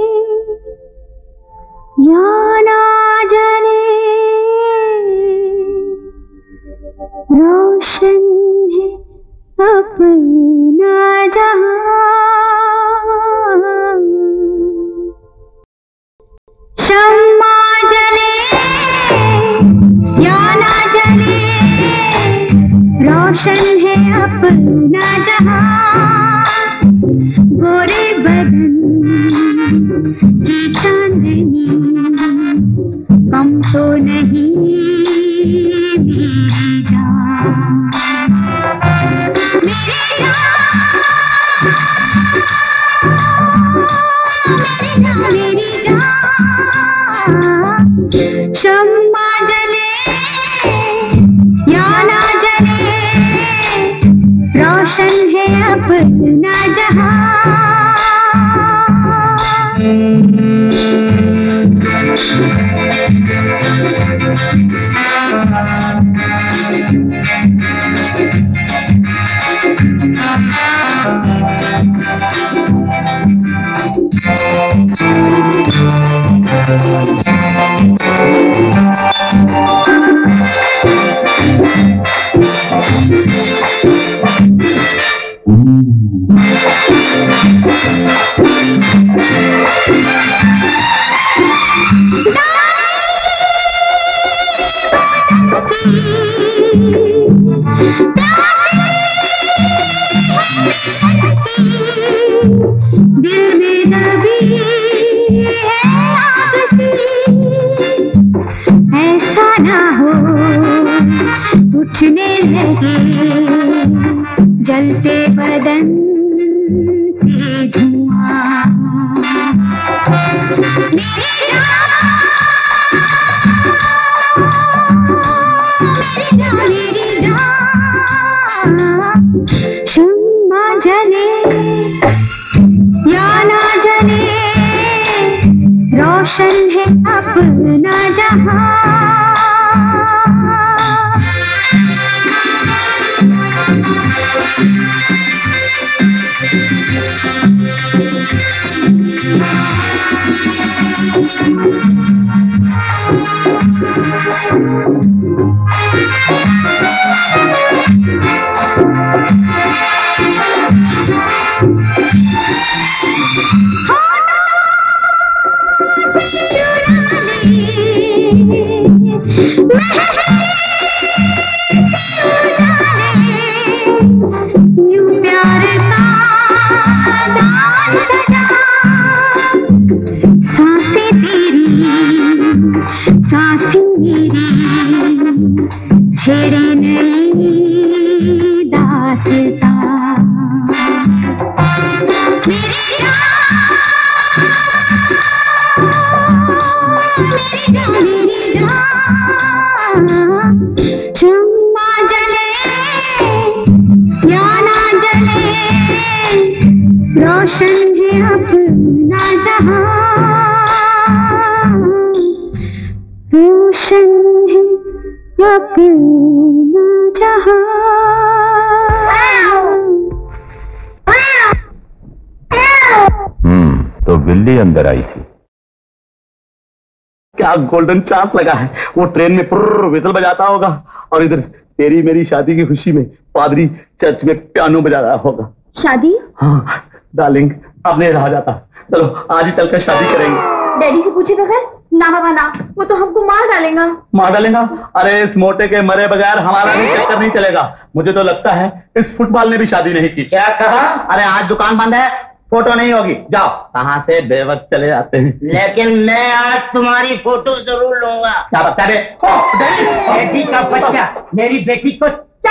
या ना जले, रोशन है अपना जहां। शम्मा जले या ना जले, रोशन है अपना जहां। गोरे बदन की चांदनी कम तो नहीं मेरी जान, मेरी जान, मेरी जान, मेरी जान। शम्मा जले या ना जले, रोशन है अपना जहां। दिल में दबी है आग सी, ऐसा ना हो उठने लगे जलते बदन से धुआं। मेरी जान, मेरी जान, शम्मा जले या ना जले, रोशन है अपना जहां। छेड़े नई दास्तां। मेरी जान, मेरी जान, शम्मा जले या ना जले, रोशन है अपना जहां। रोशन है अपना जहां। हम्म तो बिल्ली अंदर आई थी। क्या गोल्डन चांस लगा है। वो ट्रेन में पुर्र विसल बजाता होगा और इधर तेरी मेरी शादी की खुशी में पादरी चर्च में पियानो बजा रहा होगा। शादी? हाँ डार्लिंग, अब नहीं रहा जाता। चलो आज ही चलकर शादी करेंगे। डैडी से पूछे बगैर ना बाबा ना, वो तो हमको मार डालेगा। मार डालेगा? अरे इस मोटे के मरे बगैर हमारा भी चक्कर नहीं चलेगा। मुझे तो लगता है इस फुटबॉल ने भी शादी नहीं की। क्या कहा? अरे आज दुकान बंद है, फोटो नहीं होगी, जाओ। कहाँ से बेवक्त चले जाते हैं। लेकिन मैं आज तुम्हारी फोटो जरूर लूंगा। क्या बता रहे? बेटी का बच्चा मेरी बेटी को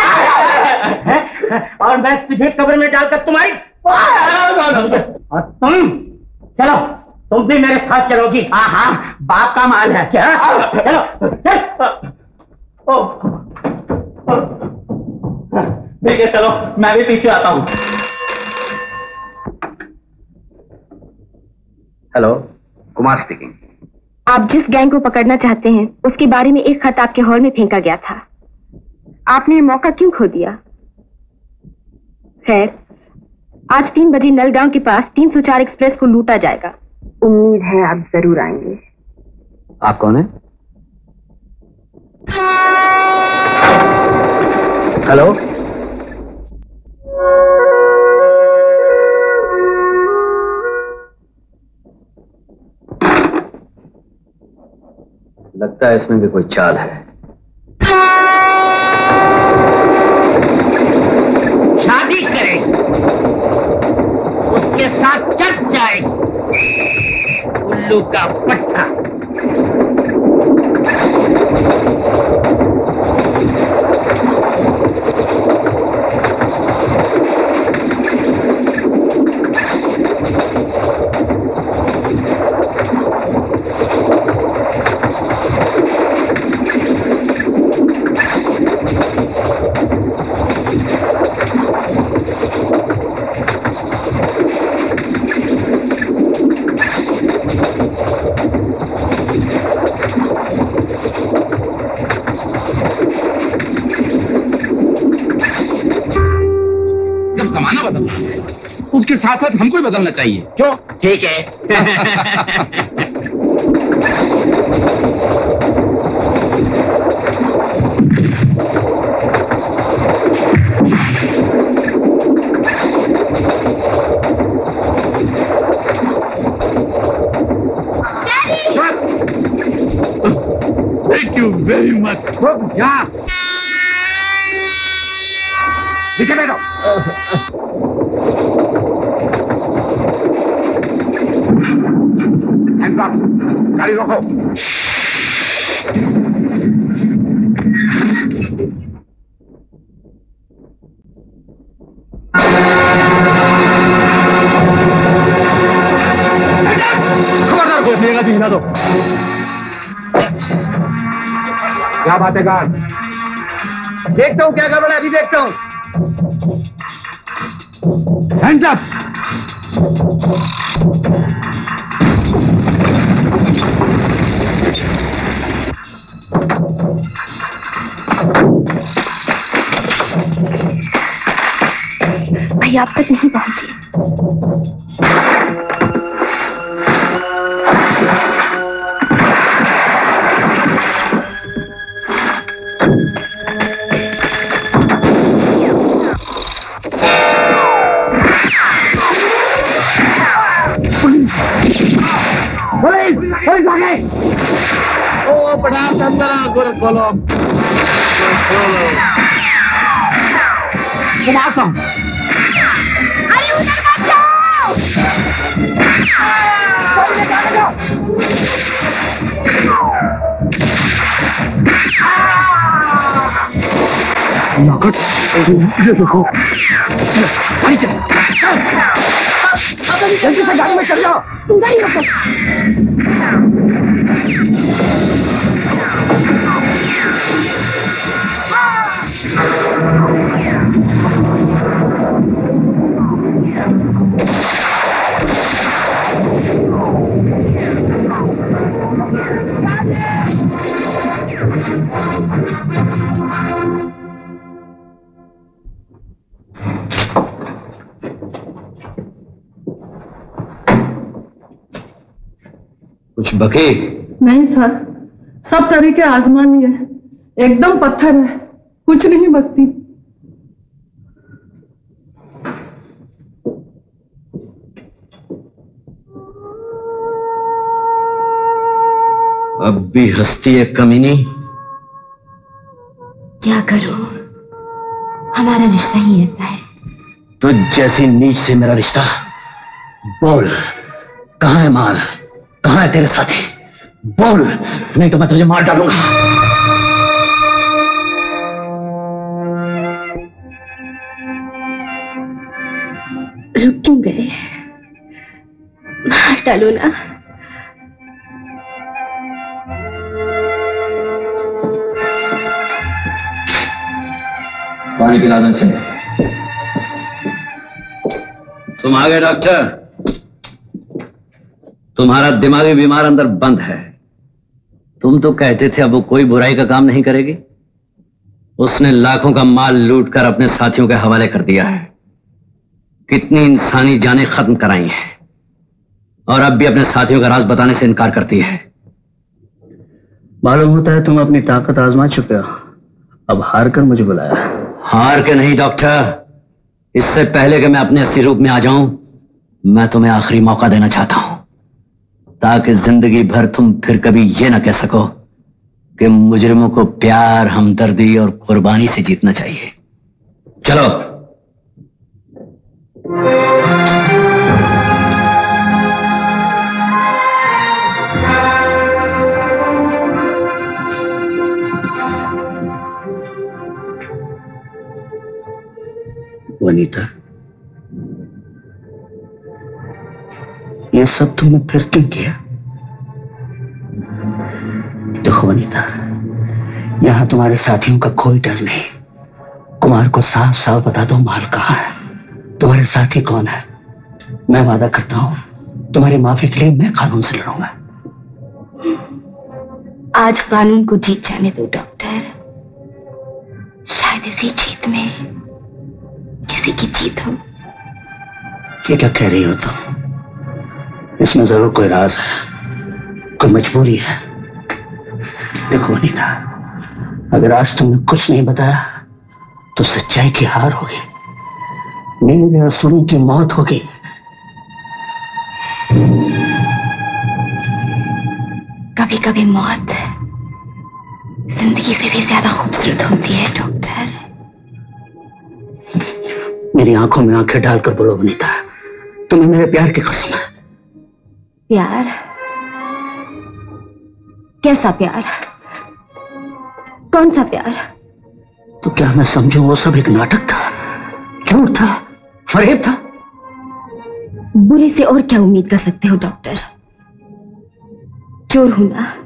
और मैं तुझे कब्र में डालकर तुम्हारी और तुम चलो, तुम भी मेरे साथ चलोगी। हाँ हाँ, बाप का माल है। क्या? चलो चल। ठीक है, चलो मैं भी पीछे आता हूँ। Hello, Kumar speaking. आप जिस गैंग को पकड़ना चाहते हैं उसके बारे में एक खत आपके हॉल में फेंका गया था। आपने ये मौका क्यों खो दिया? खैर, आज तीन बजे नलगांव के पास तीन सौ चार एक्सप्रेस को लूटा जाएगा। उम्मीद है आप जरूर आएंगे। आप कौन है? हेलो, लगता है इसमें भी कोई चाल है। शादी करें, उसके साथ चट जाएगी उल्लू का पट्टा। उसके साथ साथ हमको भी बदलना चाहिए। क्यों? ठीक है। Thank you very much. यहाँ पीछे बैठो। गाड़ी रोको। खबरदार कोई अपनी जगह से हिला दो। क्या बात है गार्ड? देखता हूँ क्या गड़बड़ है, अभी देखता हूँ। Hands up. भाई आप तक नहीं पहुंचे। पुलिस पुलिस आ गए। ओ बड़ा अंदर गोर खोलो कुमार साहब। अरे उधर मत जाओ। नौकट ये देखो। गाड़ी चल। जल्दी से गाड़ी में चल जाओ। तुम गाड़ी रोको। कुछ बके? नहीं सर, सब तरीके आजमानी है, एकदम पत्थर है, कुछ नहीं बकती। अब भी हंसती है कमीनी। क्या करूं, हमारा रिश्ता ही ऐसा है। तुझ जैसी नीच से मेरा रिश्ता बोल, कहाँ है माल? कहाँ है तेरे साथी? बोल, नहीं तो मैं तुझे मार डालूंगा। रुक क्यों गए? मार डालो ना। पानी पिला दो इसे। तुम आ गए डॉक्टर। तुम्हारा दिमागी बीमार अंदर बंद है। तुम तो कहते थे अब वो कोई बुराई का काम नहीं करेगी। उसने लाखों का माल लूटकर अपने साथियों के हवाले कर दिया है। कितनी इंसानी जानें खत्म कराई हैं और अब भी अपने साथियों का राज बताने से इनकार करती है। मालूम होता है तुम अपनी ताकत आजमा चुके हो, अब हार कर मुझे बुलाया। हार के नहीं डॉक्टर, इससे पहले कि मैं अपने असली रूप में आ जाऊं, मैं तुम्हें आखिरी मौका देना चाहता हूं, ताकि जिंदगी भर तुम फिर कभी ये ना कह सको कि मुजरिमों को प्यार, हमदर्दी और कुर्बानी से जीतना चाहिए। चलो। वनीता, ये सब तुमने फिर क्यों किया? देखो वनीता, यहां तुम्हारे साथियों का कोई डर नहीं। कुमार को साफ साफ बता दो माल कहां है, तुम्हारे साथी कौन है। मैं वादा करता हूं तुम्हारी माफी के लिए मैं कानून से लड़ूंगा। आज कानून को जीत जाने दो डॉक्टर। शायद इसी जीत में किसी की जीत हो। ये क्या कह रही हो तुम? इसमें जरूर कोई राज है, कोई मजबूरी है। देखो वनीता, अगर आज तुमने कुछ नहीं बताया तो सच्चाई की हार होगी, मेरे और सुनी की मौत होगी। कभी कभी मौत जिंदगी से भी ज्यादा खूबसूरत होती है डॉक्टर। मेरी आंखों में आंखें डालकर बोलो वनीता, तुम्हें मेरे प्यार की कसम है। प्यार? कैसा प्यार? कौन सा प्यार? तो क्या मैं समझूं वो सब एक नाटक था, झूठ था, फरेब था? बुरे से और क्या उम्मीद कर सकते हो डॉक्टर? चोर हूं ना,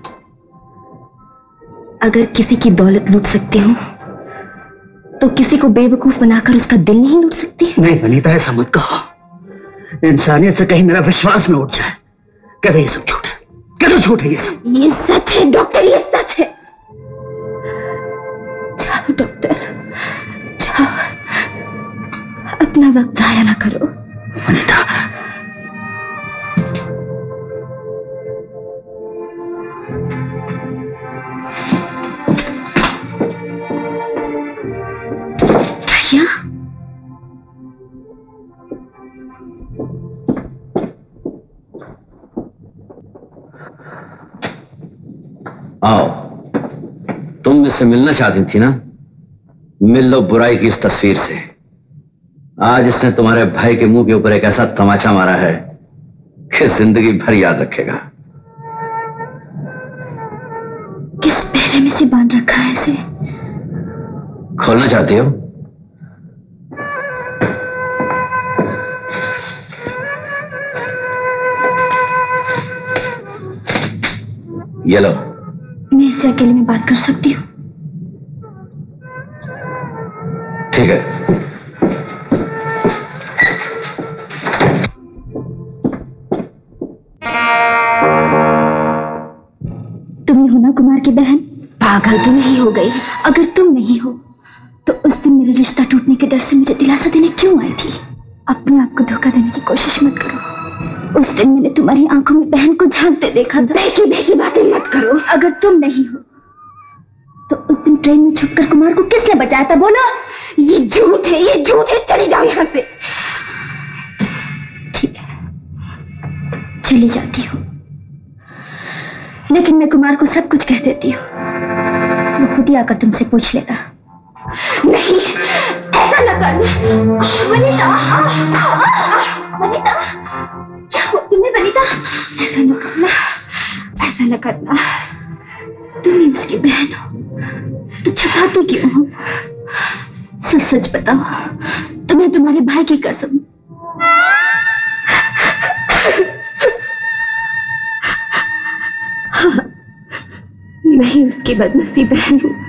अगर किसी की दौलत लूट सकती हूं तो किसी को बेवकूफ बनाकर उसका दिल नहीं लूट सकती? नहीं वनीता, ऐसा मत कहो। इंसानियत से कहीं मेरा विश्वास न उठ जाए। कह दो ये सब झूठ है, कह दो झूठ है ये सब। ये सच है डॉक्टर, ये सच है। जाओ डॉक्टर, जाओ, अपना वक्त जाया ना करो। वनीता, भैया, आओ। तुम मुझसे मिलना चाहती थी ना? मिल लो बुराई की इस तस्वीर से। आज इसने तुम्हारे भाई के मुंह के ऊपर एक ऐसा तमाचा मारा है कि जिंदगी भर याद रखेगा। किस पहरे में से बांध रखा है इसे? खोलना चाहती हो? ये लो। मैं इससे अकेले में बात कर सकती हूँ? ठीक है। तुम ही हो ना कुमार की बहन? पागल तो नहीं हो गई? अगर तुम नहीं हो तो उस दिन मेरे रिश्ता टूटने के डर से मुझे दिलासा देने क्यों आई थी? अपने आप को धोखा देने की कोशिश मत करो। उस दिन मैंने तुम्हारी आंखों में बहन को झांकते देखा था। बेकी बेकी बातें मत करो। अगर तुम नहीं हो तो उस दिन ट्रेन में छुपकर कुमार को किसने बचाया था? बोलो। ये झूठ है, ये झूठ है। चली जाओ यहाँ से। ठीक है, चली जाती हूँ, लेकिन मैं कुमार को सब कुछ कह देती हूँ। वो खुद ही आकर तुमसे पूछ लेगा। नहीं, ऐसा न कर वनीता। वनीता। सच बताओ, तुम्हें तुम्हारे भाई की कसम। हाँ, मैं ही उसकी बदनसीब बहन हूँ।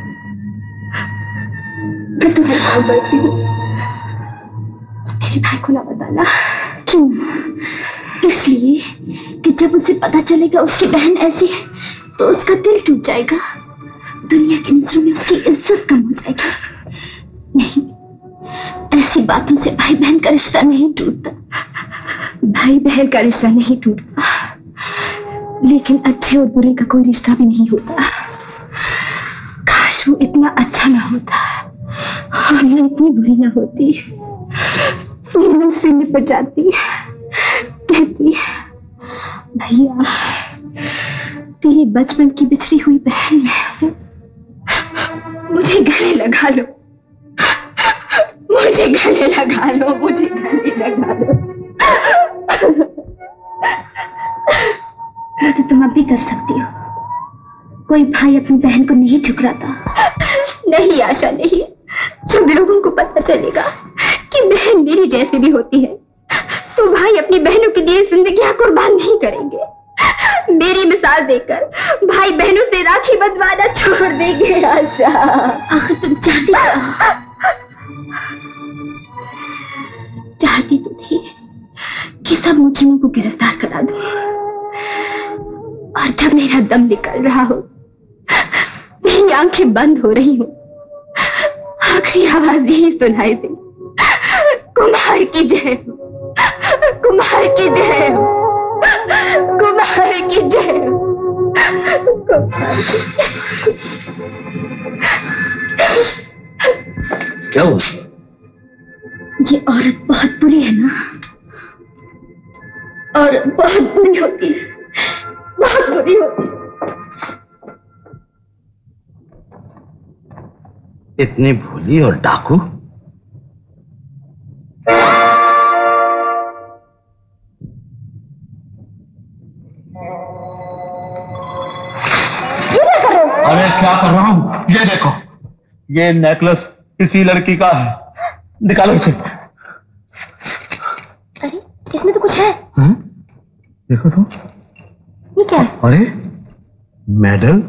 मैं तुम्हारे पास बढ़ती हूँ, मेरे भाई को ना बताना। क्यों? इसलिए कि जब उसे पता चलेगा उसकी बहन ऐसी है तो उसका दिल टूट जाएगा, दुनिया की नजरों में उसकी इज्जत कम हो जाएगी। नहीं, ऐसी बातों से भाई बहन का रिश्ता नहीं टूटता, भाई बहन का रिश्ता नहीं टूटता, लेकिन अच्छे और बुरे का कोई रिश्ता भी नहीं होता। काश वो इतना अच्छा ना होता और मैं इतनी बुरी ना होती। मीनू से निपट जाती, कहती भैया तेरी बचपन की बिछड़ी हुई बहन मैं, मुझे गले लगा लो, मुझे गले लगा लो, मुझे गले लगा लो। वो तो तुम अब भी कर सकती हो, कोई भाई अपनी बहन को नहीं ठुकराता। नहीं आशा नहीं, जब लोगों को पता चलेगा कि बहन मेरी जैसी भी होती है तो भाई अपनी बहनों के लिए जिंदगियां कुर्बान नहीं करेंगे। मेरी मिसाल देकर भाई बहनों से राखी बंधवाना छोड़ देंगे। आशा, आखिर तुम चाहती क्या? चाहती तो थी कि सब मुजरिमों को गिरफ्तार करा दूं, और जब मेरा दम निकल रहा हो, मेरी आंखें बंद हो रही हो, आखिरी आवाज यही सुनाई दी, कुमार की जय हो, कुमार की जय हो, कुमार की जय हो, कुमार की जय। क्या हुआ? ये औरत बहुत बुरी है ना, और बहुत बुरी होती है, बहुत बुरी होती है। इतनी भोली और डाकू? अरे क्या कर रहा हूँ? ये देखो, ये नेकलेस किसी लड़की का है, निकालो इसे। अरे इसमें तो कुछ है। हाँ? देखो तो, ये क्या है? अरे मेडल,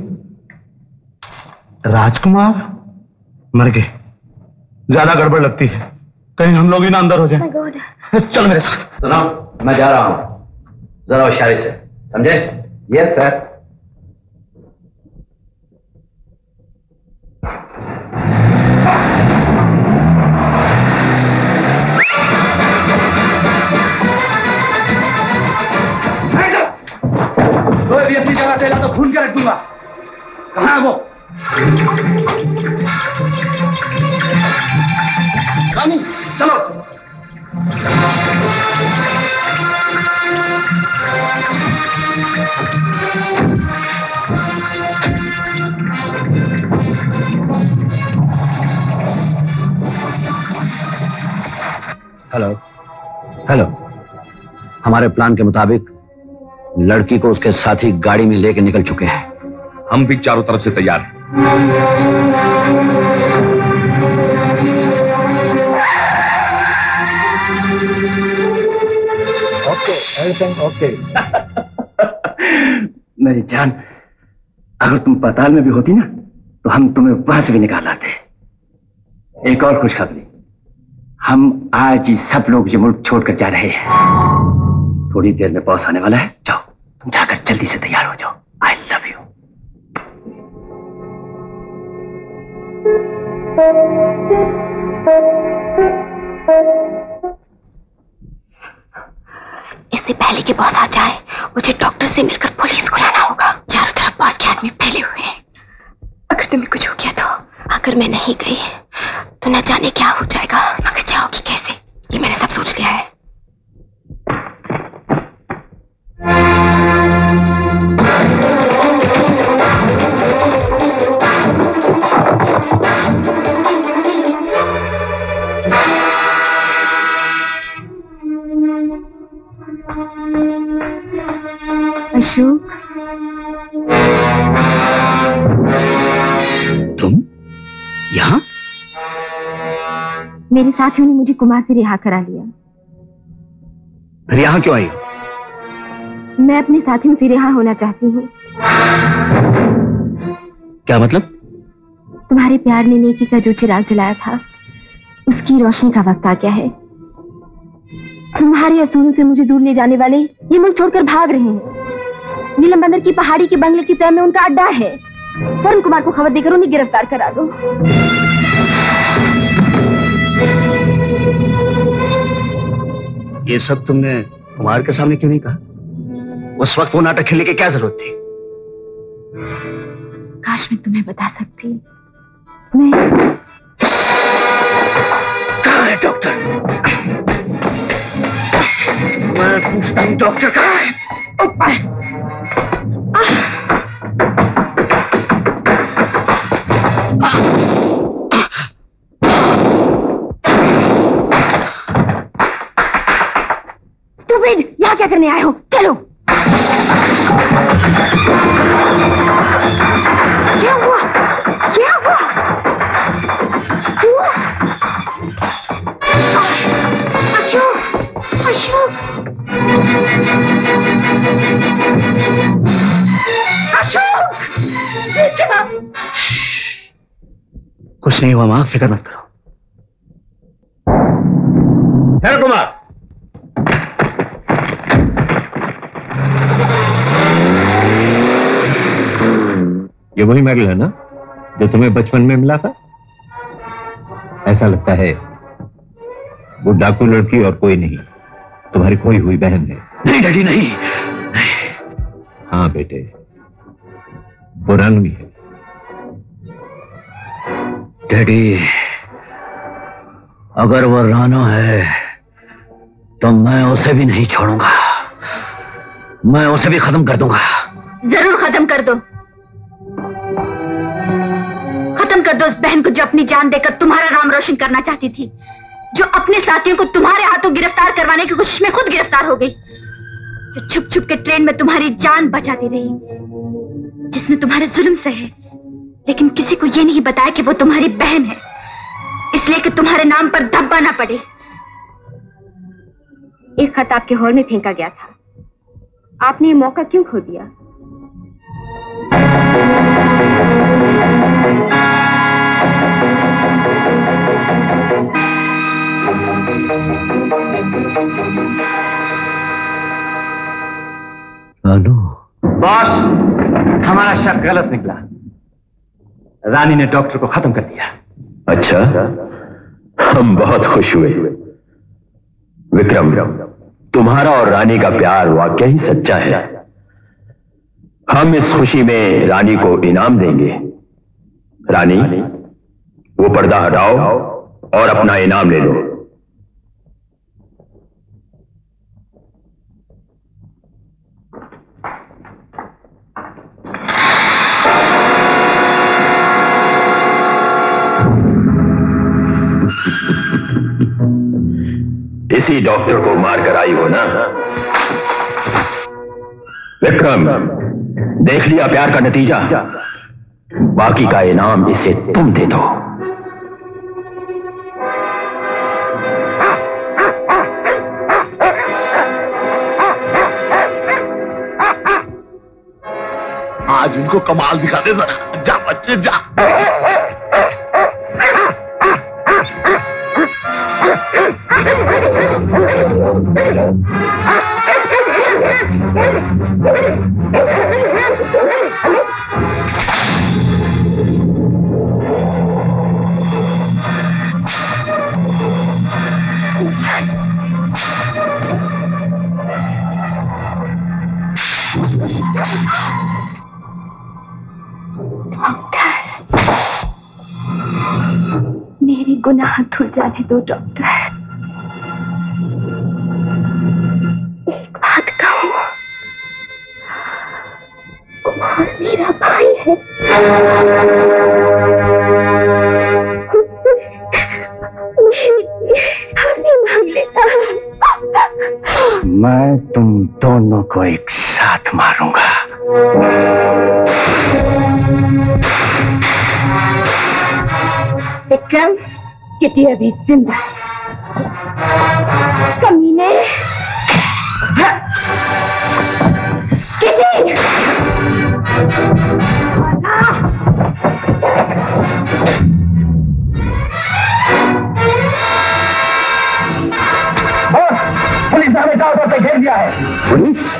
राजकुमार मर गए। ज्यादा गड़बड़ लगती है, कहीं हम लोग ही ना अंदर हो जाए। चल मेरे साथ। सुनो, मैं जा रहा हूं, जरा होशियारी से, समझे? Yes sir. कोई भी अपनी जगह पे ला तो भून के रख दूंगा। कहाँ है वो? रानी, चलो। हेलो हेलो, हमारे प्लान के मुताबिक लड़की को उसके साथी गाड़ी में लेके निकल चुके हैं। हम भी चारों तरफ से तैयार हैं। Okay, everything okay. मेरी जान, अगर तुम पाताल में भी होती ना तो हम तुम्हें वहां से भी निकाल लाते। एक और खुशखबरी, हम आज ही सब लोग ये मुल्क छोड़कर जा रहे हैं। थोड़ी देर में बॉस आने वाला है, जाओ तुम जाकर जल्दी से तैयार हो जाओ। I love you. इससे पहले कि बॉस आ जाए, मुझे डॉक्टर से मिलकर पुलिस को लाना होगा। चारों तरफ बॉस के आदमी फैले हुए हैं। अगर तुम्हें कुछ हो गया तो, अगर मैं नहीं गई तो न जाने क्या हो जाएगा। मगर जाओगी कैसे, ये मैंने सब सोच लिया है। अशोक, तुम यहाँ? मेरे साथियों ने मुझे कुमार से रिहा करा लिया। फिर यहां क्यों आई? मैं अपने साथियों से रिहा होना चाहती हूँ। क्या मतलब? तुम्हारे प्यार ने नेकी का जो चिराग जलाया था, उसकी रोशनी का वक्त आ गया है। तुम्हारे असूलों से मुझे दूर ले जाने वाले ये मुल्क छोड़कर भाग रहे हैं। नीलम बंदर की पहाड़ी के बंगले की तह में उनका अड्डा है। वरुण कुमार को खबर देकर उन्हें गिरफ्तार करा दो। ये सब तुमने कुमार के सामने क्यों नहीं कहा? उस वक्त वो नाटक खेलने की क्या जरूरत थी? काश मैं तुम्हें बता सकती। मैं कहाँ है डॉक्टर? मैं पूछता हूँ डॉक्टर कहाँ है? स्टूपिड, यहाँ क्या करने आए हो? चलो। क्या हुआ? क्या हुआ? हुआ? अशोक, अशोक, अशोक, बेटा। कुछ नहीं हुआ मां, फिक्र मत करो। है कुमार, ये वही महल है ना जो तुम्हें बचपन में मिला था? ऐसा लगता है वो डाकू लड़की और कोई नहीं, तुम्हारी खोई हुई बहन है। नहीं डैडी, नहीं। हाँ बेटे, वो रंग भी है। डैडी, अगर वो रानो है तो मैं उसे भी नहीं छोड़ूंगा। मैं उसे भी खत्म कर दूंगा। जरूर खत्म कर दो। खत्म कर दो उस बहन को जो अपनी जान देकर तुम्हारा नाम रोशन करना चाहती थी, जो अपने साथियों को तुम्हारे हाथों गिरफ्तार करवाने की कोशिश में खुद गिरफ्तार हो गई, जो छुप छुप के ट्रेन में तुम्हारी जान बचाती रही, जिसने तुम्हारे जुल्म सहे लेकिन किसी को यह नहीं बताया कि वो तुम्हारी बहन है, इसलिए कि तुम्हारे नाम पर धब्बा ना पड़े। एक खत आपके हॉल में फेंका गया था, आपने ये मौका क्यों खो दिया? रानू। बॉस, हमारा शक गलत निकला। रानी ने डॉक्टर को खत्म कर दिया। अच्छा, हम बहुत खुश हुए। विक्रम, तुम्हारा और रानी का प्यार वाकई ही सच्चा है। हम इस खुशी में रानी को इनाम देंगे। रानी, वो पर्दा हटाओ और अपना इनाम ले लो। इसी डॉक्टर को मारकर आई हो ना? विक्रम, देख लिया प्यार का नतीजा। बाकी का इनाम इसे तुम दे दो। आज इनको कमाल दिखा दे जरा। जा बच्चे जा। मेरे गुनाह धुल जाने दो डॉक्टर। एक बात कहूं, कुमार मेरा भाई है। माफी मांग लेता। मैं तुम दोनों को एक साथ मारूंगा। विक्रम, किटी अभी जिंदा है। कमीने, किटी! पुलिस ने हमें चारों तरफ से घेर दिया है। पुलिस?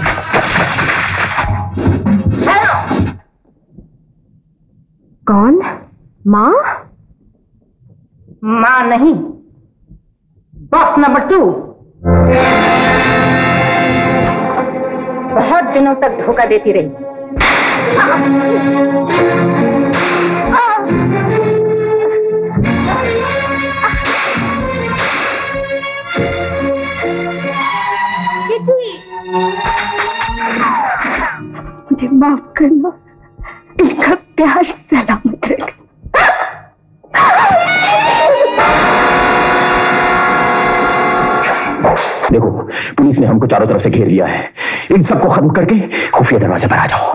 कौन? माँ? माँ नहीं, बॉस नंबर टू। बहुत दिनों तक धोखा देती रही। मुझे माफ करना, इनका प्यार सलामत रहे। देखो, पुलिस ने हमको चारों तरफ से घेर लिया है। इन सबको खत्म करके खुफिया दरवाजे पर आ जाओ।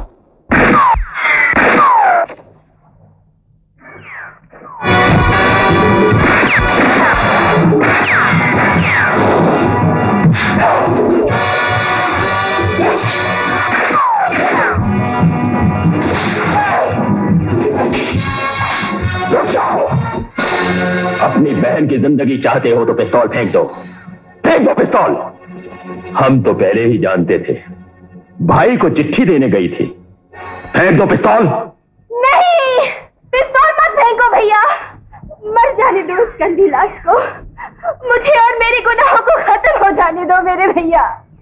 अपनी बहन की जिंदगी चाहते हो तो पिस्तौल फेंक दो, फेंक दो पिस्तौल। हम तो पहले ही जानते थे, भाई को चिट्ठी देने गई थी। फेंक दो पिस्तौल। नहीं, पिस्तौल मत फेंको भैया, मर जाने दो उस गंदी लाश को। मुझे और मेरे गुनाहों को खत्म हो जाने दो मेरे भैया।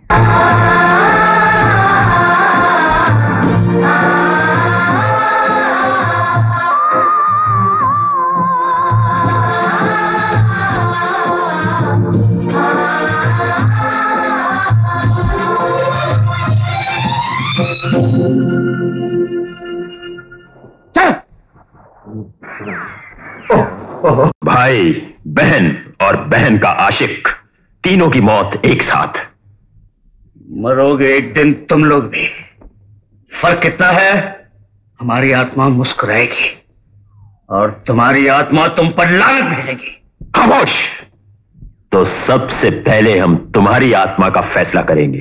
भाई, बहन और बहन का आशिक, तीनों की मौत एक साथ। मरोगे एक दिन तुम लोग भी। फर्क कितना है, हमारी आत्मा मुस्कुराएगी और तुम्हारी आत्मा तुम पर लानत भेजेगी। खामोश। तो सबसे पहले हम तुम्हारी आत्मा का फैसला करेंगे।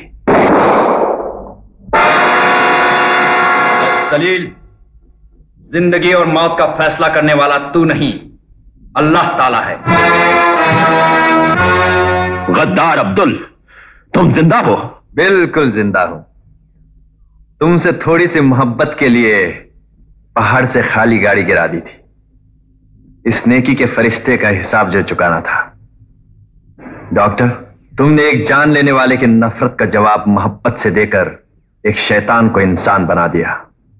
दलील, जिंदगी और मौत का फैसला करने वाला तू नहीं, अल्लाह ताला है। गद्दार अब्दुल, तुम जिंदा हो? बिल्कुल जिंदा हूं। तुमसे थोड़ी सी मोहब्बत के लिए पहाड़ से खाली गाड़ी गिरा दी थी। इस नेकी के फरिश्ते का हिसाब जो चुकाना था। डॉक्टर, तुमने एक जान लेने वाले की नफरत का जवाब मोहब्बत से देकर एक शैतान को इंसान बना दिया।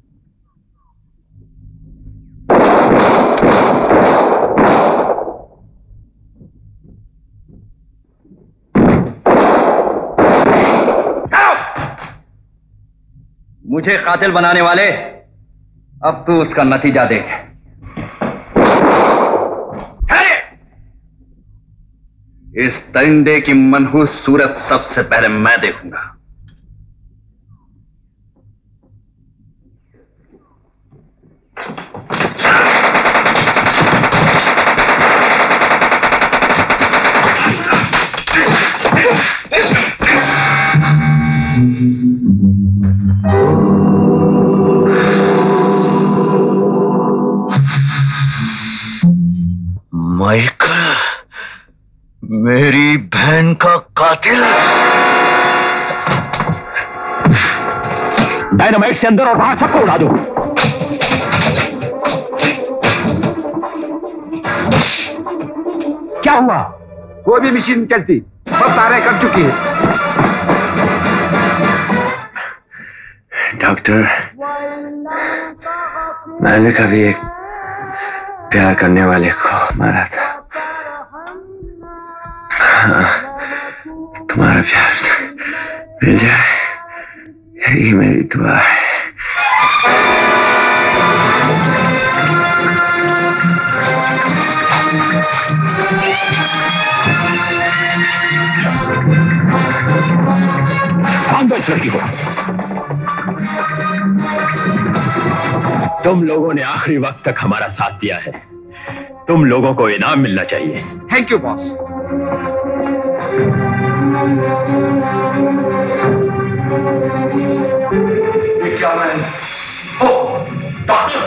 मुझे कातिल बनाने वाले, अब तू उसका नतीजा देख। इस दरिंदे की मनहूस सूरत सबसे पहले मैं देखूंगा। माइकल, मेरी बहन का कातिल। डायनामाइट से अंदर और बाहर सबको उड़ा दो। क्या हुआ? कोई भी मशीन नहीं चलती, सब तारें कट चुकी है। डॉक्टर, मैंने कभी एक प्यार करने वाले को मारा था। हाँ, तुम्हारा प्यार मिल जाए, यही मेरी दुआ है। बांध दो इस लड़की को। तुम लोगों ने आखिरी वक्त तक हमारा साथ दिया है, तुम लोगों को इनाम मिलना चाहिए। Thank you boss. क्या मैं ओ डॉक्टर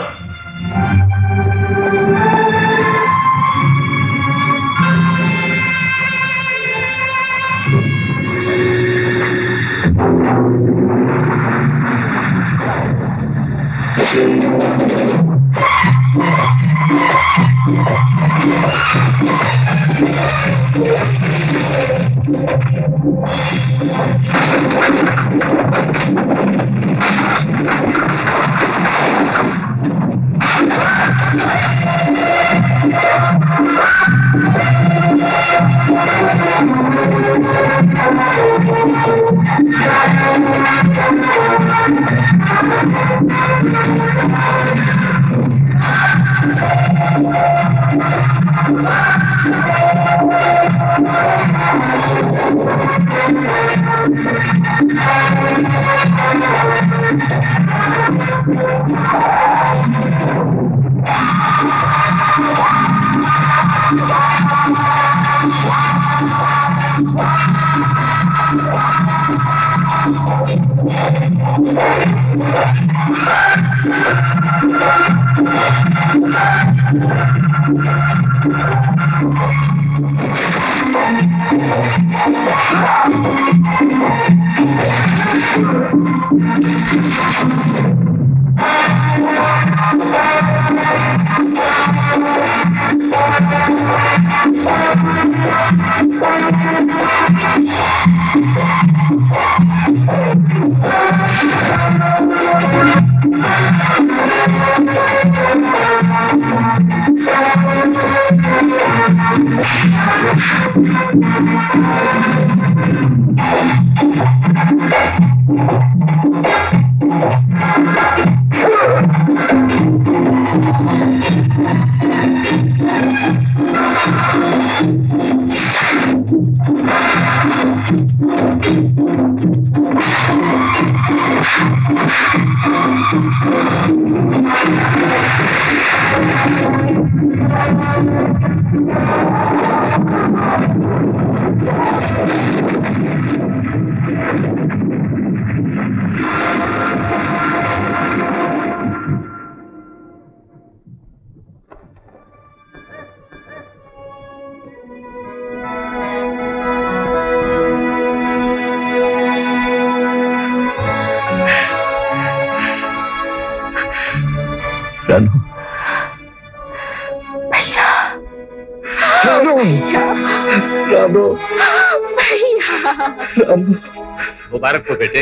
मुबारक हो बेटे।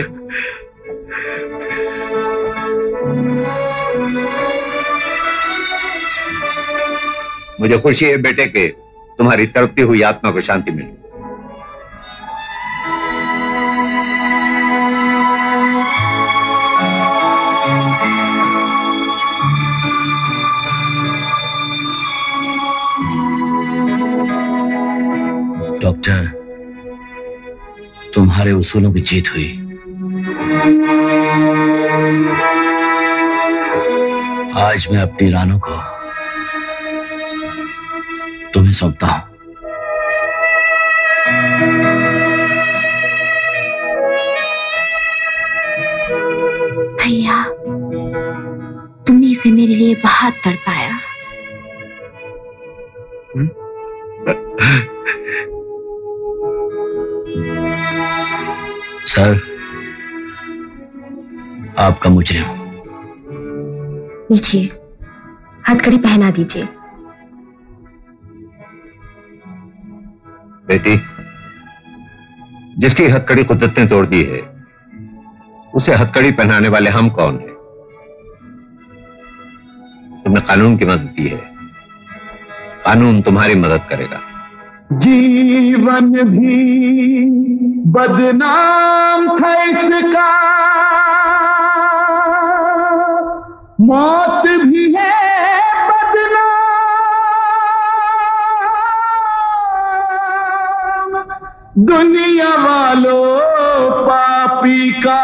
मुझे खुशी है बेटे कि तुम्हारी तड़पती हुई आत्मा को शांति मिली। डॉक्टर, तुम्हारे उसूलों की जीत हुई। आज मैं अपनी रानों को तुम्हें सौंपता हूं। भैया, तुमने इसे मेरे लिए बहुत तड़पाया। सर, आपका मुजरिम। लीजिए, हथकड़ी पहना दीजिए। बेटी, जिसकी हथकड़ी कुदरत ने तोड़ दी है, उसे हथकड़ी पहनाने वाले हम कौन हैं? तुमने कानून की मदद की है, कानून तुम्हारी मदद करेगा। जीवन भी बदनाम था इसका, मौत भी है बदनाम, दुनिया वालों पापी का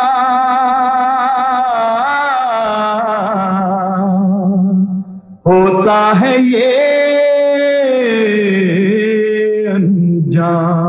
होता है ये राम